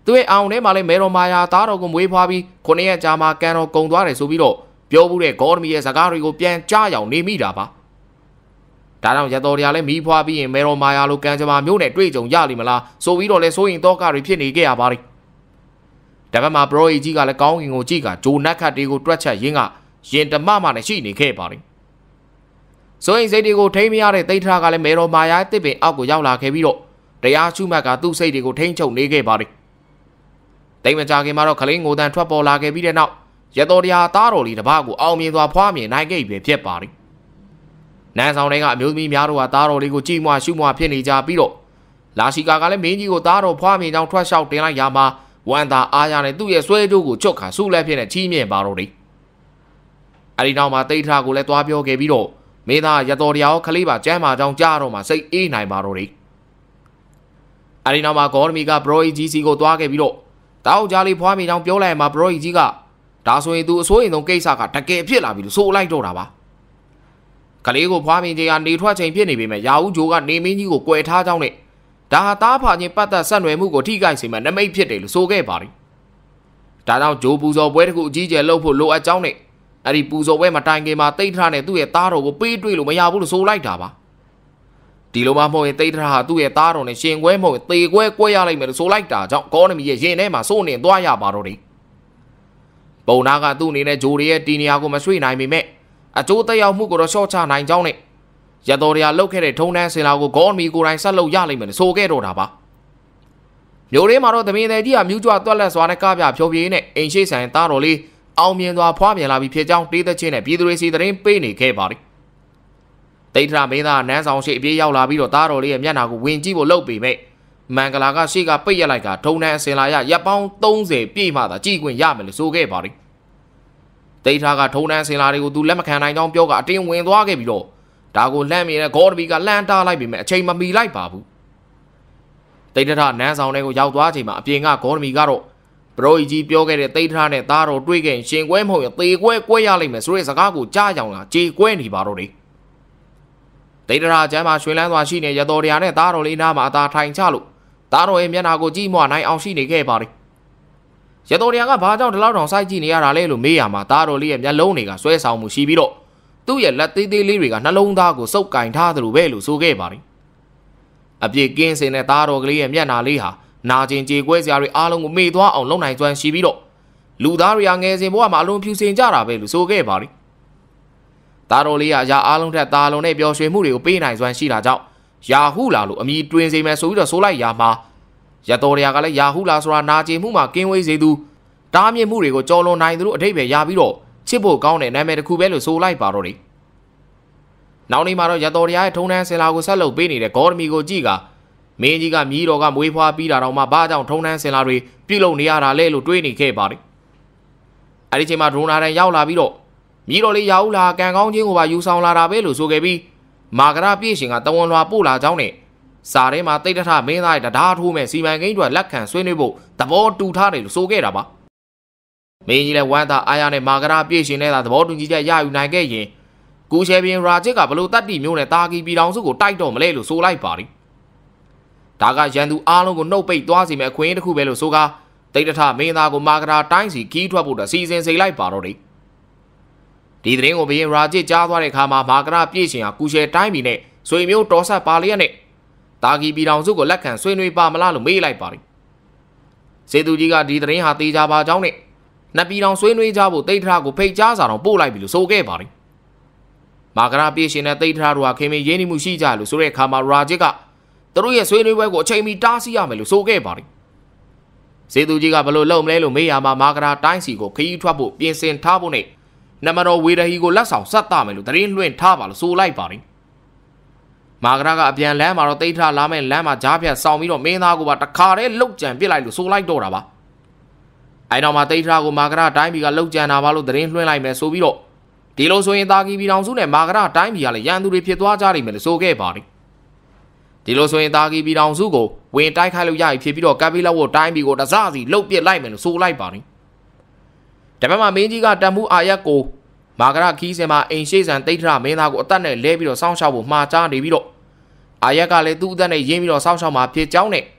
သူရဲ့အောင်ထဲမှာလည်းမေတော်မာယာသားတော်ကိုမွေးဖွားပြီး9ရက်ကြာမှကန်တော်ကုံသွားတယ်ဆိုပြီးတော့ပြောမှုတဲ့ဂေါတမီရဲ့စကားတွေကိုပြန်ကြားရောက်နေမိတာပါဒါကြောင့်ရတော်တွေကလည်းမိဖွားပြီးရင်မေတော်မာယာလိုကံကြမ္မာမျိုးနဲ့တွေ့ကြုံရလိမ့်မလားဆိုပြီးတော့လဲစိုးရင်တော့ကတွေဖြစ်နေခဲ့ရပါတယ်ဒါပေမဲ့ဘရိုအီကြီးကလည်းကောင်းကင်ကိုကြည့်ကဂျိုနက်ခတ်တွေကိုတွက်ချက်ရင်းကရင်တမမနဲ့ရှိနေခဲ့ပါတယ်စိုးရင်စိတ်တွေကိုထိမ့်မရတဲ့သိထကလည်းမေတော်မာယာတစ်ပင်အောက်ကိုရောက်လာခဲ့ပြီးတော့တရားရှုမှတ်ကသူ့စိတ်တွေကိုထိမ့်ချုပ်နေခဲ့ပါတယ်တိတ်မကြခင်မှာတော့ခလင်းငိုတန်ထွက်ပေါ်လာခဲ့ပြီးတဲ့နောက်ရတော်တရားသားတော်လေးတစ်ပါးကိုအောင်မြင်စွာဖွားမြင်နိုင်ခဲ့ပြီဖြစ်ပါတယ်နန်းဆောင်တွေကအမျိုးသမီးများတို့ကသားတော်လေးကိုကြည်မွားရှုမွားဖြစ်နေကြပြီးတော့လာရှိကာကလည်းမင်းကြီးကိုသားတော်ဖွားမြင်ကြောင်းထွက်လျှောက်တင်လိုက်ရမှာဝမ်းသာအားရနဲ့သူ့ရဲ့ဆွဲကြိုးကိုချွတ်ခါဆုလက်ဖြစ်နဲ့ချီးမြှင့်ပါတော့တယ်အဲဒီနောက်မှာတိတ်ထကိုလည်းသွားပြောခဲ့ပြီးတော့မင်းသားရတော်တရားကိုခလေးပါကျမ်းမာကြောင်းကြားတော့မှစိတ်အေးနိုင်ပါတော့တယ်အဲဒီနောက်မှာဂေါတမီကဘရိုအီကြီးစီကိုသွားခဲ့ပြီးတော့တောက်ကြလေးဖွားမြင်ကြောင်းပြောလိုက်မှာဘရိုအီကြီးကဒါဆိုရင်သူအစိုးရင်ဆုံးကိစ္စကတကယ်ဖြစ်လာပြီလို့ဆိုလိုက်တော့တာပါကလေးကိုဖွားမြင်ခြင်းကနေထွက်ချိန်ဖြစ်နေပေမဲ့ရာဦးဂျိုကနေမင်းကြီးကိုကွယ်ထားကြောင်းနဲ့ဒါဟာသားဖာချင်းပတ်သက်ဆက်နွယ်မှုကိုထိခိုက်စေမဲ့နမိတ်ဖြစ်တယ်လို့ဆိုခဲ့ပါတယ်ဒါကြောင့်ဂျိုပူဇော်ပွဲတစ်ခုအကြီးကျယ်လုပ်ဖို့လိုအပ်ကြောင်းနဲ့အဲ့ဒီပူဇော်ပွဲမတိုင်ခင်မှာတိတ်ထနဲ့သူ့ရဲ့သားတော်ကိုပေးတွေ့လို့မရဘူးလို့ဆိုလိုက်တာပါဒီလိုမှမဟုတ်ရင်တိတ်ထဟာသူ့ရဲ့သားတော်နဲ့ရှင်ကွဲမဟုတ်ရင်သေကွဲကွဲရလိုက်မယ်လို့ဆိုလိုက်တာကြောင့်ကောနမီရဲ့ရင်ထဲမှာစိုးနေသွားရပါတော့တယ်ပုံနာကသူ့အနေနဲ့ဂျိုရဲ့တီနီယာကိုမဆွေးနိုင်ပေမဲ့အကျိုးသက်ရောက်မှုကိုတော့ရှော့ချနိုင်ကြောင်းနဲ့ရတော်တွေကလုတ်ခဲ့တဲ့ထုံတန်းစင်လာကိုဂေါမီကိုယ်တိုင်ဆက်လုပ်ရလိမ့်မယ်လို့ဆိုခဲ့တော့တာပါမျိုးလေးမှာတော့သမင်းတဲ့ကြီးကမြူးကြွတွက်လက်စွာနဲ့ကားပြဖြိုပြေးနဲ့အိမ်ရှိဆိုင်သားတော်လေးအောင်မြင်စွာဖွားမြင်လာပြီးဖြစ်ကြောင်းတေးသက်ချင်းနဲ့ပြည်သူတွေစီသတင်းပေးနေခဲ့ပါတယ်တိတ်ထမင်းသားနန်းဆောင်ရှိအပြေးရောက်လာပြီးတော့သားတော်လေးရဲ့မျက်နှာကိုဝင်ကြည့်ဖို့လှုပ်ပေမဲ့မင်္ဂလာကရှေ့ကပိတ်ရက်လိုက်ကထုံတန်းအစင်လာရရပ်ပေါင်း30ပြည့်မှသာကြည့်ခွင့်ရမယ်လို့ဆိုခဲ့ပါတယ်တိတ်ထကထုံတန်းအစင်လာတွေကိုသူလက်မခံနိုင်ကြောင်းပြောကအတင်းဝင်သွားခဲ့ပြီးတော့ဒါကိုလှမ်းမြင်တဲ့ဂေါတမီကလှမ်းတားလိုက်ပေမဲ့အချိန်မမီလိုက်ပါဘူးတိတ်ထနန်းဆောင်တွေကိုရောက်သွားချိန်မှာအပြင်ကဂေါတမီကတော့ဘရိုအီကြီးပြောခဲ့တဲ့တိတ်ထနဲ့သားတော်တွေ့ခဲ့ရင်ရှင်ကွဲမဟုတ်ရင်သေကွဲကွဲရလိမ့်မယ်ဆိုတဲ့စကားကိုကြားကြောင်လာကြေကွဲနေပါတော့တယ်တိတ်ထကျမ်းမှာရွှေလန်းစွာရှိနေရတော်တရားနဲ့သားတော်လေးနားမှာအသာထိုင်ချလို့သားတော်ရဲ့မျက်နှာကိုကြည့်မွနိုင်အောင်ရှိနေခဲ့ပါတယ်ရတော်တရားကဘာကြောင့်ဒီလောက်တောင်စိုက်ကြည့်နေရတာလဲလို့မေးရမှာသားတော်လေးရဲ့မျက်လုံးတွေကဆွဲဆောင်မှုရှိပြီးတော့သူ့ရဲ့လက်သေးသေးလေးတွေကနှလုံးသားကိုစုပ်ကင်ထားသလိုပဲလို့ဆိုခဲ့ပါတယ်အပြည့်ကင်းစင်တဲ့သားတော်ကလေးရဲ့မျက်နှာလေးဟာနာကျင်ကြေကွဲစရာတွေအားလုံးကိုမေ့သွားအောင်လုပ်နိုင်စွမ်းရှိပြီးတော့လူသားတွေကငယ်စဉ်ဘဝမှာအလုံးဖြူစင်ကြတာပဲလို့ဆိုခဲ့ပါတယ်သားတော်လေးကရာအားလုံးထက်သားလုံးနဲ့ပျော်ရွှင်မှုတွေကိုပေးနိုင်စွမ်းရှိတာကြောင့်ယာဟုလာလို့အမည်တွင်စေမယ်ဆိုပြီးတော့ဆိုလိုက်ရမှာရတော်တွေကလည်းယာဟုလာဆိုတာနာကျင်မှုမှာကင်းဝေးစေသူတားမြစ်မှုတွေကိုကြော်လွန်နိုင်သူတို့အထိပ္ပယ်ရပြီးတော့ချစ်ဖို့ကောင်းတဲ့နာမည်တစ်ခုပဲလို့ဆိုလိုက်ပါတော့တယ်နောက်နေ့မှာတော့ရတော်တရားရဲ့ထုံတန်းစင်လာကိုဆက်လုပ်ပေးနေတဲ့ဂေါတမီကိုကြည့်ကမင်းကြီးကမြည်တော်ကမွေးဖွားပြီးတာတော့မှဘာကြောင့်ထုံတန်းစင်လာတွေပြုလုပ်နေရတာလဲလို့တွေးနေခဲ့ပါတယ်အဲဒီချိန်မှာဒရိုနာတန်ရောက်လာပြီးတော့မြည်တော်လေးရာဟုလာကံကောင်းခြင်းကိုပါယူဆောင်လာတာပဲလို့ဆိုခဲ့ပြီးမာဂရပြည့်ရှင်ကတဝန်လွာပို့လာကြောင်းနဲ့စာထဲမှာတိတ်တထမင်းသားရဲ့တရားထိုးမဲ့စီမံကိန်းတွေလက်ခံဆွေးနွေးဖို့သဘောတူထားတယ်လို့ဆိုခဲ့တာပါမင်းကြီးလည်းဝမ်းသာအားရနဲ့မာဂရပြည့်ရှင်နဲ့သာသဘောတူညီချက်ရယူနိုင်ခဲ့ရင်ကူရှယ်ပြင်ရာချစ်ကဘလို့တတ်တိမျိုးနဲ့တာဂီပြည်တော်စုကိုတိုက်တော့မလဲလို့ဆိုလိုက်ပါတယ်ဒါကရန်သူအားလုံးကိုနှုတ်ပိတ်သွားစီမဲ့အခွင့်အရေးတစ်ခုပဲလို့ဆိုကားတိတ်တထမင်းသားကိုမာဂရာတိုင်းစီခီးထွက်ဖို့စီစဉ်စိတ်လိုက်ပါတော့တယ်ဒီသတင်းကိုဘရင်ရာချစ်ကြားသွားတဲ့အခါမှာမာဂရာပြည့်ရှင်ဟာကူရှယ်တိုင်းပြည်နဲ့ဆွေမျိုးတော်ဆက်ပါလျက်နဲ့တာဂီပြည်တော်စုကိုလက်ခံဆွေးနွေးပါမလားလို့မေးလိုက်ပါတယ်စေသူကြီးကဒီသတင်းဟာတေးကြပါကြောင်းနဲ့နှစ်ပြည်တော်ဆွေးနွေးကြဖို့တိတ်ထကိုဖိတ်ကြားစာတော်ပို့လိုက်ပြီလို့ဆိုခဲ့ပါတယ်မာဂရာပြည့်ရှင်နဲ့တိတ်ထတို့ဟာခင်မင်းရင်းနှီးမှုရှိကြလို့ဆိုတဲ့အခါမှာရာချစ်ကသူတို့ရဲ့ဆွေးနွေးပွဲကိုအချိန်မီတားဆီးရမယ်လို့ဆိုခဲ့ပါတယ်စေသူကြီးကဘလို့လုံမလဲလို့မေးရမှာမာဂရာတိုင်းစီကိုခရီးထွက်ဖို့ပြင်ဆင်ထားဖို့နဲ့နမတော်ဝေဒဟီကိုလက်ဆောင်ဆက်တာမယ်လို့သတင်းလွှင့်ထားပါလို့ဆိုလိုက်ပါတယ်မာဂရာကအပြန်လမ်းမှာတော့တိတ်ထလာမဲ့လမ်းမှာကြားဖြတ်ဆောင်ပြီးတော့မင်းသားကိုပါတခါတည်းလှုပ်ကြံပစ်လိုက်လို့ဆိုလိုက်တော့တာပါအဲနောက်မှာတိတ်ထကိုမာဂရာတိုင်းပြည်ကလှုပ်ကြံတာပါလို့သတင်းလွှင့်လိုက်မယ်ဆိုပြီးတော့ဒီလိုဆိုရင်တာဂီပြည်တော်စုနဲ့မာဂရာတိုင်းပြည်ကလည်းရန်သူတွေဖြစ်သွားကြလိမ့်မယ်လို့ဆိုခဲ့ပါတယ်ဒီလိုဆိုရင်တာဂီပြည်တော်စုကိုဝင်တိုက်ခိုက်လို့ရပြီဖြစ်ပြီးတော့ကပ်ပြီးလောက်ကိုတိုင်းပြည်ကိုတစစီလှုပ်ပစ်လိုက်မယ်လို့ဆိုလိုက်ပါတယ်ဒါပေမဲ့မင်းကြီးကတန်မှုအာရက်ကိုမာဂရာခီးစင်မှာအိမ်ရှိဆန်တိတ်ထမင်းသားကိုအသက်နဲ့လဲပြီးတော့စောင့်ရှောက်ဖို့မှားကြားနေပြီးတော့အာရက်ကလည်းသူ့အသက်နဲ့ရင်းပြီးတော့စောင့်ရှောက်မှာဖြစ်ကြောင်းနဲ့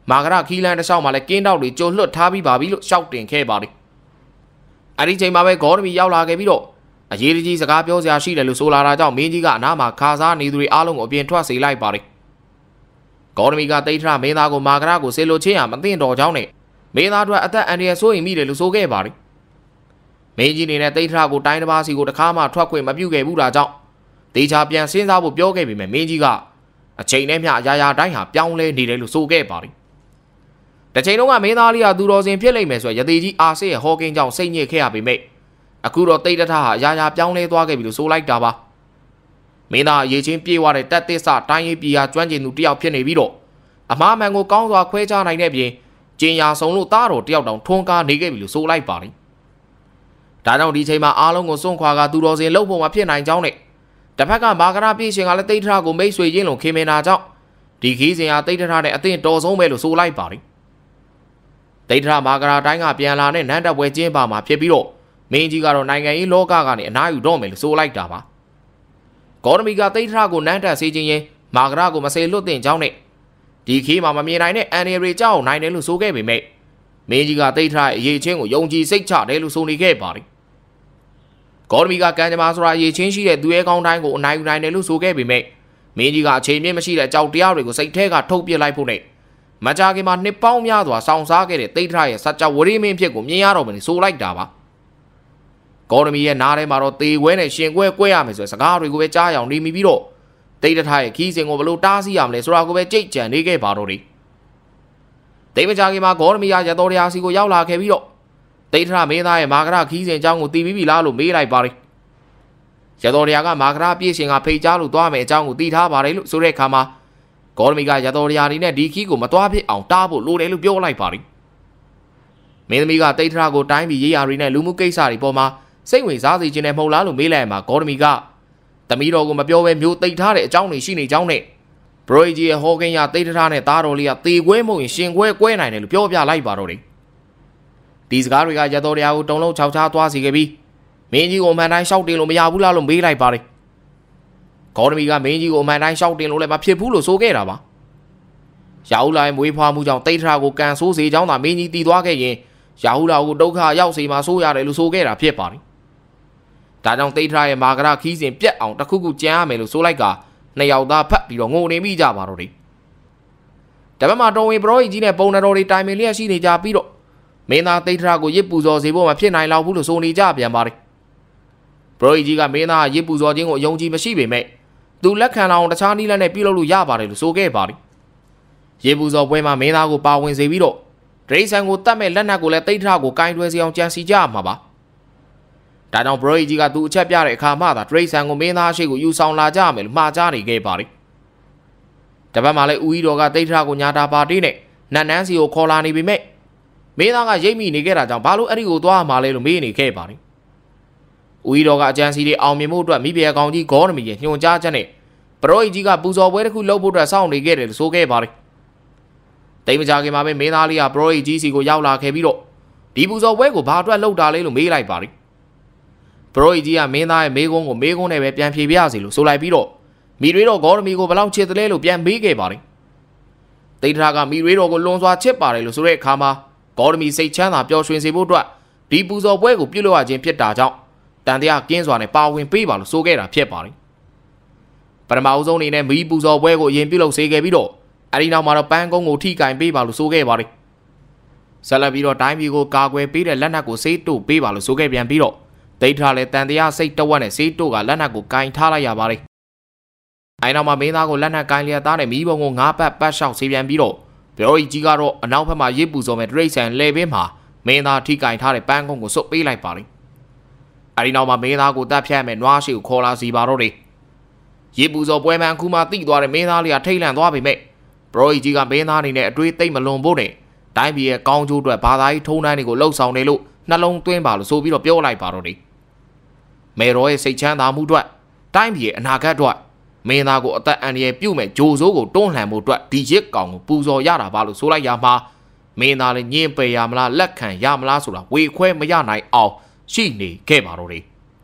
မာကရခီလန်တစ်လျှောက်မှာလည်းကင်းတောက်တွေကြိုလွတ်ထားပြီးပါပြီလို့ရှောက်တင်ခဲ့ပါတယ်အဲ့ဒီချိန်မှာပဲဂေါတမီရောက်လာခဲ့ပြီးတော့အရေးကြီးစကားပြောစရာရှိတယ်လို့ဆိုလာတာကြောင့်မင်းကြီးကအနားမှာခါစားနေသူတွေအားလုံးကိုအပြင်ထွက်စေလိုက်ပါတယ်ဂေါတမီကတိတ်ထမင်းသားကိုမာကရကိုဆေလိုချင်းရမသိတော်ကြောင်းနဲ့မင်းသားတို့အသက်အန္တရာယ်ဆိုးရင်မိတယ်လို့ဆိုခဲ့ပါတယ်မင်းကြီးနေနဲ့တိတ်ထကိုတိုင်းတစ်ပါးစီကိုတစ်ခါမှထွက်ခွင့်မပြုခဲ့ဘူးတာကြောင့်တေချာပြန်စဉ်းစားဖို့ပြောခဲ့ပေမဲ့မင်းကြီးကအချိန်နဲ့မျှအရာရာတိုင်းဟာပြောင်းလဲနေတယ်လို့ဆိုခဲ့ပါတယ်တချိန်လုံးကမင်းသားလေးကသူတော်စင်ဖြစ်လိမ့်မယ်ဆိုရရသေးကြီးအာစစ်ရဲ့ဟောကင်းကြောင့်စိတ်ညစ်ခဲ့ရပေမဲ့အခုတော့တိတ်တထဟာအရာရာပြောင်းလဲသွားခဲ့ပြီလို့ဆိုလိုက်တာပါမင်းသားအရေးချင်းပြေးသွားတဲ့တက်သစ္စာတိုင်းရေးပြည်ဟာကျွမ်းကျင်သူတယောက်ဖြစ်နေပြီးတော့အမှားမှန်ကိုကောင်းစွာခွဲခြားနိုင်တဲ့ပြင်ကျင်ညာဆုံးလို့သားတော်တယောက်တောင်ထွန်းကားနေခဲ့ပြီလို့ဆိုလိုက်ပါတယ်ဒါကြောင့်ဒီချိန်မှာအားလုံးကိုစွန့်ခွာကသူတော်စင်လှုပ်ဖို့မဖြစ်နိုင်ကြောင်းနဲ့တစ်ဖက်ကမာကရာပြည်ရှင်ကလည်းတိတ်ထကိုမိတ်ဆွေချင်းလုံးခင်မင်တာကြောင့်ဒီခီးစဉ်ဟာတိတ်ထနဲ့အသင့်တော်ဆုံးပဲလို့ဆိုလိုက်ပါတယ်တိတ်ထမာကရာတိုင်းကပြန်လာတဲ့နန်းတပ်ပွဲကျင်းပမှာဖြစ်ပြီးတော့မင်းကြီးကတော့နိုင်ငံရေးလောကကနေအနားယူတော့မယ်လို့ဆိုလိုက်တာပါဂေါတမီကတိတ်ထကိုနန်းတပ်စေခြင်းရင်မာကရာကိုမစေလွတ်တင်ကြောင်းနဲ့ဒီခီးမှာမမြင်နိုင်တဲ့အန်ရီရီကြောက်နိုင်တယ်လို့ဆိုခဲ့ပေမဲ့မင်းကြီးကတိတ်ထရဲ့အရေးချင်းကိုယုံကြည်စိတ်ချတယ်လို့ဆိုနေခဲ့ပါတယ်ဂေါတမီကကံကြမ္မာဆိုတာအရေးချင်းရှိတဲ့သူရဲကောင်းတိုင်းကိုအနိုင်ယူနိုင်တယ်လို့ဆိုခဲ့ပေမဲ့မင်းကြီးကအချိန်မြင့်မရှိတဲ့ကြောက်တရားတွေကိုစိတ်ထဲကထုတ်ပစ်လိုက်ဖို့နဲ့မကြခင်မှာနှစ်ပေါင်းများစွာစောင့်စားခဲ့တဲ့တိတ်ထရဲ့စကြဝဠာမင်းဖြစ်ကိုမြင်ရတော့မယ်ဆိုလိုက်တာပါဂေါတမီရဲ့နားထဲမှာတော့တေခွဲနဲ့ရှင်ခွဲကွဲရမယ်ဆိုတဲ့စကားတွေကိုပဲကြားရောင်နေမိပြီးတော့တိတ်ထရဲ့ခီးစဉ်ကိုဘလို့တားဆီးရမလဲဆိုတာကိုပဲကြိတ်ကြံနေခဲ့ပါတော့တယ်တိတ်မကြခင်မှာဂေါတမီရရတော်တရားစီကိုရောက်လာခဲ့ပြီးတော့တိတ်ထမင်းသားရဲ့မာကရခီးစဉ်အကြောင်းကိုသိပြီးပြီလားလို့မေးလိုက်ပါတယ်ရတော်တရားကမာကရပြည့်ရှင်ကဖိတ်ကြားလို့သွားမယ်အကြောင်းကိုသိထားပါတယ်လို့ဆိုတဲ့အခါမှာဂေါတမီကရတော်တရားနေနဲ့ဒီခီးကိုမသွားဖြစ်အောင်တားဖို့လိုတယ်လို့ပြောလိုက်ပါတယ်မင်းသမီးကတိတ်ထကိုတိုင်းပြီးရေးရာတွေနဲ့လူမှုကိစ္စတွေပေါ်မှာစိတ်ဝင်စားစေခြင်းနဲ့မဟုတ်လားလို့မေးလိုက်မှာဂေါတမီကသမီးတော်ကိုမပြောဘဲမျိုးတိတ်ထားတဲ့အကြောင်းတွေရှိနေကြောင်းနဲ့ဘရိုဂျီရဲ့ဟောကင်းရတိတ်ထားနဲ့သားတော်လေးကတေခွဲမဟုတ်ရင်ရှင်ခွဲကွဲနိုင်တယ်လို့ပြောပြလိုက်ပါတော့တယ်ဒီစကားတွေကရတော်တရားကိုတုံလုံးခြောက်ချားသွားစီခဲ့ပြီးမင်းကြီးကိုအမှန်တိုင်းရှောက်တင်လို့မရဘူးလားလို့မေးလိုက်ပါတယ်ဂေါတမီကမင်းကြီးကိုအမှန်တိုင်းရှောက်တင်လို့လည်းမဖြစ်ဘူးလို့ဆိုခဲ့တာပါရာဟုလာရဲ့မွေးဖွားမှုကြောင့်တိတ်ထကိုကန်ဆိုးစေကြောင်းသာမင်းကြီးတည်သွားခဲ့ရင်ရာဟုလာကိုဒုက္ခရောက်စေမှာဆိုရတယ်လို့ဆိုခဲ့တာဖြစ်ပါတယ်ဒါကြောင့်တိတ်ထရဲ့မာကရခီးစဉ်ပြက်အောင်တစ်ခုခုကြမ်းရမယ်လို့ဆိုလိုက်ကနှစ်ယောက်သားဖတ်ပြီးတော့ငိုနေမိကြပါတော့တယ်တပတ်မှာတော်ဝင်ပရောဟိတ်ကြီးနဲ့ပုံတော်တွေတိုင်ပင်လျက်ရှိနေကြပြီးတော့မင်းသားတိတ်ထကိုရစ်ပူဇော်စေဖို့မဖြစ်နိုင်လောက်ဘူးလို့ဆိုနေကြပြန်ပါတယ်ပရောဟိတ်ကြီးကမင်းသားရစ်ပူဇော်ခြင်းကိုအယုံကြည်မရှိပေမဲ့သူလက်ခံအောင်တခြားနည်းလမ်းနဲ့ပြုလုပ်လို့ရပါတယ်လို့ဆိုခဲ့ပါတယ်ရစ်ပူဇော်ပွဲမှာမင်းသားကိုပါဝင်စေပြီးတော့ဒရိဆန်ကိုတတ်မဲ့လက်နက်ကိုလည်းတိတ်ထကိုကင်တွယ်စေအောင်ကြံစီကြမှာပါဒါကြောင့်ဘရိုဟိတ်ကြီးကသူအချက်ပြတဲ့အခါမှသာဒရိဆန်ကိုမင်းသားရှိကိုယူဆောင်လာကြမယ်လို့မှားကြားနေခဲ့ပါတယ်တပတ်မှာလည်းဦးကြီးတော်ကတိတ်ထကိုညာတာပါတီးနဲ့နတ်နန်းစီကိုခေါ်လာနေပေမဲ့မင်းသားကရိပ်မိနေခဲ့တာကြောင့်ဘာလို့အဲ့ဒီကိုသွားမှာလဲလို့မေးနေခဲ့ပါတယ်ဦးကြီးတော်ကအကြံစီတွေအောင်မြင်မှုအတွက်မိဖုရားကောင်ကြီးဂေါတမီရဲ့ညွှန်ကြားချက်နဲ့ဘရိုဟိတ်ကြီးကပူဇော်ပွဲတစ်ခုလုပ်ဖို့အတွက်စောင့်နေခဲ့တယ်လို့ဆိုခဲ့ပါတယ်တိတ်မကြခင်မှာပဲမင်းသားလေးကဘရိုဟိတ်ကြီးစီကိုရောက်လာခဲ့ပြီးတော့ဒီပူဇော်ပွဲကိုဘာအတွက်လုပ်တာလဲလို့မေးလိုက်ပါတယ်ဘရိုဟိတ်ကြီးကမင်းသားရဲ့မေးခွန်းကိုမေးခွန်းနဲ့ပဲပြန်ဖြေပြစီလို့ဆိုလိုက်ပြီးတော့မိရွေးတော်ဂေါတမီကိုဘယ်လောက်ချစ်တယ်လဲလို့ပြန်မေးခဲ့ပါတယ်တိတ်ထကမိရွေးတော်ကိုလွန်စွာချစ်ပါတယ်လို့ဆိုတဲ့အခါမှာဂေါတမီစိတ်ချမ်းသာပျော်ရွှင်စေဖို့အတွက်ဒီပူဇော်ပွဲကိုပြုလုပ်ရခြင်းဖြစ်တာကြောင့်တန်တရားကင်းစွာနဲ့ပါဝင်ပေးပါလို့ဆိုခဲ့တာဖြစ်ပါတယ်ပထမအဆုံးအနေနဲ့မီးပူဇော်ပွဲကိုအရင်ပြုလုပ်စေခဲ့ပြီးတော့အဲဒီနောက်မှာတော့ပန်းကုန်းကိုထိကင်ပေးပါလို့ဆိုခဲ့ပါတယ်ဆက်လက်ပြီးတော့တိုင်းပြည်ကိုကာကွယ်ပေးတဲ့လက်နက်ကိုစေးတို့ပေးပါလို့ဆိုခဲ့ပြန်ပြီးတော့တိတ်ထလည်းတန်တရားစိတ်တဝက်နဲ့စေးတို့ကလက်နက်ကိုကင်ထားလိုက်ရပါတယ်အဲဒီနောက်မှာမင်းသားကိုလက်နက်ကင်လျက်သားနဲ့မီးပုံကိုငါးပတ်ပတ်လျှောက်စေပြန်ပြီးတော့ဘရိုဟိတ်ကြီးကတော့အနောက်ဘက်မှာရစ်ပူဇော်မဲ့ဒရိတ်ဆန်လေဘင်းမှာမင်းသားထိကင်ထားတဲ့ပန်းကုန်းကိုစွတ်ပေးလိုက်ပါတယ်အဲဒီနောက်မှာမင်းသားကိုတပ်ဖြတ်မဲ့နွားရှိကိုခေါ်လာစီပါတော့တယ်ရစ်ပူဇော်ပွဲမှန်ခုမှတိသွားတဲ့မင်းသားလေးကထိတ်လန့်သွားပေမဲ့ဘရိုဟိတ်ကြီးကမင်းသားအနေနဲ့အတွေးသိမ့်မလွန်ဖို့နဲ့တိုင်းပြည်ရဲ့ကောင်းကျိုးအတွက်ဘာသာရေးထုံးတမ်းတွေကိုလှုပ်ဆောင်နေလို့နှလုံးသွင်းပါလို့ဆိုပြီးတော့ပြောလိုက်ပါတော့တယ်မေရောရဲ့စိတ်ချမ်းသာမှုအတွက်တိုင်းပြည်ရဲ့အနာဂတ်အတွက်မင်းသားကိုအသက်အန္တရာယ်ပြုမဲ့ဂျိုးစိုးကိုတွန်းလှန်မှုအတွက်ဒီရစ်ကောင်ကိုပူဇော်ရတာပါလို့ဆိုလိုက်ရမှာမင်းသားလည်းညင်ပယ်ရမလားလက်ခံရမလားဆိုတာဝေခွဲမရနိုင်အောင်ရှိနေခဲ့ပါတော့တယ်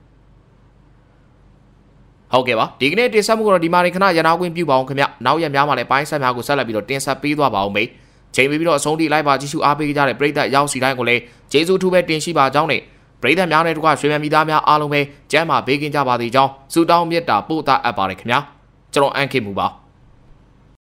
ဟုတ်ကဲ့ပါဒီကနေ့တင်ဆက်မှုကတော့ဒီမှာနေခဏရနာခွင့်ပြုပါအောင်ခင်ဗျနောက်ရက်များမှာလည်းပိုင်းဆက်များကိုဆက်လက်ပြီးတော့တင်ဆက်ပေးသွားပါအောင်မေချိန်ပြီးတော့အဆုံးထိလိုက်ပါကြည့်ရှုအားပေးကြတဲ့ပရိသတ်ရောက်စီတိုင်းကိုလည်းကျေးဇူးထူးပဲတင်ရှိပါကြောင်းနဲ့ပရိသတ်များနဲ့တကွရွှေမြန်ပြည်သားများအားလုံးပဲကျမ်းမာဘေးကင်းကြပါစေကြောင်းဆုတောင်းမေတ္တာပို့သအပ်ပါတယ်ခင်ဗျာကျွန်တော်အန်ခေမူပါ